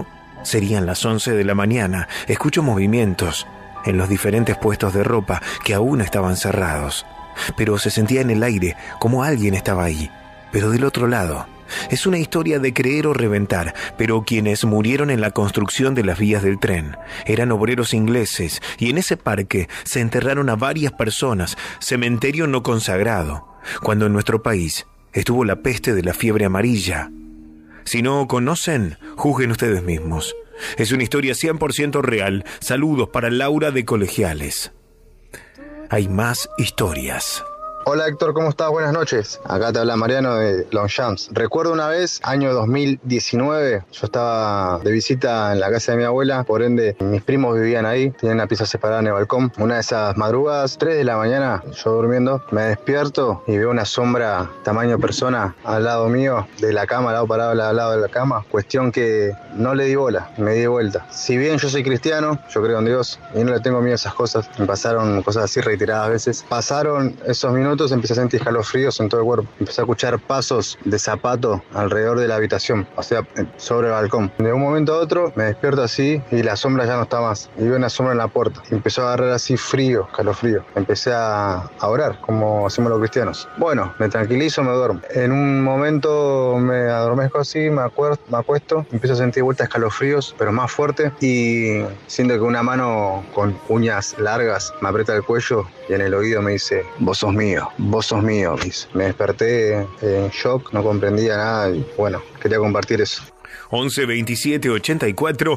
N: Serían las 11 de la mañana. Escucho movimientos en los diferentes puestos de ropa que aún estaban cerrados. Pero se sentía en el aire como alguien estaba ahí, pero del otro lado. Es una historia de creer o reventar, pero quienes murieron en la construcción de las vías del tren eran obreros ingleses, y en ese parque se enterraron a varias personas, cementerio no consagrado, cuando en nuestro país estuvo la peste de la fiebre amarilla. Si no conocen, juzguen ustedes mismos. Es una historia 100% real. Saludos para Laura de Colegiales. Hay más historias.
S: Hola Héctor, ¿cómo estás? Buenas noches. Acá te habla Mariano de Longchamps. Recuerdo una vez, año 2019, yo estaba de visita en la casa de mi abuela, por ende mis primos vivían ahí, tenían una pieza separada en el balcón. Una de esas madrugadas, 3 de la mañana, yo durmiendo, me despierto y veo una sombra tamaño persona al lado mío, de la cama, al lado parado al lado de la cama. Cuestión que no le di bola, me di vuelta. Si bien yo soy cristiano, yo creo en Dios y no le tengo miedo a esas cosas, me pasaron cosas así reiteradas veces. Pasaron esos minutos, empecé a sentir escalofríos en todo el cuerpo. Empecé a escuchar pasos de zapato alrededor de la habitación, o sea, sobre el balcón. De un momento a otro me despierto así y la sombra ya no está más. Y veo una sombra en la puerta. Y empezó a agarrar así frío, escalofrío. Empecé a orar, como hacemos los cristianos. Bueno, me tranquilizo, me duermo. En un momento me adormezco así, me acuesto, empiezo a sentir vueltas escalofríos, pero más fuerte. Y siento que una mano con uñas largas me aprieta el cuello y en el oído me dice: vos sos mío, dice. Me desperté en shock, no comprendía nada y bueno, quería compartir eso.
N: 11 27 84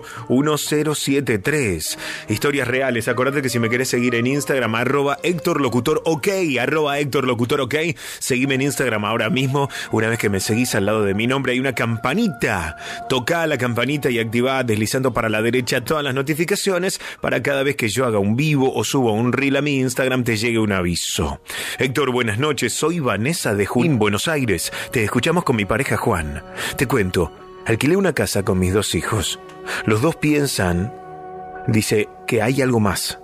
N: 1073. Historias reales. Acordate que si me querés seguir en Instagram, @HéctorLocutorOK, @HéctorLocutorOK. Seguime en Instagram ahora mismo. Una vez que me seguís, al lado de mi nombre hay una campanita. Tocá la campanita y activá deslizando para la derecha todas las notificaciones para cada vez que yo haga un vivo o suba un reel a mi Instagram te llegue un aviso. Héctor, buenas noches. Soy Vanessa de Junín, Buenos Aires. Te escuchamos con mi pareja Juan. Te cuento. Alquilé una casa con mis 2 hijos. Los 2 piensan, dice, que hay algo más.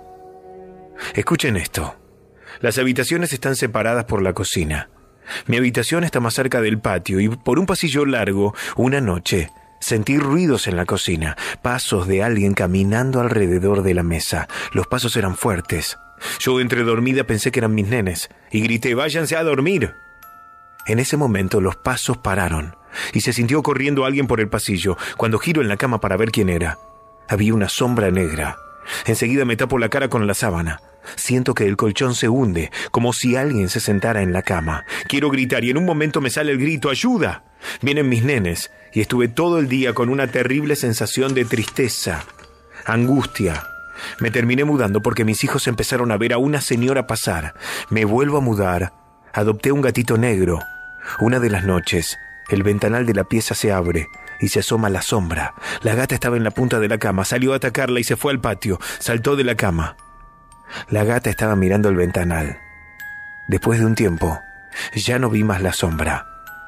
N: Escuchen esto. Las habitaciones están separadas por la cocina. Mi habitación está más cerca del patio y por un pasillo largo, una noche, sentí ruidos en la cocina, pasos de alguien caminando alrededor de la mesa. Los pasos eran fuertes. Yo, entre dormida, pensé que eran mis nenes y grité: váyanse a dormir. En ese momento los pasos pararon y se sintió corriendo alguien por el pasillo. Cuando giro en la cama para ver quién era, había una sombra negra. Enseguida me tapo la cara con la sábana. Siento que el colchón se hunde, como si alguien se sentara en la cama. Quiero gritar y en un momento me sale el grito: ¡ayuda! Vienen mis nenes y estuve todo el día con una terrible sensación de tristeza, angustia. Me terminé mudando porque mis hijos empezaron a ver a una señora pasar. Me vuelvo a mudar. Adopté un gatito negro. Una de las noches, el ventanal de la pieza se abre y se asoma la sombra. La gata estaba en la punta de la cama, salió a atacarla y se fue al patio. Saltó de la cama. La gata estaba mirando el ventanal. Después de un tiempo, ya no vi más la sombra.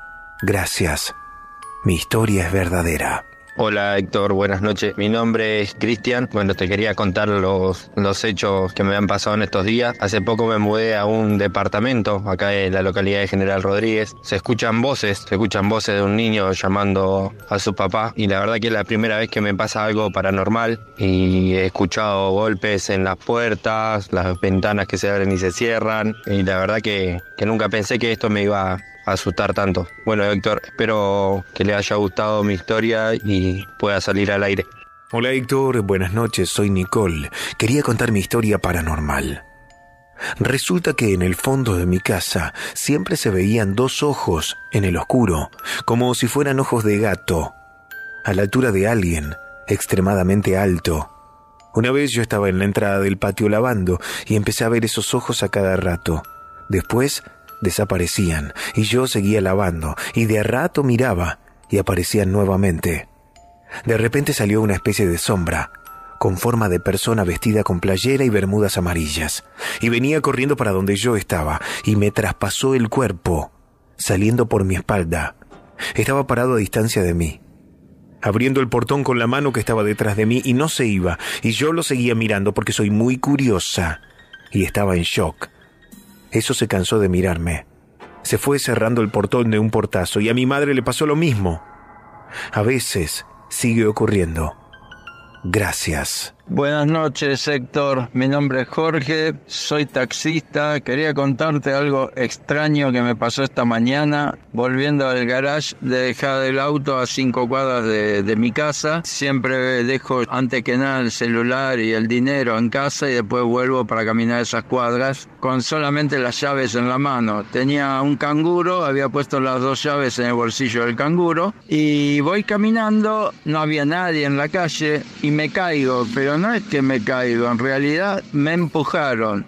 N: Gracias. Mi historia es verdadera.
T: Hola Héctor, buenas noches. Mi nombre es Cristian. Bueno, te quería contar los hechos que me han pasado en estos días. Hace poco me mudé a un departamento acá en la localidad de General Rodríguez. Se escuchan voces de un niño llamando a su papá y la verdad que es la primera vez que me pasa algo paranormal y he escuchado golpes en las puertas, las ventanas que se abren y se cierran y la verdad que nunca pensé que esto me iba a asustar tanto. Bueno, Héctor, espero que le haya gustado mi historia y pueda salir al aire.
N: Hola Héctor, buenas noches, soy Nicole. Quería contar mi historia paranormal. Resulta que en el fondo de mi casa siempre se veían 2 ojos en el oscuro, como si fueran ojos de gato, a la altura de alguien, extremadamente alto. Una vez yo estaba en la entrada del patio lavando y empecé a ver esos ojos a cada rato. Después desaparecían y yo seguía lavando y de a rato miraba y aparecían nuevamente. De repente salió una especie de sombra con forma de persona vestida con playera y bermudas amarillas y venía corriendo para donde yo estaba y me traspasó el cuerpo saliendo por mi espalda. Estaba parado a distancia de mí, abriendo el portón con la mano que estaba detrás de mí y no se iba y yo lo seguía mirando porque soy muy curiosa y estaba en shock. Eso se cansó de mirarme. Se fue cerrando el portón de un portazo y a mi madre le pasó lo mismo. A veces sigue ocurriendo.
G: Gracias.
U: Buenas noches, Héctor. Mi nombre es Jorge, soy taxista. Quería contarte algo extraño que me pasó esta mañana. Volviendo al garage, de dejar el auto a 5 cuadras de mi casa. Siempre dejo antes que nada el celular y el dinero en casa y después vuelvo para caminar esas cuadras con solamente las llaves en la mano. Tenía un canguro, había puesto las 2 llaves en el bolsillo del canguro y voy caminando, no había nadie en la calle y me caigo, pero no es que me caigo, en realidad me empujaron,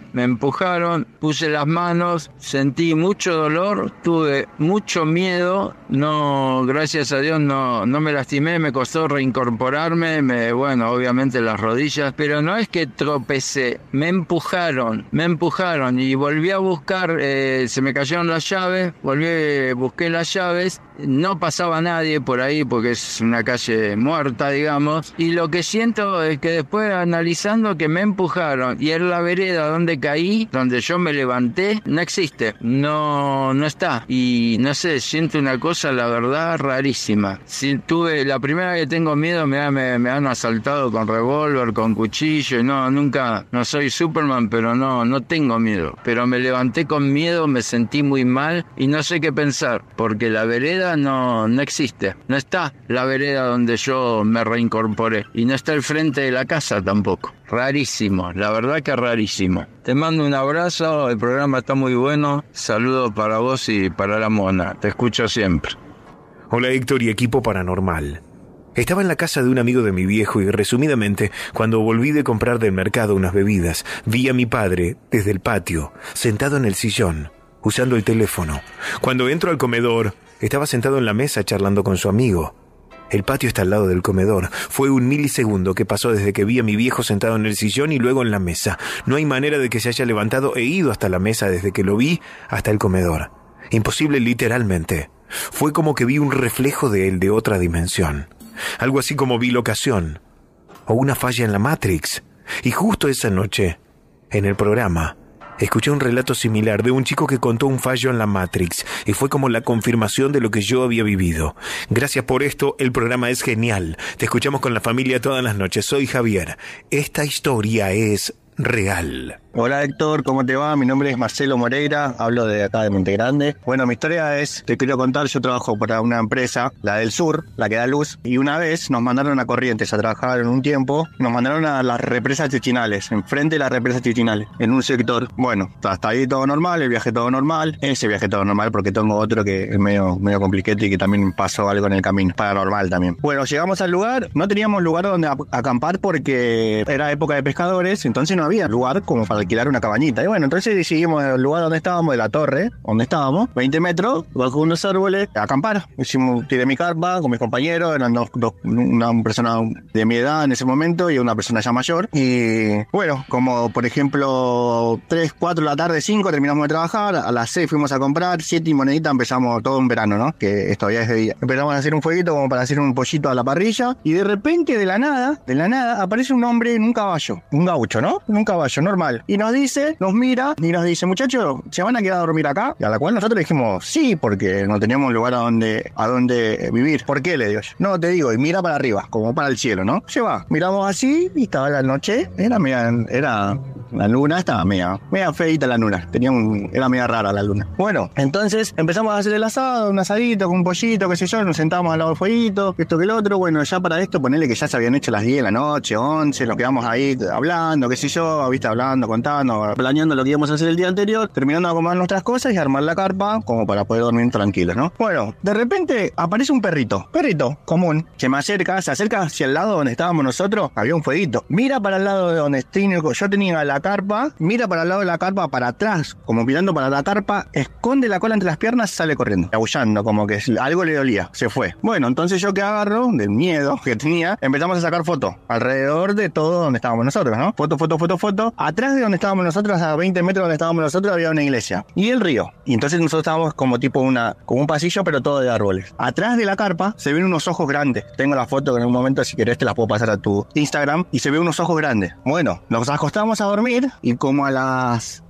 U: puse las manos, sentí mucho dolor, tuve mucho miedo, no, gracias a Dios no me lastimé, me costó reincorporarme, bueno, obviamente las rodillas, pero no es que tropecé, me empujaron y volví a buscar, se me cayeron las llaves, busqué las llaves, no pasaba nadie por ahí porque es una calle muerta, digamos, y lo que siento es que después analizando que me empujaron y en la vereda donde caí, donde yo me levanté, no existe, no está, y no sé, siento una cosa la verdad rarísima. Si tuve la primera vez que tengo miedo, me han asaltado con revólver, con cuchillo, nunca, no soy Superman, pero no tengo miedo, pero me levanté con miedo, me sentí muy mal y no sé qué pensar, porque la vereda no existe, no está la vereda donde yo me reincorporé y no está el frente de la casa tampoco. Rarísimo, la verdad que rarísimo. Te mando un abrazo, el programa está muy bueno, saludos para vos y para la Mona, te escucho siempre.
G: Hola Héctor y equipo paranormal. Estaba en la casa de un amigo de mi viejo y resumidamente, cuando volví de comprar del mercado unas bebidas, vi a mi padre desde el patio, sentado en el sillón, usando el teléfono. Cuando entro al comedor, estaba sentado en la mesa charlando con su amigo. El patio está al lado del comedor. Fue un milisegundo que pasó desde que vi a mi viejo sentado en el sillón y luego en la mesa. No hay manera de que se haya levantado e ido hasta la mesa desde que lo vi hasta el comedor. Imposible literalmente. Fue como que vi un reflejo de él de otra dimensión. Algo así como bilocación. O una falla en la Matrix. Y justo esa noche, en el programa, escuché un relato similar de un chico que contó un fallo en la Matrix y fue como la confirmación de lo que yo había vivido. Gracias por esto, el programa es genial. Te escuchamos con la familia todas las noches. Soy Javier. Esta historia es real.
S: Hola Héctor, ¿cómo te va? Mi nombre es Marcelo Moreira, hablo de acá de Montegrande. Bueno, mi historia es, te quiero contar, yo trabajo para una empresa, la del sur, la que da luz, y una vez nos mandaron a Corrientes a trabajar en un tiempo, nos mandaron a las represas Chichinales, enfrente de las represas Chichinales, en un sector. Bueno, hasta ahí todo normal, el viaje todo normal, ese viaje todo normal porque tengo otro que es medio compliquete y que también pasó algo en el camino, paranormal también. Bueno, llegamos al lugar, no teníamos lugar donde acampar porque era época de pescadores, entonces no había lugar como para alquilar una cabañita. Y bueno, entonces decidimos el lugar donde estábamos, de la torre, donde estábamos, 20 metros, bajo unos árboles, a acampar. Tiré mi carpa con mis compañeros, eran una persona de mi edad en ese momento y una persona ya mayor. Y bueno, como por ejemplo 3, 4 de la tarde, 5 terminamos de trabajar, a las 6 fuimos a comprar, 7 y monedita empezamos todo un verano, ¿no? Que esto todavía es de día. Empezamos a hacer un fueguito como para hacer un pollito a la parrilla y de repente de la nada, aparece un hombre en un caballo, un gaucho, ¿no? En un caballo normal. Y nos mira y nos dice, muchachos, ¿se van a quedar a dormir acá? Y a la cual nosotros le dijimos, sí, porque no teníamos lugar a donde vivir. ¿Por qué? Le digo yo. No, te digo, y mira para arriba, como para el cielo, ¿no? Se va. Miramos así y estaba la noche, la luna estaba media feita la luna. Era media rara la luna. Bueno, entonces empezamos a hacer el asado, un asadito con un pollito, qué sé yo, nos sentamos al lado del fueguito, esto que el otro. Bueno, ya para esto, ponele que ya se habían hecho las 10 de la noche, 11, nos quedamos ahí hablando, qué sé yo, viste, hablando, contando, planeando lo que íbamos a hacer el día anterior, terminando de acomodar nuestras cosas y armar la carpa como para poder dormir tranquilos, ¿no? Bueno, de repente aparece un perrito común, se acerca hacia el lado donde estábamos nosotros, había un fueguito, mira para el lado de donde yo tenía la carpa, mira para el lado de la carpa, para atrás, como mirando para la carpa, esconde la cola entre las piernas, sale corriendo, aullando, como que algo le dolía, se fue. Bueno, entonces yo que agarro, del miedo que tenía, empezamos a sacar fotos alrededor de todo donde estábamos nosotros, ¿no? Foto. Atrás de donde estábamos nosotros, a 20 metros donde estábamos nosotros, había una iglesia y el río. Y entonces nosotros estábamos como tipo como un pasillo, pero todo de árboles. Atrás de la carpa se ven unos ojos grandes. Tengo la foto que en un momento, si querés, te la puedo pasar a tu Instagram. Y se ven unos ojos grandes. Bueno, nos acostamos a dormir y como a las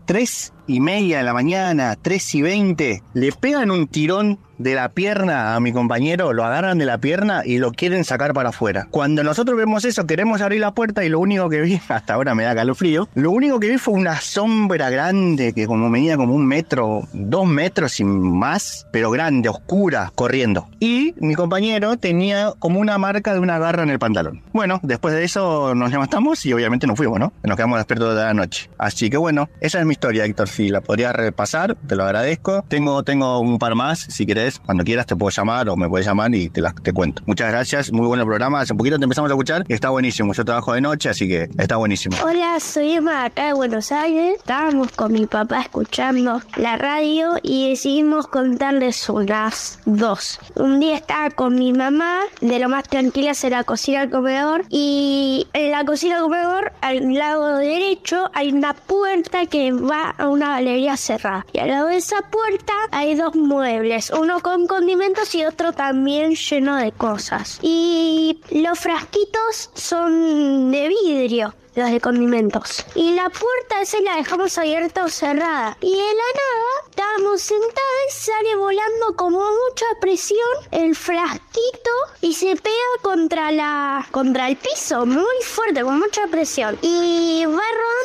F: 3:30 de la mañana, 3:20, le pegan un tirón de la pierna a mi compañero, lo agarran de la pierna y lo quieren sacar para afuera. Cuando nosotros vemos eso, queremos abrir la puerta y lo único que vi, hasta ahora me da calofrío, lo único que vi fue una sombra grande que como medía como 1 metro, 2 metros y más, pero grande, oscura, corriendo. Y mi compañero tenía como una marca de una garra en el pantalón. Bueno, después de eso nos levantamos y obviamente nos fuimos, ¿no? Nos quedamos despiertos toda la noche. Así que bueno, esa es mi historia, Héctor. Si la podría repasar, te lo agradezco. Tengo un par más, si querés. Cuando quieras te puedo llamar o me puedes llamar y te cuento. Muchas gracias, muy bueno el programa. Hace un poquito te empezamos a escuchar y está buenísimo. Yo trabajo de noche, así que está buenísimo.
V: Hola, soy Emma, acá de Buenos Aires. Estábamos con mi papá escuchando la radio y decidimos contarles unas 2. Un día estaba con mi mamá, de lo más tranquila se la cocina al comedor, y en la cocina al comedor, al lado derecho, hay una puerta que va a una galería cerrada. Y al lado de esa puerta hay 2 muebles, uno con condimentos y otro también lleno de cosas. Y los frasquitos son de vidrio, los de condimentos. Y la puerta esa la dejamos abierta o cerrada. Y de la nada estábamos sentados y sale volando como mucha presión el frasquito y se pega contra el piso, muy fuerte, con mucha presión. Y va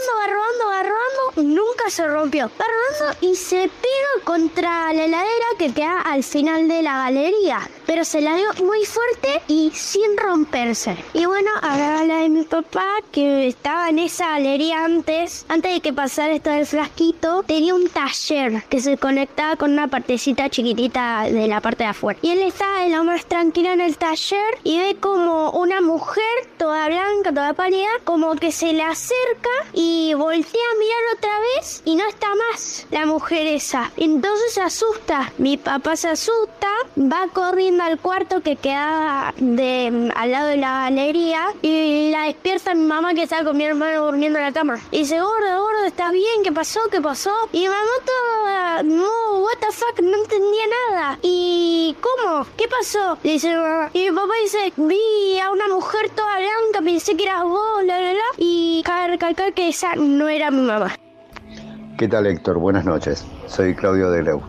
V: rodando, nunca se rompió. Va rodando y se pega contra la heladera que queda al final de la galería. Pero se la dio muy fuerte y sin romperse. Y bueno, ahora habla de mi papá, que estaba en esa galería antes de que pasara esto del frasquito, tenía un taller que se conectaba con una partecita chiquitita de la parte de afuera. Y él estaba de lo más tranquilo en el taller y ve como una mujer toda blanca, toda pálida, como que se le acerca y voltea a mirar otra vez y no está más la mujer esa. Entonces se asusta. Mi papá se asusta, va corriendo al cuarto que quedaba al lado de la galería y la despierta mi mamá, que estaba con mi hermano durmiendo en la cama. Y dice, gordo, ¿estás bien? ¿Qué pasó? Y mamá toda, no, what the fuck, no entendía nada. ¿Y cómo? ¿Qué pasó? Le dice mamá. Y mi papá dice, vi a una mujer toda blanca, pensé que eras vos, y cabe recalcar que esa no era mi mamá.
W: ¿Qué tal, Héctor? Buenas noches. Soy Claudio de Leu.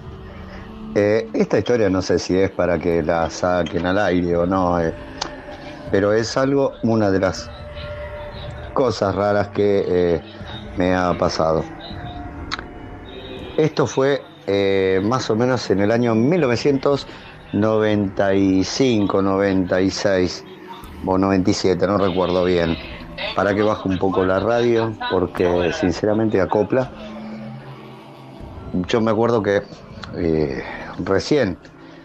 W: Esta historia no sé si es para que la saquen al aire o no, pero es una de las cosas raras que me ha pasado. Esto fue más o menos en el año 1995, 96 o 97, no recuerdo bien. Para que baje un poco la radio, porque sinceramente acopla. Yo me acuerdo que recién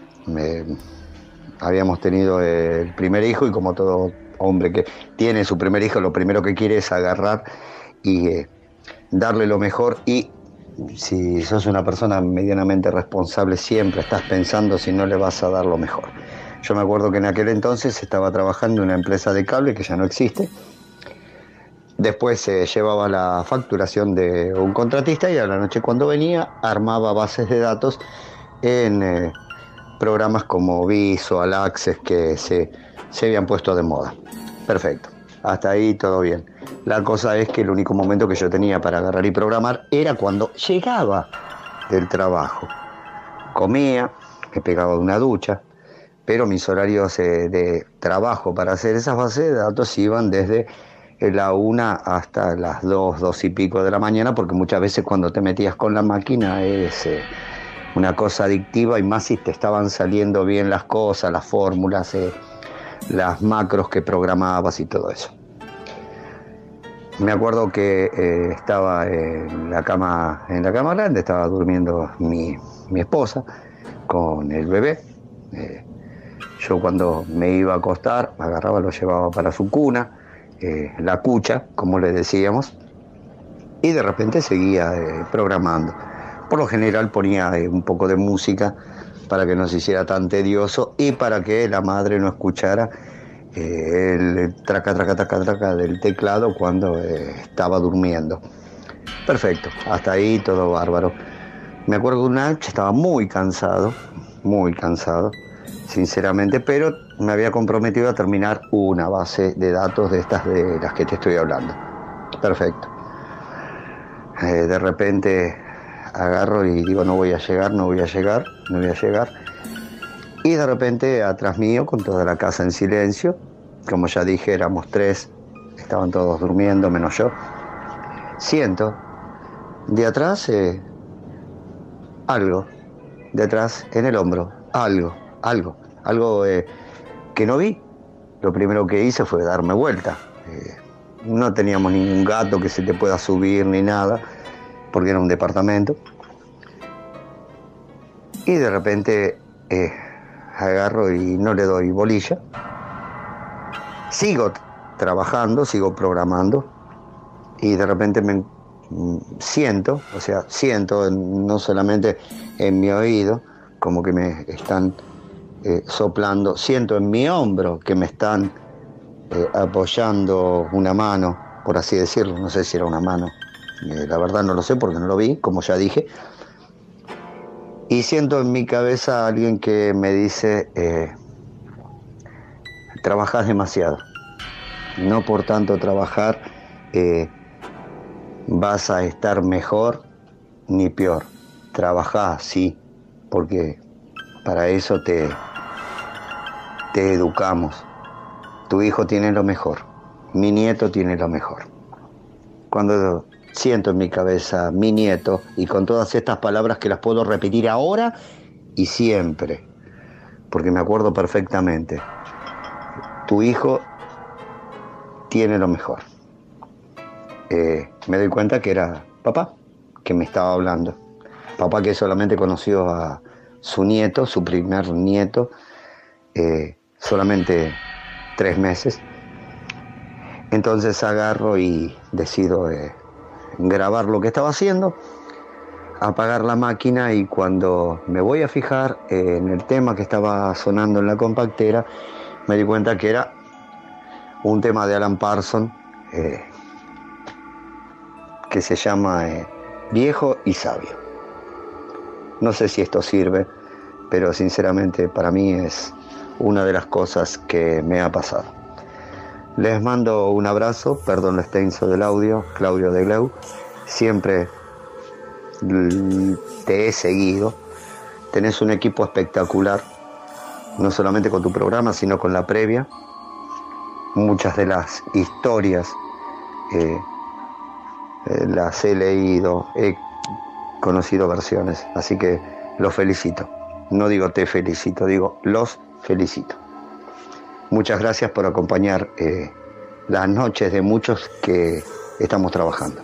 W: habíamos tenido el primer hijo, y como todo hombre que tiene su primer hijo, lo primero que quiere es agarrar y darle lo mejor. Y si sos una persona medianamente responsable, siempre estás pensando si no le vas a dar lo mejor. Yo me acuerdo que en aquel entonces estaba trabajando en una empresa de cable que ya no existe. Después se llevaba la facturación de un contratista y a la noche, cuando venía, armaba bases de datos en programas como Visual, Access, que se habían puesto de moda. Perfecto, hasta ahí todo bien. La cosa es que el único momento que yo tenía para agarrar y programar era cuando llegaba del trabajo. Comía, me pegaba de una ducha, pero mis horarios de trabajo para hacer esas bases de datos iban desde la 1 hasta las 2 y pico de la mañana, porque muchas veces cuando te metías con la máquina es una cosa adictiva, y más si te estaban saliendo bien las cosas, las fórmulas, las macros que programabas y todo eso. Me acuerdo que estaba en la cama grande, estaba durmiendo mi esposa con el bebé. Yo cuando me iba a acostar, agarraba, lo llevaba para su cuna, la cucha, como le decíamos, y de repente seguía programando. Por lo general ponía un poco de música para que no se hiciera tan tedioso y para que la madre no escuchara el traca del teclado cuando estaba durmiendo. Perfecto, hasta ahí todo bárbaro. Me acuerdo que una noche estaba muy cansado, sinceramente, pero me había comprometido a terminar una base de datos de estas de las que te estoy hablando. Perfecto. De repente agarro y digo, no voy a llegar. Y de repente atrás mío, con toda la casa en silencio, como ya dije, éramos 3, estaban todos durmiendo menos yo, siento de atrás algo, de atrás en el hombro, algo que no vi. Lo primero que hice fue darme vuelta. No teníamos ningún gato que se te pueda subir ni nada, porque era un departamento. Y de repente agarro y no le doy bolilla. Sigo trabajando, sigo programando, y de repente me siento no solamente en mi oído, como que me están soplando, siento en mi hombro que me están apoyando una mano, por así decirlo, no sé si era una mano, la verdad no lo sé porque no lo vi, como ya dije, y siento en mi cabeza a alguien que me dice, trabajás demasiado, no por tanto trabajar vas a estar mejor ni peor, trabajá, sí, porque para eso te educamos. Tu hijo tiene lo mejor, mi nieto tiene lo mejor. Cuando siento en mi cabeza mi nieto, y con todas estas palabras que las puedo repetir ahora y siempre, porque me acuerdo perfectamente, tu hijo tiene lo mejor. Me doy cuenta que era papá que me estaba hablando. Papá que solamente conoció a su nieto, su primer nieto, solamente 3 meses. Entonces agarro y decido grabar lo que estaba haciendo, apagar la máquina, y cuando me voy a fijar en el tema que estaba sonando en la compactera, me di cuenta que era un tema de Alan Parsons que se llama Viejo y Sabio. No sé si esto sirve, pero sinceramente para mí es una de las cosas que me ha pasado. Les mando un abrazo, perdón lo extenso del audio, Claudio de Gleu. Siempre te he seguido. Tenés un equipo espectacular, no solamente con tu programa, sino con la previa. Muchas de las historias las he leído, he conocido versiones, así que los felicito. No digo te felicito, digo los felicito. Muchas gracias por acompañar las noches de muchos que estamos trabajando.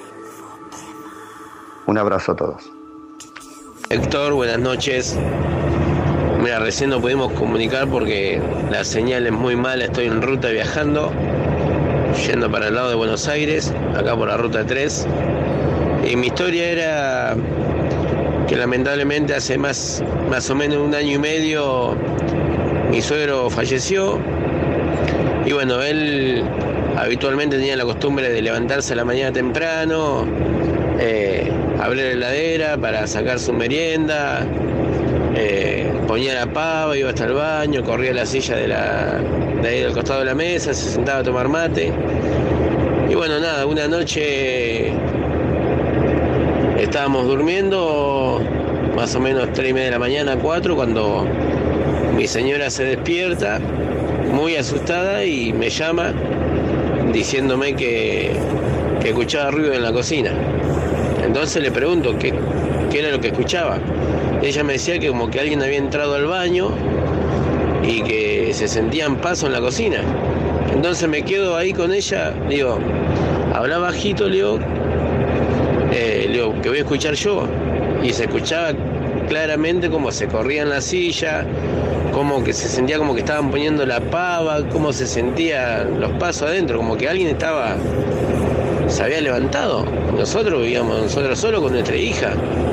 W: Un abrazo a todos.
B: Héctor, buenas noches. Mira, recién no pudimos comunicar porque la señal es muy mala, estoy en ruta viajando, yendo para el lado de Buenos Aires, acá por la ruta 3. Y mi historia era que lamentablemente hace más o menos 1 año y medio mi suegro falleció. Y bueno, él habitualmente tenía la costumbre de levantarse a la mañana temprano, abrir la heladera para sacar su merienda, ponía la pava, iba hasta el baño, corría a la silla de ahí del costado de la mesa, se sentaba a tomar mate. Y bueno, nada, una noche estábamos durmiendo, más o menos 3:30 de la mañana, 4, cuando mi señora se despierta, muy asustada, y me llama diciéndome que escuchaba ruido en la cocina. Entonces le pregunto qué era lo que escuchaba. Ella me decía que como que alguien había entrado al baño y que se sentían pasos en la cocina. Entonces me quedo ahí con ella, digo, habla bajito, le digo, que voy a escuchar yo. Y se escuchaba claramente cómo se corría en la silla, como que se sentía como que estaban poniendo la pava, cómo se sentían los pasos adentro, como que alguien se había levantado. Nosotros vivíamos solos con nuestra hija.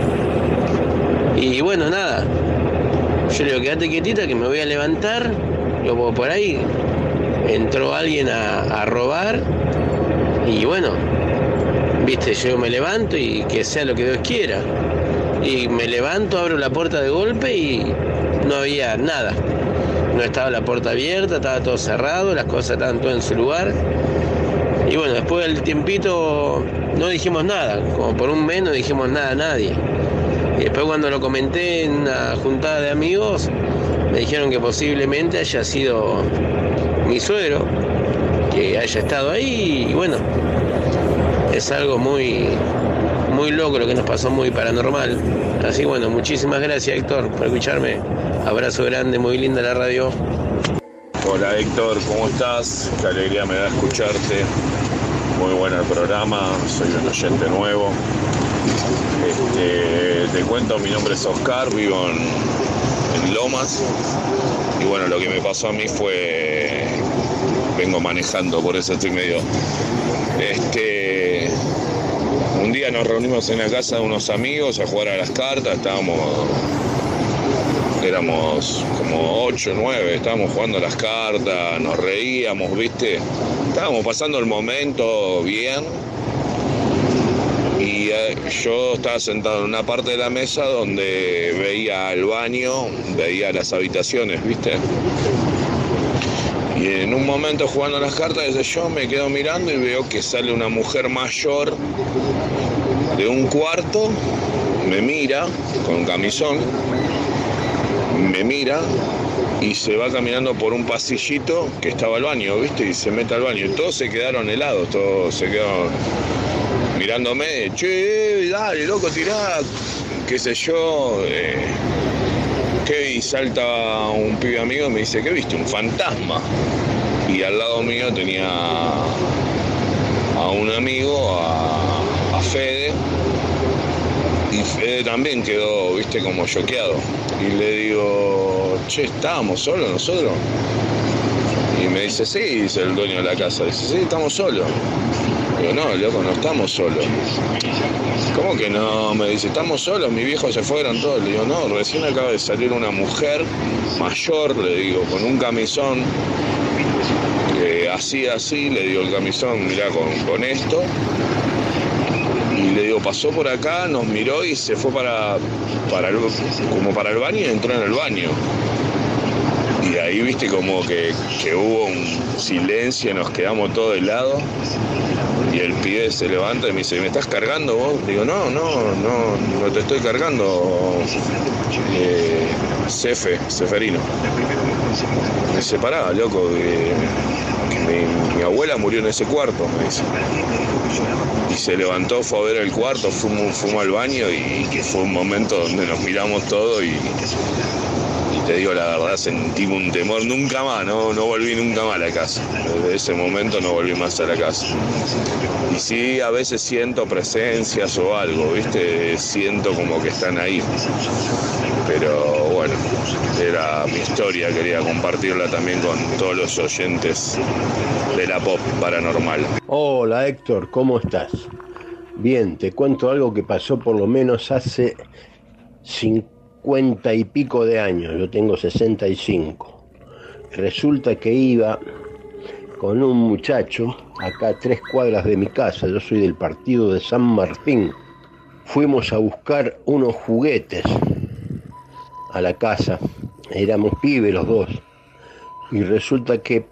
B: Y bueno, nada, yo le digo, quédate quietita que me voy a levantar. Luego por ahí entró alguien a robar, y bueno, viste, yo me levanto y que sea lo que Dios quiera. Y me levanto, abro la puerta de golpe y no había nada. No estaba la puerta abierta, estaba todo cerrado, las cosas estaban todas en su lugar. Y bueno, después del tiempito no dijimos nada, como por un mes no dijimos nada a nadie. Y después cuando lo comenté en una juntada de amigos, me dijeron que posiblemente haya sido mi suegro, que haya estado ahí, y bueno, es algo muy loco lo que nos pasó, muy paranormal. Así bueno, muchísimas gracias, Héctor, por escucharme. Abrazo grande, muy linda la radio.
H: Hola Héctor, ¿cómo estás? Qué alegría me da escucharte. Muy bueno el programa, soy un oyente nuevo. Te cuento, mi nombre es Oscar, vivo en Lomas. Y bueno, lo que me pasó a mí fue... Vengo manejando, por eso estoy medio... Un día nos reunimos en la casa de unos amigos a jugar a las cartas, éramos como 8 o 9, estábamos jugando a las cartas, nos reíamos, ¿viste? Estábamos pasando el momento bien y yo estaba sentado en una parte de la mesa donde veía el baño, veía las habitaciones, ¿viste? Y en un momento jugando a las cartas, yo me quedo mirando y veo que sale una mujer mayor de un cuarto, me mira con un camisón, me mira y se va caminando por un pasillito que estaba al baño, ¿viste? Y se mete al baño. Y todos se quedaron helados, todos se quedaron mirándome, che, dale, loco, tirá, qué sé yo. Y salta un pibe amigo y me dice, ¿qué viste? Un fantasma. Y al lado mío tenía a un amigo, a Fede, y Fede también quedó, viste, como choqueado. Y le digo, che, ¿estábamos solos nosotros? Y me dice, sí, dice el dueño de la casa. Dice, sí, estamos solos. Digo, no, loco, no estamos solos. ¿Cómo que no? Me dice, estamos solos, mis viejos se fueron todos. Le digo, no, recién acaba de salir una mujer mayor, le digo, con un camisón, así, le digo el camisón, mirá, con esto. Y le digo, pasó por acá, nos miró y se fue para el baño y entró en el baño. Y ahí, viste, como que hubo un silencio, nos quedamos todos helados. Y el pibe se levanta y me dice, ¿me estás cargando vos? Digo, no te estoy cargando, Seferino. Me dice, pará, loco, mi abuela murió en ese cuarto, me dice. Y se levantó, fue a ver el cuarto, fuimos al baño y fue un momento donde nos miramos todos y te digo la verdad, sentí un temor, nunca más, no volví nunca más a la casa. Desde ese momento no volví más a la casa. Y sí, a veces siento presencias o algo, ¿viste? Siento como que están ahí. Pero bueno, era mi historia, quería compartirla también con todos los oyentes de la pop paranormal.
I: Hola Héctor, ¿cómo estás? Bien, te cuento algo que pasó por lo menos hace 50 y pico de años, yo tengo 65. Resulta que iba con un muchacho acá a 3 cuadras de mi casa, yo soy del partido de San Martín. Fuimos a buscar unos juguetes a la casa, éramos pibes los dos, y resulta que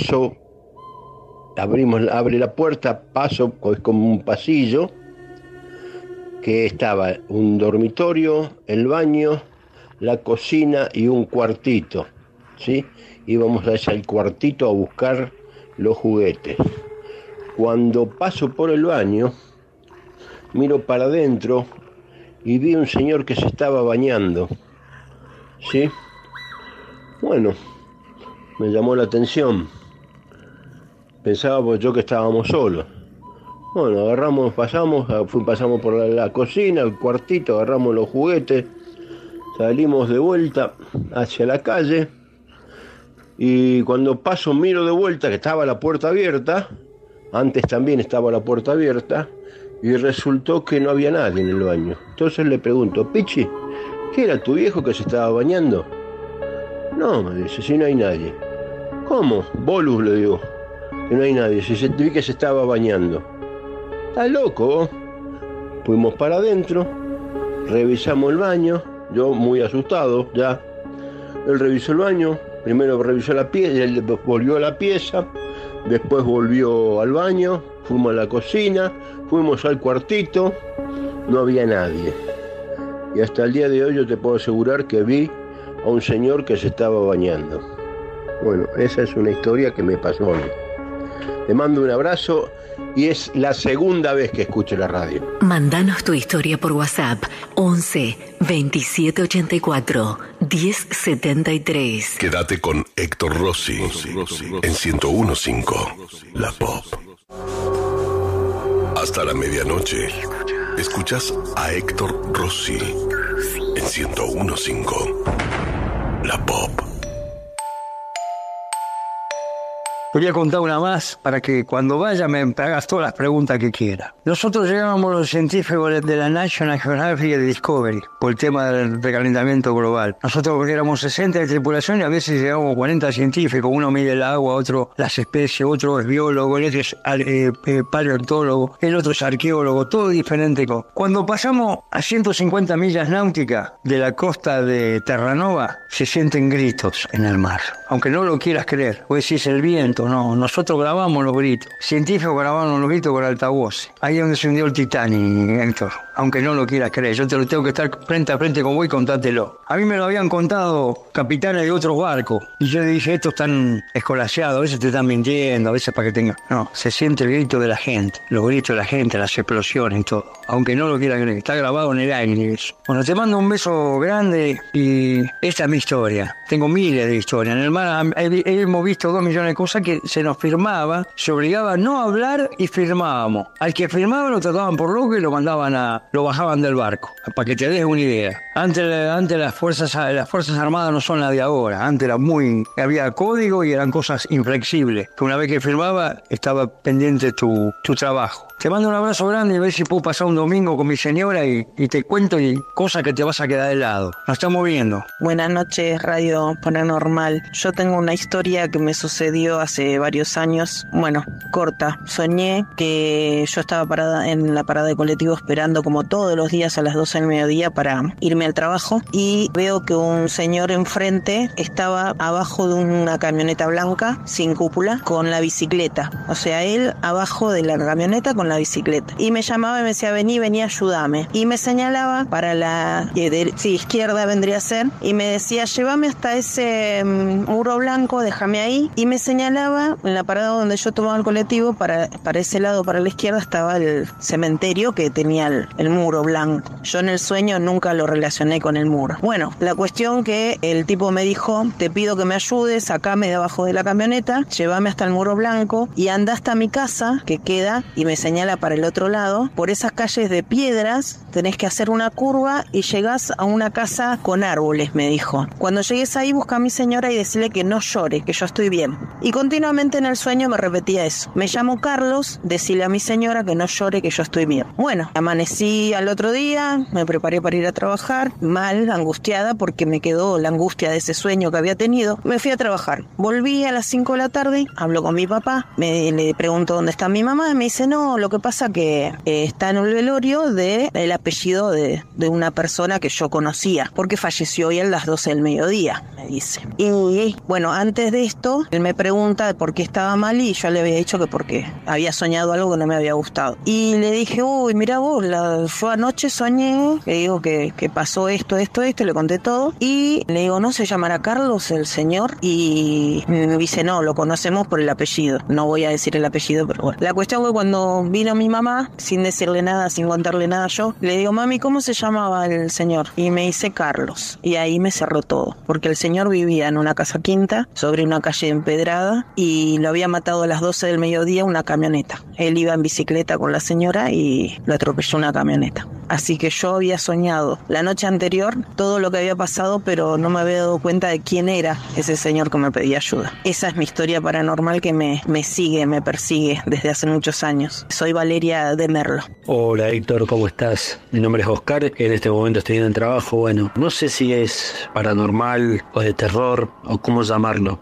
I: abre la puerta, paso, es como un pasillo, que estaba un dormitorio, el baño, la cocina y un cuartito, ¿sí? Íbamos a ese cuartito a buscar los juguetes. Cuando paso por el baño, miro para adentro y vi un señor que se estaba bañando, ¿sí? Bueno, me llamó la atención. Pensábamos yo que estábamos solos. Bueno, pasamos por la cocina, el cuartito, agarramos los juguetes, salimos de vuelta hacia la calle y cuando paso miro de vuelta que estaba la puerta abierta, antes también estaba la puerta abierta y resultó que no había nadie en el baño. Entonces le pregunto, Pichi, ¿qué era tu viejo que se estaba bañando? No, me dice, si no hay nadie. ¿Cómo? Bolus, le digo, que no hay nadie, si vi que se estaba bañando. ¿Estás loco? Fuimos para adentro, revisamos el baño, yo muy asustado ya. Él revisó el baño, primero revisó la pieza, él volvió a la pieza, después volvió al baño, fuimos a la cocina, fuimos al cuartito, no había nadie. Y hasta el día de hoy yo te puedo asegurar que vi a un señor que se estaba bañando. Bueno, esa es una historia que me pasó a mí. Te mando un abrazo y es la segunda vez que escucho la radio.
C: Mándanos tu historia por WhatsApp 11 27 84 10 73.
A: Quédate con Héctor Rossi en 101.5 La Pop. Hasta la medianoche. Escuchas a Héctor Rossi en 101.5 La Pop.
Q: Te voy a contar una más para que cuando vaya me hagas todas las preguntas que quieras. Nosotros llegábamos los científicos de la National Geographic y de Discovery por el tema del recalentamiento global. Nosotros éramos 60 de tripulación y a veces llegábamos 40 científicos. Uno mide el agua, otro las especies, otro es biólogo, el otro es paleontólogo, el otro es arqueólogo, todo diferente. Cuando pasamos a 150 millas náuticas de la costa de Terranova, se sienten gritos en el mar. Aunque no lo quieras creer, o decís el viento. No, nosotros grabamos los gritos. Científicos grabamos los gritos con altavoces. Ahí es donde se hundió el Titanic, Héctor. Aunque no lo quieras creer, yo te lo tengo que estar frente a frente con vos y contártelo. A mí me lo habían contado capitanes de otros barcos. Y yo le dije, estos están escolaseados, a veces te están mintiendo, a veces para que tengan... No, se siente el grito de la gente, los gritos de la gente, las explosiones y todo. Aunque no lo quieras creer, está grabado en el aire eso. Bueno, te mando un beso grande y esta es mi historia. Tengo miles de historias. En el mar hemos visto 2 millones de cosas que se nos firmaba, se obligaba a no hablar y firmábamos. Al que firmaba lo trataban por loco y lo bajaban del barco, para que te des una idea. Antes las fuerzas armadas no son las de ahora. Antes había código y eran cosas inflexibles. Que una vez que firmaba, estaba pendiente tu trabajo. Te mando un abrazo grande y a ver si puedo pasar un domingo con mi señora y te cuento cosas que te vas a quedar de lado. Nos estamos viendo.
E: Buenas noches, Radio Paranormal. Yo tengo una historia que me sucedió hace varios años. Bueno, corta. Soñé que yo estaba parada en la parada de colectivo esperando como todos los días a las 12 del mediodía para irme al trabajo y veo que un señor enfrente estaba abajo de una camioneta blanca sin cúpula con la bicicleta. O sea, él abajo de la camioneta con la bicicleta. Y me llamaba y me decía, vení, ayúdame. Y me señalaba para la izquierda vendría a ser, y me decía, llévame hasta ese muro blanco, déjame ahí. Y me señalaba en la parada donde yo tomaba el colectivo, para ese lado, para la izquierda, estaba el cementerio que tenía el muro blanco. Yo en el sueño nunca lo relacioné con el muro. Bueno, la cuestión que el tipo me dijo, te pido que me ayudes, sacame de abajo de la camioneta, llévame hasta el muro blanco y anda hasta mi casa, que queda, y me señala para el otro lado, por esas calles de piedras, tenés que hacer una curva y llegás a una casa con árboles, me dijo. Cuando llegues ahí, busca a mi señora y decirle que no llore, que yo estoy bien. Y continuamente en el sueño me repetía eso. Me llamo Carlos, decirle a mi señora que no llore, que yo estoy bien. Bueno, amanecí al otro día, me preparé para ir a trabajar, mal, angustiada, porque me quedó la angustia de ese sueño que había tenido. Me fui a trabajar. Volví a las 5 de la tarde, hablo con mi papá, le pregunto dónde está mi mamá, y me dice, no, lo que pasa que está en el velorio del apellido de una persona que yo conocía, porque falleció hoy a las 12 del mediodía, me dice. Y bueno, antes de esto, él me pregunta por qué estaba mal y yo le había dicho que porque había soñado algo que no me había gustado. Y le dije, uy, mira vos, yo anoche soñé, le digo que pasó esto, le conté todo. Y le digo, ¿no se llamará Carlos el señor? Y me dice, no, lo conocemos por el apellido. No voy a decir el apellido, pero bueno. La cuestión fue cuando vino mi mamá, sin decirle nada, sin contarle nada yo, le digo, mami, ¿cómo se llamaba el señor? Y me dice Carlos. Y ahí me cerró todo, porque el señor vivía en una casa quinta, sobre una calle empedrada, y lo había matado a las 12 del mediodía una camioneta. Él iba en bicicleta con la señora y lo atropelló una camioneta. Así que yo había soñado la noche anterior todo lo que había pasado, pero no me había dado cuenta de quién era ese señor que me pedía ayuda. Esa es mi historia paranormal que me sigue, me persigue desde hace muchos años. Soy Valeria de Merlo.
D: Hola Héctor, ¿cómo estás? Mi nombre es Oscar, en este momento estoy en el trabajo. Bueno, no sé si es paranormal o de terror o cómo llamarlo.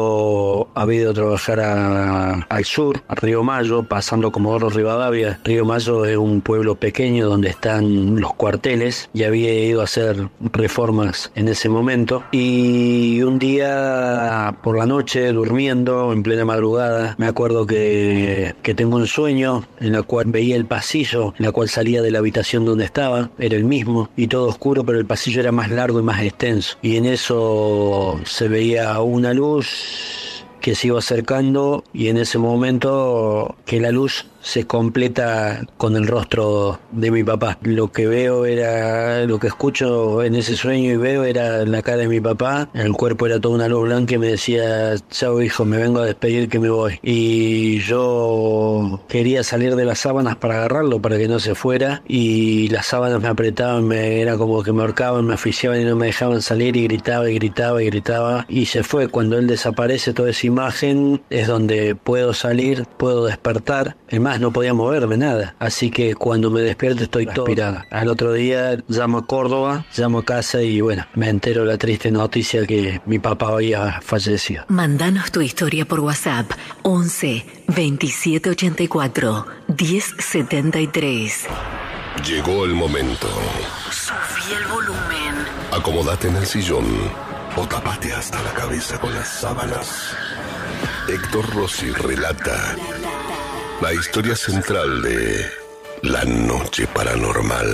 D: Yo había ido a trabajar al sur, a Río Mayo, pasando Comodoro Rivadavia. Río Mayo es un pueblo pequeño donde está eran los cuarteles y había ido a hacer reformas en ese momento. Y un día por la noche, durmiendo en plena madrugada, me acuerdo que tengo un sueño en el cual veía el pasillo, en el cual salía de la habitación donde estaba, era el mismo, y todo oscuro, pero el pasillo era más largo y más extenso. Y en eso se veía una luz que se iba acercando, y en ese momento que la luz se completa con el rostro de mi papá. Lo que veo era, lo que escucho en ese sueño y veo era la cara de mi papá. El cuerpo era toda una luz blanca y me decía: chao hijo, me vengo a despedir que me voy. Y yo quería salir de las sábanas para agarrarlo, para que no se fuera, y las sábanas me apretaban, era como que me ahorcaban, me asfixiaban y no me dejaban salir, y gritaba y gritaba y gritaba, y se fue. Cuando él desaparece, toda esa imagen es donde puedo salir, puedo despertar. Es más, no podía moverme nada, así que cuando me despierto estoy todo inspirada. Al otro día llamo a Córdoba, llamo a casa y bueno, me entero la triste noticia que mi papá había fallecido.
C: Mándanos tu historia por WhatsApp 11 27 84 10 73.
A: Llegó el momento.
C: Subí el volumen.
A: Acomódate en el sillón o tapate hasta la cabeza con las sábanas. Héctor Rossi relata la historia central de La Noche Paranormal.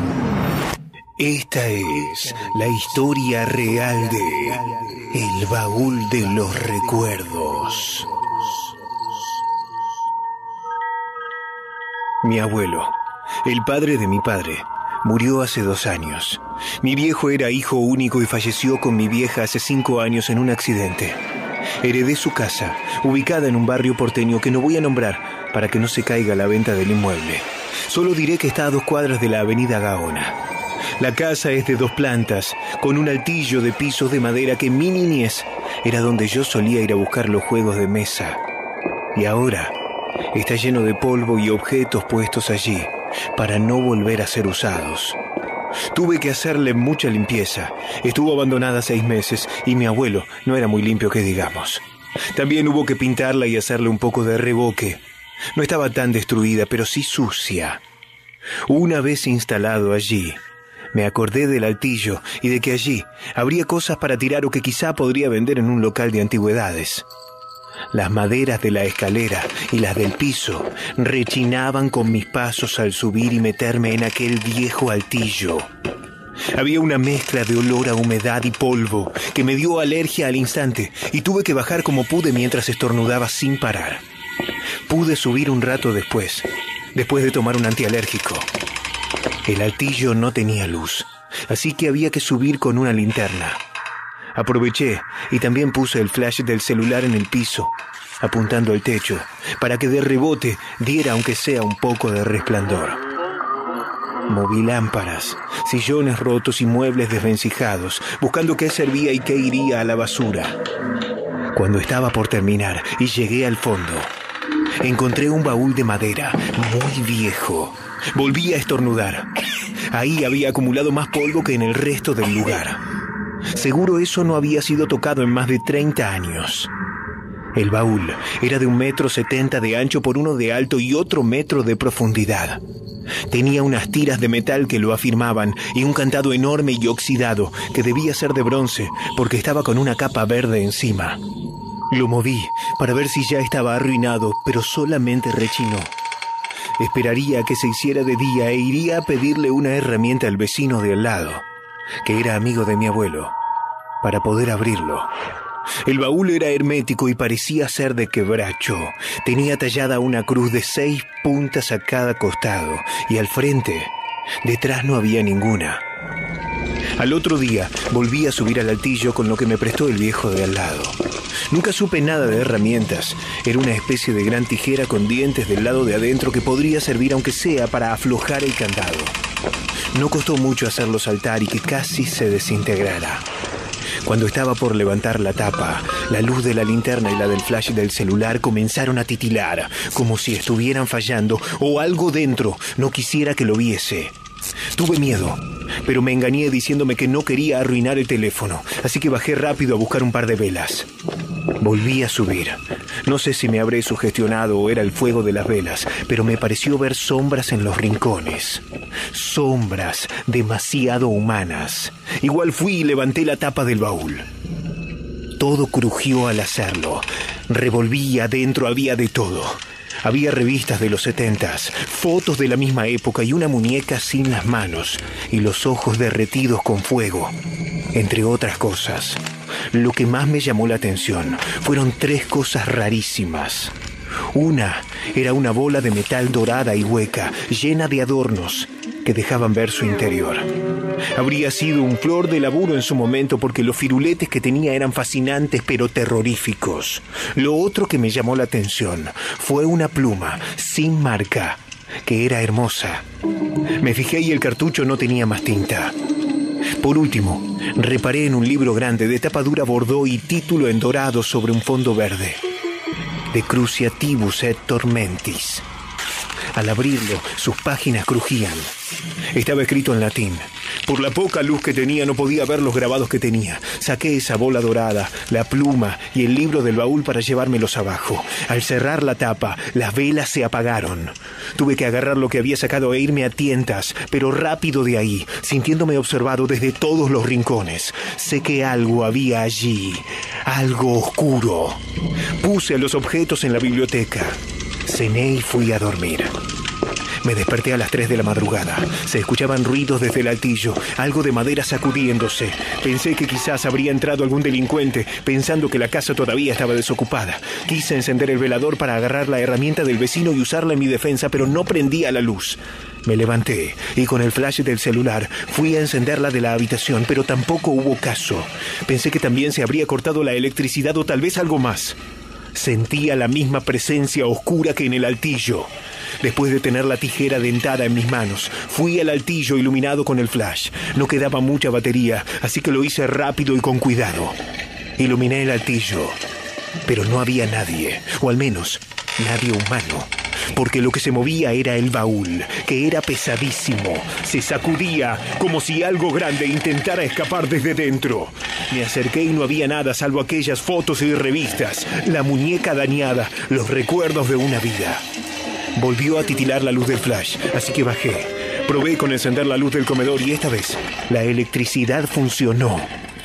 N: Esta es la historia real de El Baúl de los Recuerdos. Mi abuelo, el padre de mi padre, murió hace 2 años. Mi viejo era hijo único y falleció con mi vieja hace 5 años en un accidente. Heredé su casa, ubicada en un barrio porteño que no voy a nombrar para que no se caiga la venta del inmueble. Solo diré que está a 2 cuadras de la avenida Gaona. La casa es de 2 plantas, con un altillo de pisos de madera que en mi niñez era donde yo solía ir a buscar los juegos de mesa. Y ahora está lleno de polvo y objetos puestos allí para no volver a ser usados. Tuve que hacerle mucha limpieza. Estuvo abandonada 6 meses y mi abuelo no era muy limpio que digamos. También hubo que pintarla y hacerle un poco de revoque. No estaba tan destruida, pero sí sucia. Una vez instalado allí, me acordé del altillo y de que allí habría cosas para tirar o que quizá podría vender en un local de antigüedades. Las maderas de la escalera y las del piso rechinaban con mis pasos al subir y meterme en aquel viejo altillo. Había una mezcla de olor a humedad y polvo que me dio alergia al instante y tuve que bajar como pude mientras estornudaba sin parar. Pude subir un rato después de tomar un antialérgico. El altillo no tenía luz, así que había que subir con una linterna. Aproveché y también puse el flash del celular en el piso, apuntando al techo, para que de rebote diera aunque sea un poco de resplandor. Moví lámparas, sillones rotos y muebles desvencijados, buscando qué servía y qué iría a la basura. Cuando estaba por terminar y llegué al fondo, encontré un baúl de madera muy viejo. Volví a estornudar. Ahí había acumulado más polvo que en el resto del lugar. Seguro eso no había sido tocado en más de 30 años. El baúl era de 1,70 m de ancho por 1 de alto y otro metro de profundidad. Tenía unas tiras de metal que lo afirmaban y un candado enorme y oxidado que debía ser de bronce porque estaba con una capa verde encima. Lo moví para ver si ya estaba arruinado, pero solamente rechinó. Esperaría que se hiciera de día e iría a pedirle una herramienta al vecino de al lado, que era amigo de mi abuelo, para poder abrirlo. El baúl era hermético y parecía ser de quebracho. Tenía tallada una cruz de 6 puntas a cada costado y al frente, detrás no había ninguna. Al otro día volví a subir al altillo con lo que me prestó el viejo de al lado. Nunca supe nada de herramientas. Era una especie de gran tijera con dientes del lado de adentro que podría servir aunque sea para aflojar el candado. No costó mucho hacerlo saltar y que casi se desintegrara. Cuando estaba por levantar la tapa, la luz de la linterna y la del flash del celular comenzaron a titilar, como si estuvieran fallando o algo dentro no quisiera que lo viese. Tuve miedo, pero me engañé diciéndome que no quería arruinar el teléfono, así que bajé rápido a buscar un par de velas. Volví a subir. No sé si me habré sugestionado o era el fuego de las velas, pero me pareció ver sombras en los rincones.
G: Sombras demasiado humanas. Igual fui y levanté la tapa del baúl. Todo crujió al hacerlo. Revolví y adentro había de todo. Había revistas de los 70s, fotos de la misma época y una muñeca sin las manos y los ojos derretidos con fuego, entre otras cosas. Lo que más me llamó la atención fueron 3 cosas rarísimas. Una era una bola de metal dorada y hueca, llena de adornos que dejaban ver su interior. Habría sido un flor de laburo en su momento porque los firuletes que tenía eran fascinantes pero terroríficos. Lo otro que me llamó la atención fue una pluma sin marca que era hermosa. Me fijé y el cartucho no tenía más tinta. Por último, reparé en un libro grande de tapa dura bordó y título en dorado sobre un fondo verde. De Cruciativus et Tormentis. Al abrirlo, sus páginas crujían. Estaba escrito en latín. Por la poca luz que tenía no podía ver los grabados que tenía. Saqué esa bola dorada, la pluma y el libro del baúl para llevármelos abajo. Al cerrar la tapa, las velas se apagaron. Tuve que agarrar lo que había sacado e irme a tientas, pero rápido de ahí, sintiéndome observado desde todos los rincones. Sé que algo había allí, algo oscuro. Puse los objetos en la biblioteca. Cené y fui a dormir. Me desperté a las 3 de la madrugada. Se escuchaban ruidos desde el altillo, algo de madera sacudiéndose. Pensé que quizás habría entrado algún delincuente, pensando que la casa todavía estaba desocupada. Quise encender el velador para agarrar la herramienta del vecino y usarla en mi defensa, pero no prendía la luz. Me levanté y con el flash del celular fui a encenderla de la habitación, pero tampoco hubo caso. Pensé que también se habría cortado la electricidad o tal vez algo más. Sentía la misma presencia oscura que en el altillo. Después de tener la tijera dentada en mis manos, fui al altillo iluminado con el flash. No quedaba mucha batería, así que lo hice rápido y con cuidado. Iluminé el altillo, pero no había nadie, o al menos nadie humano. Porque lo que se movía era el baúl, que era pesadísimo. Se sacudía como si algo grande intentara escapar desde dentro. Me acerqué y no había nada salvo aquellas fotos y revistas, la muñeca dañada, los recuerdos de una vida. Volvió a titilar la luz del flash, así que bajé. Probé con encender la luz del comedor y esta vez la electricidad funcionó.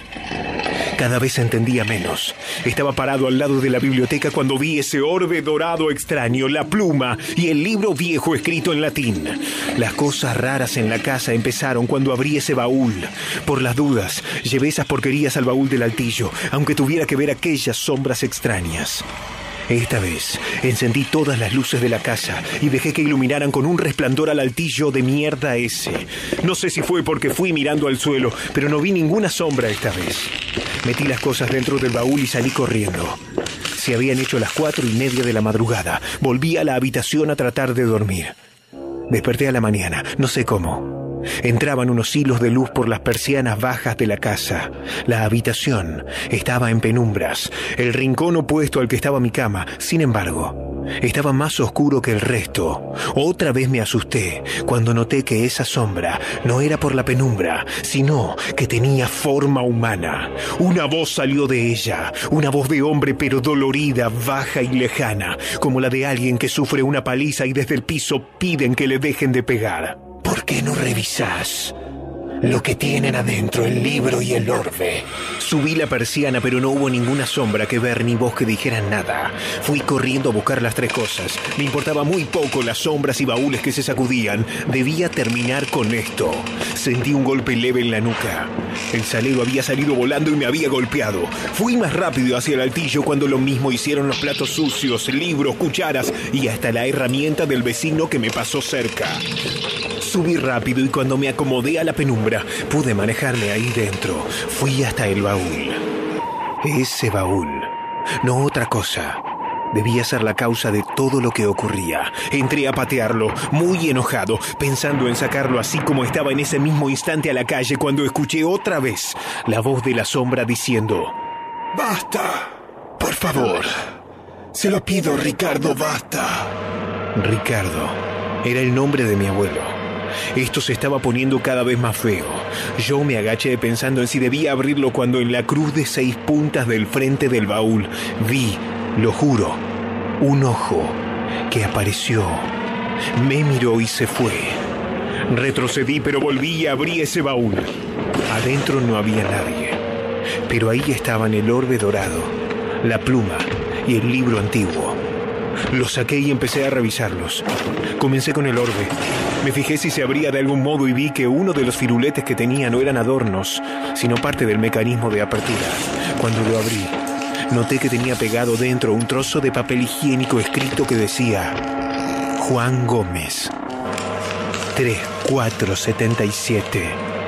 G: Cada vez entendía menos. Estaba parado al lado de la biblioteca cuando vi ese orbe dorado extraño, la pluma y el libro viejo escrito en latín. Las cosas raras en la casa empezaron cuando abrí ese baúl. Por las dudas, llevé esas porquerías al baúl del altillo, aunque tuviera que ver aquellas sombras extrañas. Esta vez encendí todas las luces de la casa y dejé que iluminaran con un resplandor al altillo de mierda ese. No sé si fue porque fui mirando al suelo, pero no vi ninguna sombra esta vez. Metí las cosas dentro del baúl y salí corriendo. Se habían hecho las 4:30 de la madrugada. Volví a la habitación a tratar de dormir. Desperté a la mañana, no sé cómo. Entraban unos hilos de luz por las persianas bajas de la casa. La habitación estaba en penumbras. El rincón opuesto al que estaba mi cama, sin embargo, estaba más oscuro que el resto. Otra vez me asusté cuando noté que esa sombra no era por la penumbra, sino que tenía forma humana. Una voz salió de ella, una voz de hombre pero dolorida, baja y lejana, como la de alguien que sufre una paliza y desde el piso piden que le dejen de pegar. ¿Por qué no revisás lo que tienen adentro el libro y el orbe? Subí la persiana, pero no hubo ninguna sombra que ver ni voz que dijeran nada. Fui corriendo a buscar las 3 cosas. Me importaba muy poco las sombras y baúles que se sacudían. Debía terminar con esto. Sentí un golpe leve en la nuca. El salero había salido volando y me había golpeado. Fui más rápido hacia el altillo cuando lo mismo hicieron los platos sucios, libros, cucharas y hasta la herramienta del vecino que me pasó cerca. Subí rápido y cuando me acomodé a la penumbra, pude manejarme ahí dentro. Fui hasta el baúl. Ese baúl, no otra cosa, debía ser la causa de todo lo que ocurría. Entré a patearlo, muy enojado, pensando en sacarlo así como estaba en ese mismo instante a la calle cuando escuché otra vez la voz de la sombra diciendo: ¡Basta! ¡Por favor! Se lo pido, Ricardo, basta. Ricardo era el nombre de mi abuelo. Esto se estaba poniendo cada vez más feo. Yo me agaché pensando en si debía abrirlo cuando en la cruz de 6 puntas del frente del baúl vi, lo juro, un ojo que apareció. Me miró y se fue. Retrocedí, pero volví y abrí ese baúl. Adentro no había nadie, pero ahí estaban el orbe dorado, la pluma y el libro antiguo. Los saqué y empecé a revisarlos. Comencé con el orbe. Me fijé si se abría de algún modo y vi que uno de los firuletes que tenía no eran adornos, sino parte del mecanismo de apertura. Cuando lo abrí, noté que tenía pegado dentro un trozo de papel higiénico escrito que decía: Juan Gómez, 3477.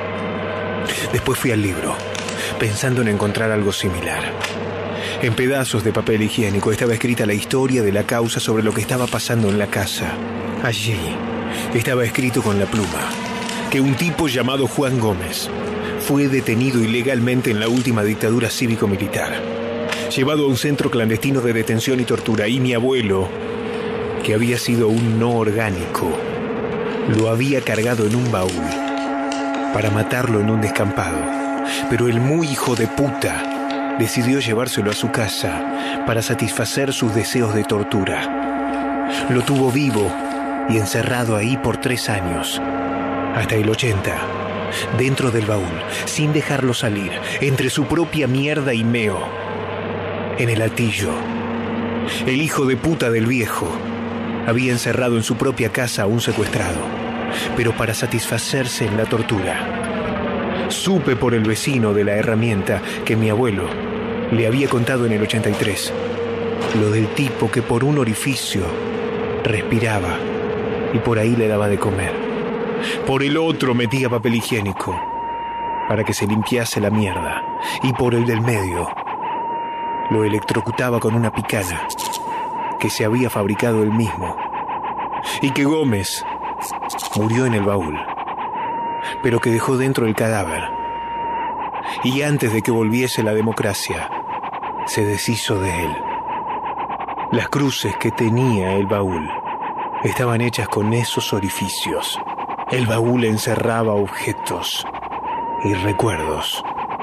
G: Después fui al libro, pensando en encontrar algo similar. En pedazos de papel higiénico estaba escrita la historia de la causa sobre lo que estaba pasando en la casa. Allí estaba escrito con la pluma que un tipo llamado Juan Gómez fue detenido ilegalmente en la última dictadura cívico-militar, llevado a un centro clandestino de detención y tortura, y mi abuelo, que había sido un no orgánico, lo había cargado en un baúl para matarlo en un descampado. Pero el muy hijo de puta decidió llevárselo a su casa para satisfacer sus deseos de tortura. Lo tuvo vivo y encerrado ahí por 3 años, hasta el 80, dentro del baúl, sin dejarlo salir, entre su propia mierda y meo, en el altillo. El hijo de puta del viejo había encerrado en su propia casa a un secuestrado, pero para satisfacerse en la tortura. Supe por el vecino de la herramienta que mi abuelo le había contado en el 83, lo del tipo que por un orificio respiraba y por ahí le daba de comer. Por el otro metía papel higiénico para que se limpiase la mierda, y por el del medio lo electrocutaba con una picana que se había fabricado él mismo, y que Gómez murió en el baúl, pero que dejó dentro el cadáver, y antes de que volviese la democracia se deshizo de él. Las cruces que tenía el baúl estaban hechas con esos orificios. El baúl encerraba objetos y recuerdos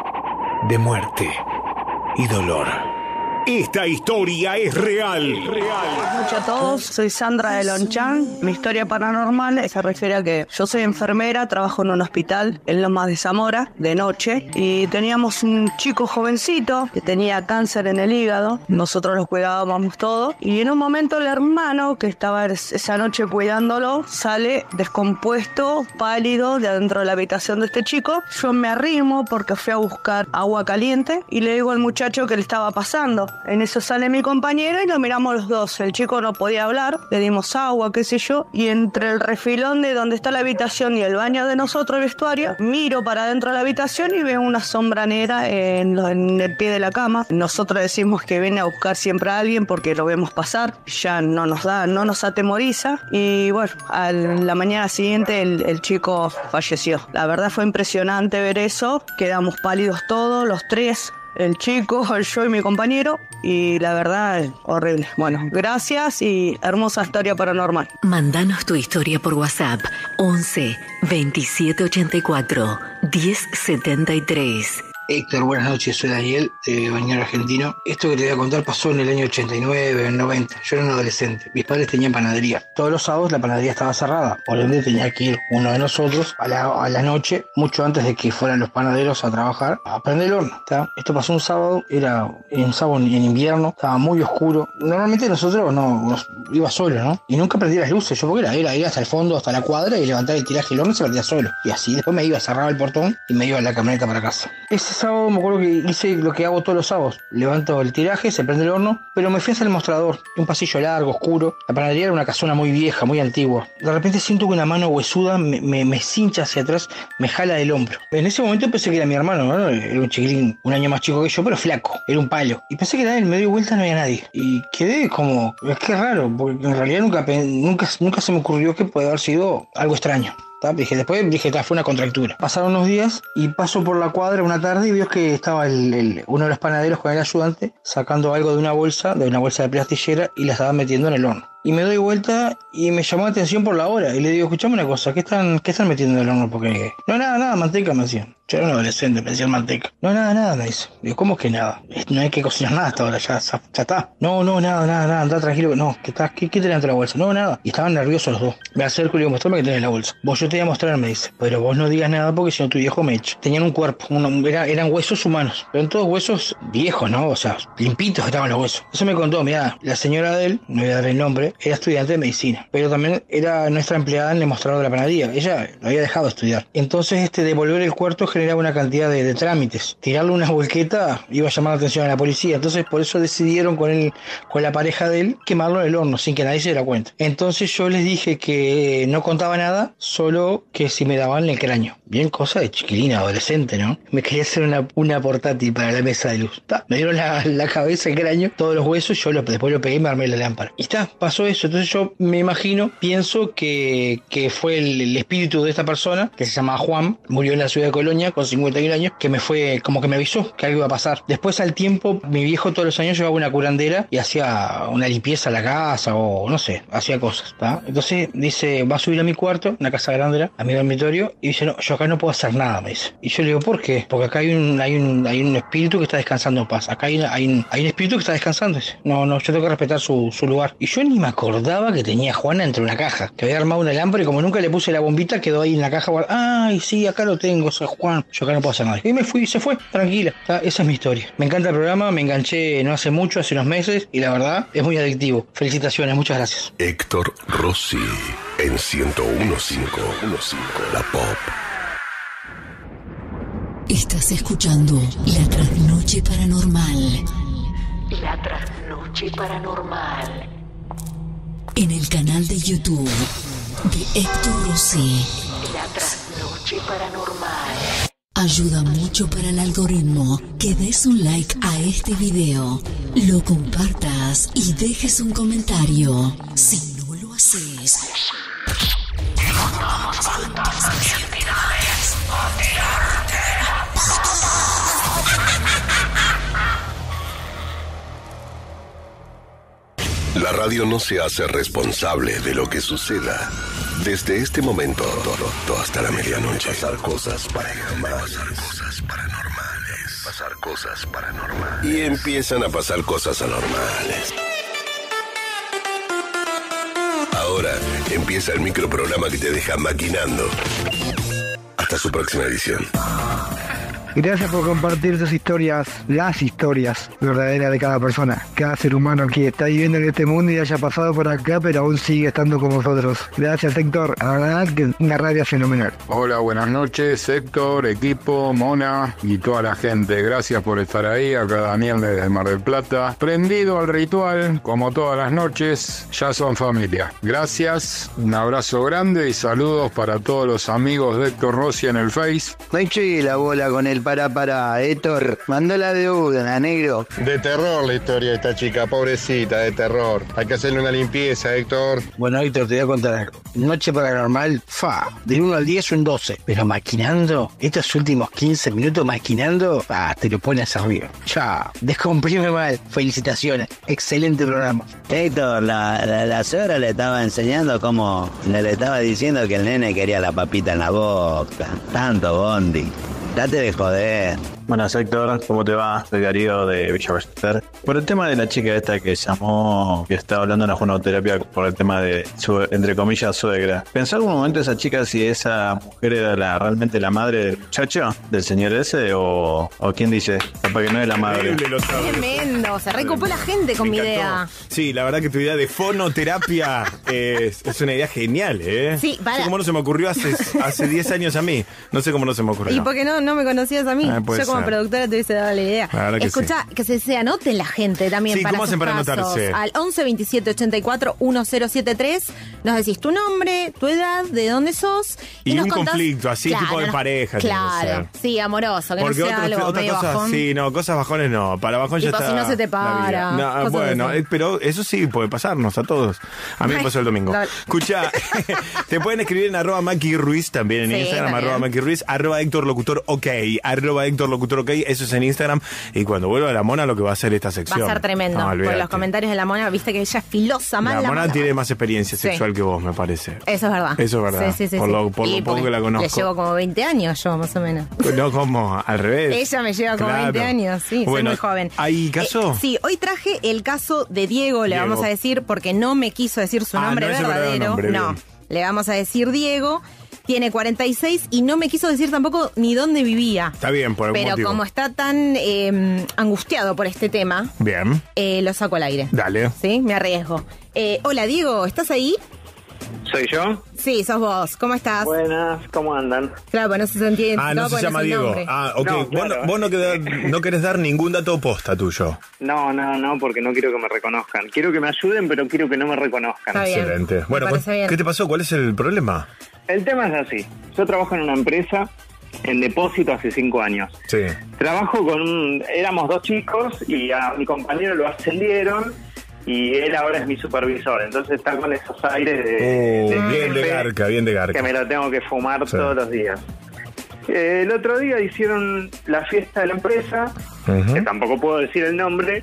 G: de muerte y dolor. Esta historia es real.
K: Buenas noches a todos, soy Sandra de Lonchan. Mi historia paranormal se refiere a que yo soy enfermera, trabajo en un hospital en Lomas de Zamora, de noche, y teníamos un chico jovencito que tenía cáncer en el hígado. Nosotros lo cuidábamos todo, y en un momento el hermano que estaba esa noche cuidándolo sale descompuesto, pálido, de adentro de la habitación de este chico. Yo me arrimo porque fui a buscar agua caliente y le digo al muchacho que le estaba pasando. En eso sale mi compañera y lo miramos los dos. El chico no podía hablar, le dimos agua, qué sé yo, y entre el refilón de donde está la habitación y el baño de nosotros, el vestuario, miro para adentro de la habitación y veo una sombra negra en el pie de la cama. Nosotros decimos que viene a buscar siempre a alguien porque lo vemos pasar, ya no nos atemoriza, y bueno, a la mañana siguiente el chico falleció. La verdad fue impresionante ver eso, quedamos pálidos todos, los tres. El chico, yo y mi compañero, y la verdad, horrible. Bueno, gracias y hermosa historia paranormal.
C: Mándanos tu historia por WhatsApp 11 27 84 10 73.
L: Héctor, buenas noches, soy Daniel, de Bañar Argentino. Esto que te voy a contar pasó en el año 89, 90. Yo era un adolescente. Mis padres tenían panadería. Todos los sábados la panadería estaba cerrada. Por ende tenía que ir uno de nosotros a la noche, mucho antes de que fueran los panaderos a trabajar, a prender el horno. ¿Tá? Esto pasó un sábado, era un sábado en invierno, estaba muy oscuro. Normalmente nosotros nos iba solo, ¿no? Y nunca prendía las luces. Yo porque era ir hasta el fondo, hasta la cuadra, y levantar el tiraje del horno y se prendía solo. Y así después me iba, cerraba el portón y me iba a la camioneta para casa. Ese sábado me acuerdo que hice lo que hago todos los sábados. Levanto el tiraje, se prende el horno, pero me fui hacia el mostrador. Un pasillo largo, oscuro. La panadería era una casona muy vieja, muy antigua. De repente siento que una mano huesuda me cincha hacia atrás, me jala del hombro. En ese momento pensé que era mi hermano, ¿no? Era un chiquilín, un año más chico que yo, pero flaco. Era un palo. Y pensé que era él, me dio vuelta, no había nadie. Y quedé como, es que raro, porque en realidad nunca se me ocurrió que puede haber sido algo extraño. Después dije, fue una contractura. Pasaron unos días y paso por la cuadra una tarde y veo que estaba uno de los panaderos con el ayudante sacando algo de una bolsa de plastillera y la estaba metiendo en el horno. y me doy vuelta y me llamó la atención por la hora. Y le digo, escuchame una cosa, ¿qué están metiendo en el horno? Porque no, nada, manteca, me decían. Yo era un adolescente, me decían manteca. No, nada, me dice. Digo, ¿cómo es que nada? No hay que cocinar nada hasta ahora, ya está. No, nada, anda tranquilo. No, ¿qué tenés dentro de la bolsa? No, nada. Y estaban nerviosos los dos. Me acerco y le digo, mostrame que tenés en la bolsa. Yo te voy a mostrar, me dice. Pero vos no digas nada porque si no tu viejo me echa. Tenían un cuerpo, eran huesos humanos. Pero todos huesos viejos, ¿no? O sea, limpitos estaban los huesos. Eso me contó, mirá, la señora de él, no voy a dar el nombre, era estudiante de medicina. Pero también era nuestra empleada en el mostrador de la panadería. Ella lo había dejado de estudiar. Entonces, devolver el cuarto generaba una cantidad de trámites. Tirarle una volqueta iba a llamar la atención a la policía. Entonces, por eso decidieron con la pareja de él quemarlo en el horno sin que nadie se diera cuenta. Entonces, yo les dije que no contaba nada, solo que si me daban el cráneo. Bien cosa de chiquilina, adolescente, ¿no? Me quería hacer una portátil para la mesa de luz. Me dieron la cabeza, el cráneo, todos los huesos, yo después lo pegué y me armé la lámpara. Y pasó eso. Entonces yo me pienso que fue el espíritu de esta persona, que se llamaba Juan, murió en la ciudad de Colonia con 51 años, que me fue, como que me avisó que algo iba a pasar. Después al tiempo, mi viejo todos los años llevaba una curandera y hacía una limpieza a la casa o no sé, hacía cosas, ¿tá? Entonces dice, va a subir a mi cuarto, una casa grande era, a mi dormitorio, y dice, no, yo acá no puedo hacer nada, me dice. Y yo le digo, ¿por qué? Porque acá hay un espíritu que está descansando en paz. Acá hay un espíritu que está descansando. Dice, no, yo tengo que respetar su lugar. Y yo ni me acordaba que tenía Juana entre una caja, que había armado una lámpara y como nunca le puse la bombita, quedó ahí en la caja. Ay, sí, acá lo tengo, soy Juan. Yo acá no puedo hacer nada. Y me fui, se fue, tranquila. Esa es mi historia. Me encanta el programa, me enganché no hace mucho, hace unos meses, y la verdad es muy adictivo. Felicitaciones, muchas gracias.
A: Héctor Rossi en 101.5 La Pop.
C: Estás escuchando La Trasnoche Paranormal. La Trasnoche Paranormal. En el canal de YouTube de Héctor Rossi. La Trasnoche Paranormal. Ayuda mucho para el algoritmo que des un like a este video, lo compartas y dejes un comentario. Si no lo haces,
A: La radio no se hace responsable de lo que suceda. Desde este momento hasta la medianoche. Pasar cosas paranormales. Y empiezan a pasar cosas anormales. Ahora empieza el microprograma que te deja maquinando. Hasta su próxima edición.
R: Gracias por compartir tus historias, las historias verdaderas de cada persona, cada ser humano que está viviendo en este mundo y haya pasado por acá, pero aún sigue estando con nosotros. Gracias, Héctor. La verdad que una radio fenomenal.
J: Hola, buenas noches, Héctor, equipo, Mona y toda la gente. Gracias por estar ahí. Acá Daniel desde Mar del Plata. Prendido al ritual, como todas las noches, ya son familia. Gracias, un abrazo grande y saludos para todos los amigos de Héctor Rossi en el Face.
M: No eché la bola con el para, Héctor, mandó la deuda, negro.
O: De terror la historia de esta chica, pobrecita, de terror. Hay que hacerle una limpieza, Héctor.
L: Bueno, Héctor, te voy a contar algo. Noche paranormal, del 1 al 10 un 12. Pero maquinando, estos últimos 15 minutos maquinando, te lo pones arriba. Ya, descomprime mal. Felicitaciones, excelente programa.
M: Héctor, la suegra le estaba enseñando cómo, le estaba diciendo que el nene quería la papita en la boca. Tanto bondi. Date de joder.
X: Buenas, Héctor, ¿cómo te va? Soy Darío de Villa Ballester. Por el tema de la chica esta que llamó, que estaba hablando en la fonoterapia por el tema de su, entre comillas, suegra. ¿Pensó algún momento esa chica si esa mujer era realmente la madre del muchacho, del señor ese, o quién dice? Capaz que no es la madre.
Y: Tremendo, se recopó la gente con mi idea.
G: Sí, la verdad que tu idea de fonoterapia es una idea genial, ¿eh?
Y: Sí, para.
G: No sé cómo no se me ocurrió hace 10 años a mí. No sé cómo no se me ocurrió.
Y: ¿Y por qué no me conocías a mí?
G: Yo
Y: como productora te hubiese dado la idea.
G: Claro que
Y: escucha,
G: sí.
Y: Que se anoten la gente también.
G: Sí,
Y: para
G: ¿cómo hacen para
Y: casos?
G: anotarse?
Y: Al 11 27 84 1073 nos decís tu nombre, tu edad, de dónde sos.
G: Y
Y: nos
G: un
Y: contás,
G: conflicto, así tipo de pareja.
Y: Claro, sí, amoroso, que
G: porque
Y: no sea algo
G: otras
Y: medio
G: cosas,
Y: bajón.
G: sí, no, cosas bajones no. Para bajón ya
Y: Tipo,
G: está.
Y: si no se te para,
G: la vida. No,
Y: cosas
G: bueno,
Y: así.
G: pero eso sí puede pasarnos a todos. A mí me pasó el domingo.
Y: Dale.
G: Escucha, te pueden escribir en @Maki Ruiz también en
Y: Sí,
G: Instagram,
Y: también.
G: @Maki Ruiz, @Héctor Locutor OK, @Héctor Locutor OK, eso es en Instagram. Y cuando vuelva la Mona, lo que va a hacer esta
Y: Va
G: sección.
Y: a ser tremendo.
G: No,
Y: Por
G: olvídate.
Y: los comentarios de la Mona, viste que ella es filosa,
G: La
Y: mala.
G: Mona tiene más experiencia
Y: Sí.
G: sexual que vos, me parece.
Y: Eso es verdad.
G: Eso es verdad.
Y: Sí.
G: Por lo
Y: Y
G: poco que la
Y: Le
G: conozco.
Y: llevo como 20 años yo, más o menos.
G: No, como al revés.
Y: Ella me lleva como
G: Claro.
Y: 20 años, sí,
G: Bueno,
Y: soy muy joven.
G: ¿hay caso?
Y: Sí, hoy traje el caso de Diego, le
G: Diego.
Y: vamos a decir, porque no me quiso decir su nombre
G: no es el verdadero
Y: verdadero.
G: nombre,
Y: No,
G: bien.
Y: le vamos a decir Diego. Tiene 46 y no me quiso decir tampoco ni dónde vivía.
G: Está bien, por algún
Y: Pero
G: motivo.
Y: como está tan angustiado por este tema,
G: Bien,
Y: lo saco al aire.
G: dale.
Y: ¿Sí? Me arriesgo. Hola, Diego, ¿estás ahí?
F: ¿Soy yo?
Y: Sí, sos vos. ¿Cómo estás?
F: Buenas, ¿cómo andan?
Y: Claro, pues no se entiende.
G: Ah, no se llama Diego. Ah, ok.
F: No,
G: Vos,
F: claro.
G: vos no querés dar ningún dato posta tuyo.
F: No, porque no quiero que me reconozcan. Quiero que me ayuden, pero quiero que no me reconozcan.
Y: Está bien.
G: Excelente. Bueno,
Y: Me parece bien.
G: ¿qué te pasó? ¿Cuál es el problema?
F: El tema es así. Yo trabajo en una empresa en depósito hace 5 años.
G: Sí.
F: Trabajo éramos 2 chicos y a mi compañero lo ascendieron y él ahora es mi supervisor. Entonces está con esos aires de
G: bien de
F: jefe
G: garca, bien de garca.
F: que me lo tengo que fumar
G: Sí.
F: todos los días. El otro día hicieron la fiesta de la empresa,
G: Ujú.
F: que tampoco puedo decir el nombre,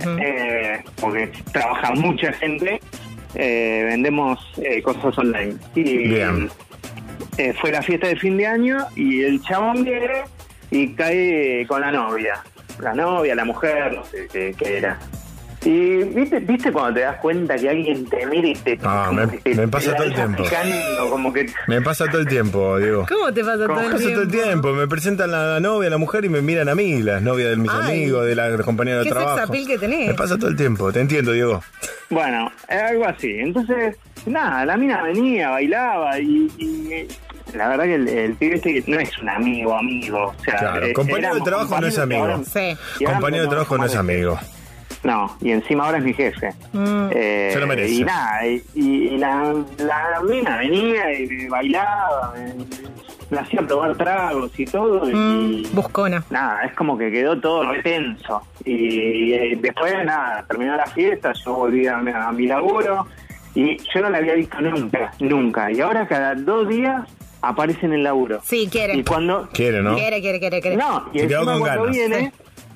F: porque trabaja mucha gente. Vendemos cosas online. Y
G: Bien.
F: fue la fiesta de fin de año y el chabón viene y cae con la novia. La mujer, no sé qué era. Y ¿viste cuando te das cuenta que alguien te mira y te...
G: Ah,
F: como que te-
G: me pasa
F: te
G: todo el
F: la
G: tiempo.
F: deja picando, como que...
G: Me pasa todo el tiempo, Diego.
Y: ¿Cómo te pasa todo
G: Me
Y: el
G: pasa todo el
Y: tiempo?
G: tiempo. Me presentan la novia, la mujer y me miran a mí, las novias de mis
Y: Ay,
G: amigos, de la compañera de
Y: qué
G: trabajo.
Y: sex appeal que tenés.
G: Me pasa todo el tiempo, te entiendo, Diego.
F: Bueno, algo así. Entonces, nada, la mina venía, bailaba y la verdad que el pibe este no es un amigo. O sea,
G: Claro, compañero de
F: éramos
G: trabajo no es
F: compañeros
G: amigo.
F: y ahora- y ahora
G: Compañero de
F: nos
G: trabajo no es
F: tomamos
G: amigo.
F: No, y encima ahora es mi jefe.
G: Se lo merece.
F: Y nada, y la mina venía y bailaba, me hacía probar tragos y todo. Y
Y: buscona.
F: Nada, es como que quedó todo re tenso. Y después, nada, terminó la fiesta, yo volví a mi laburo y yo no la había visto nunca. Y ahora cada 2 días aparece en el laburo.
Y: Sí, quiere.
F: Y cuando...
G: Quiere, ¿no?
Y: Quiere.
F: No, y
G: Se quedó
F: encima
G: con
F: cuando
G: ganas.
F: viene...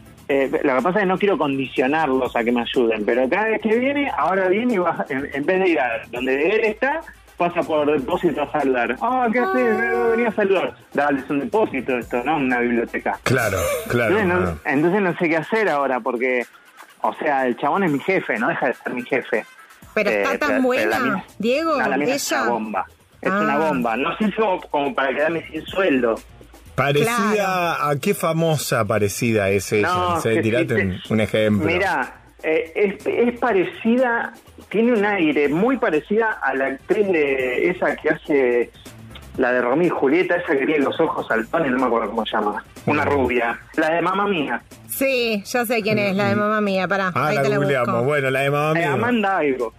F: lo que pasa es que no quiero condicionarlos a que me ayuden, pero cada vez que viene, ahora viene y va, en vez de ir a donde él está, pasa por depósito a saludar. ¿Qué haces? Venía a saludar. Dale, es un depósito esto, no una biblioteca.
G: Claro.
F: Entonces no sé qué hacer ahora, porque, o sea, el chabón es mi jefe, no deja de ser mi jefe.
Y: Pero está tan
F: pero
Y: buena,
F: la mina-
Y: Diego,
F: no, la mina es
Y: ella.
F: una bomba. Es una bomba. No sé si como para quedarme sin sueldo.
G: Parecida, ¿a qué famosa parecida es ella?
F: No,
G: ¿Se
F: que
G: tirate
F: sí,
G: un ejemplo?
F: Mira, es parecida, tiene un aire muy parecida a la actriz de esa que hace la de Romeo y Julieta, esa que tiene los ojos saltones, no me acuerdo cómo se llama, una rubia, la de Mamma Mía.
Y: Sí, yo sé quién es, la de mamá mía, pará.
G: Ah,
Y: ahí
G: la
Y: te la
G: googleamos.
Y: busco.
G: Bueno, la de mamá mía.
F: Amanda algo.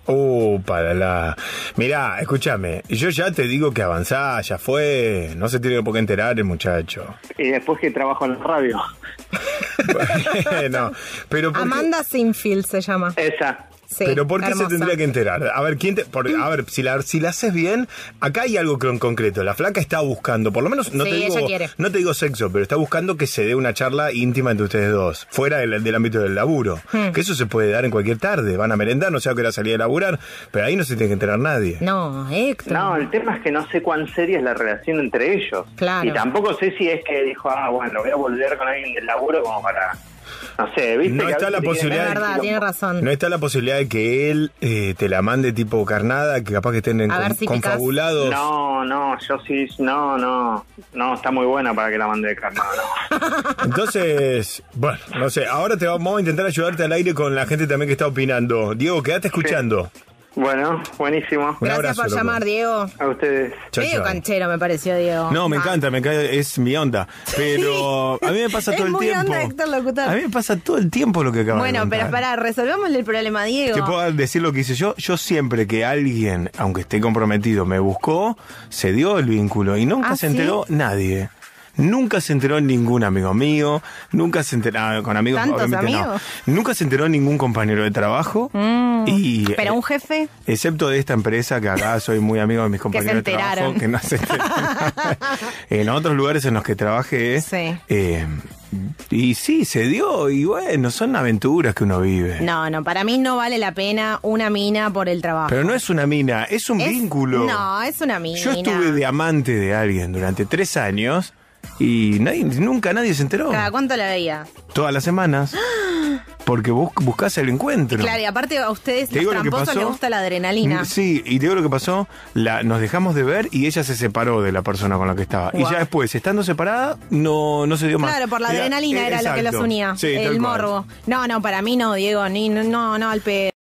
G: Para la... Mirá, escúchame, yo ya te digo que avanzá, ya fue, no se tiene por qué enterar el muchacho.
F: Y después que trabajo en la radio.
G: Bueno, pero ¿por qué?
Y: Amanda Sinfield se llama.
F: Esa.
Y: Sí,
G: pero ¿por qué
Y: hermosa.
G: se tendría que enterar? A ver, a ver, si la haces bien, acá hay algo en concreto. La flaca está buscando, por lo menos, no
Y: Sí,
G: te digo,
Y: ella quiere.
G: no te digo sexo, pero está buscando que se dé una charla íntima entre ustedes dos, fuera del ámbito del laburo. Que eso se puede dar en cualquier tarde. Van a merendar, no sé a qué hora salir a laburar, pero ahí no se tiene que enterar nadie.
Y: No, Héctor.
F: No, el tema es que no sé cuán seria es la relación entre ellos.
Y: Claro.
F: Y tampoco sé si es que dijo, bueno, voy a volver con alguien del laburo como para... No sé, ¿viste?
G: No
F: que a
G: está
F: veces
G: la
F: te quieren
G: posibilidad
Y: Es
F: dar-
Y: verdad, tiene razón.
G: No está la posibilidad de que él te la mande tipo carnada, que capaz que estén
Y: A ver si picás.
G: confabulados.
F: No, yo sí, no, está muy buena para que la mande de carne, no.
G: Entonces, bueno, no sé, ahora vamos a intentar ayudarte al aire con la gente también que está opinando. Diego, quédate escuchando.
F: Bueno, buenísimo.
Y: Gracias por llamar, Diego.
F: A ustedes.
Y: Medio canchero me pareció, Diego.
G: No, me encanta, es mi onda. Pero a mí me pasa todo el tiempo.
Y: Es muy onda, Héctor Locutor.
G: A mí me pasa todo el tiempo lo que acabas de
Y: Bueno,
G: contar.
Y: pero pará, resolvámosle el problema a Diego.
G: Te puedo decir lo que hice yo. Yo siempre que alguien, aunque esté comprometido, me buscó, se dio el vínculo y nunca se enteró nadie. Nunca se enteró ningún amigo mío, nunca se enteró con amigos.
Y: ¿Tantos
G: obviamente
Y: amigos?
G: No. Nunca se enteró ningún compañero de trabajo.
Y: ¿Pero un jefe?
G: Excepto de esta empresa, que acá soy muy amigo de mis compañeros de trabajo, que no se enteraron. En otros lugares en los que trabajé, y sí, se dio, y bueno, son aventuras que uno vive.
Y: No, para mí no vale la pena una mina por el trabajo.
G: Pero no es una mina, es un vínculo.
Y: No, es una mina.
G: Yo estuve de amante de alguien durante 3 años y nunca nadie se enteró.
Y: ¿Cada cuánto la veía?
G: Todas las semanas. Porque buscás el encuentro.
Y: Claro, y aparte a ustedes,
G: los
Y: tramposos, les gusta la adrenalina.
G: Sí, y te digo lo que pasó, nos dejamos de ver y ella se separó de la persona con la que estaba.
Y: Wow.
G: Y ya después, estando separada, no se dio más.
Y: Claro, por la adrenalina era lo que los unía,
G: Sí,
Y: el morbo. No, para mí no, Diego, no, al pedo.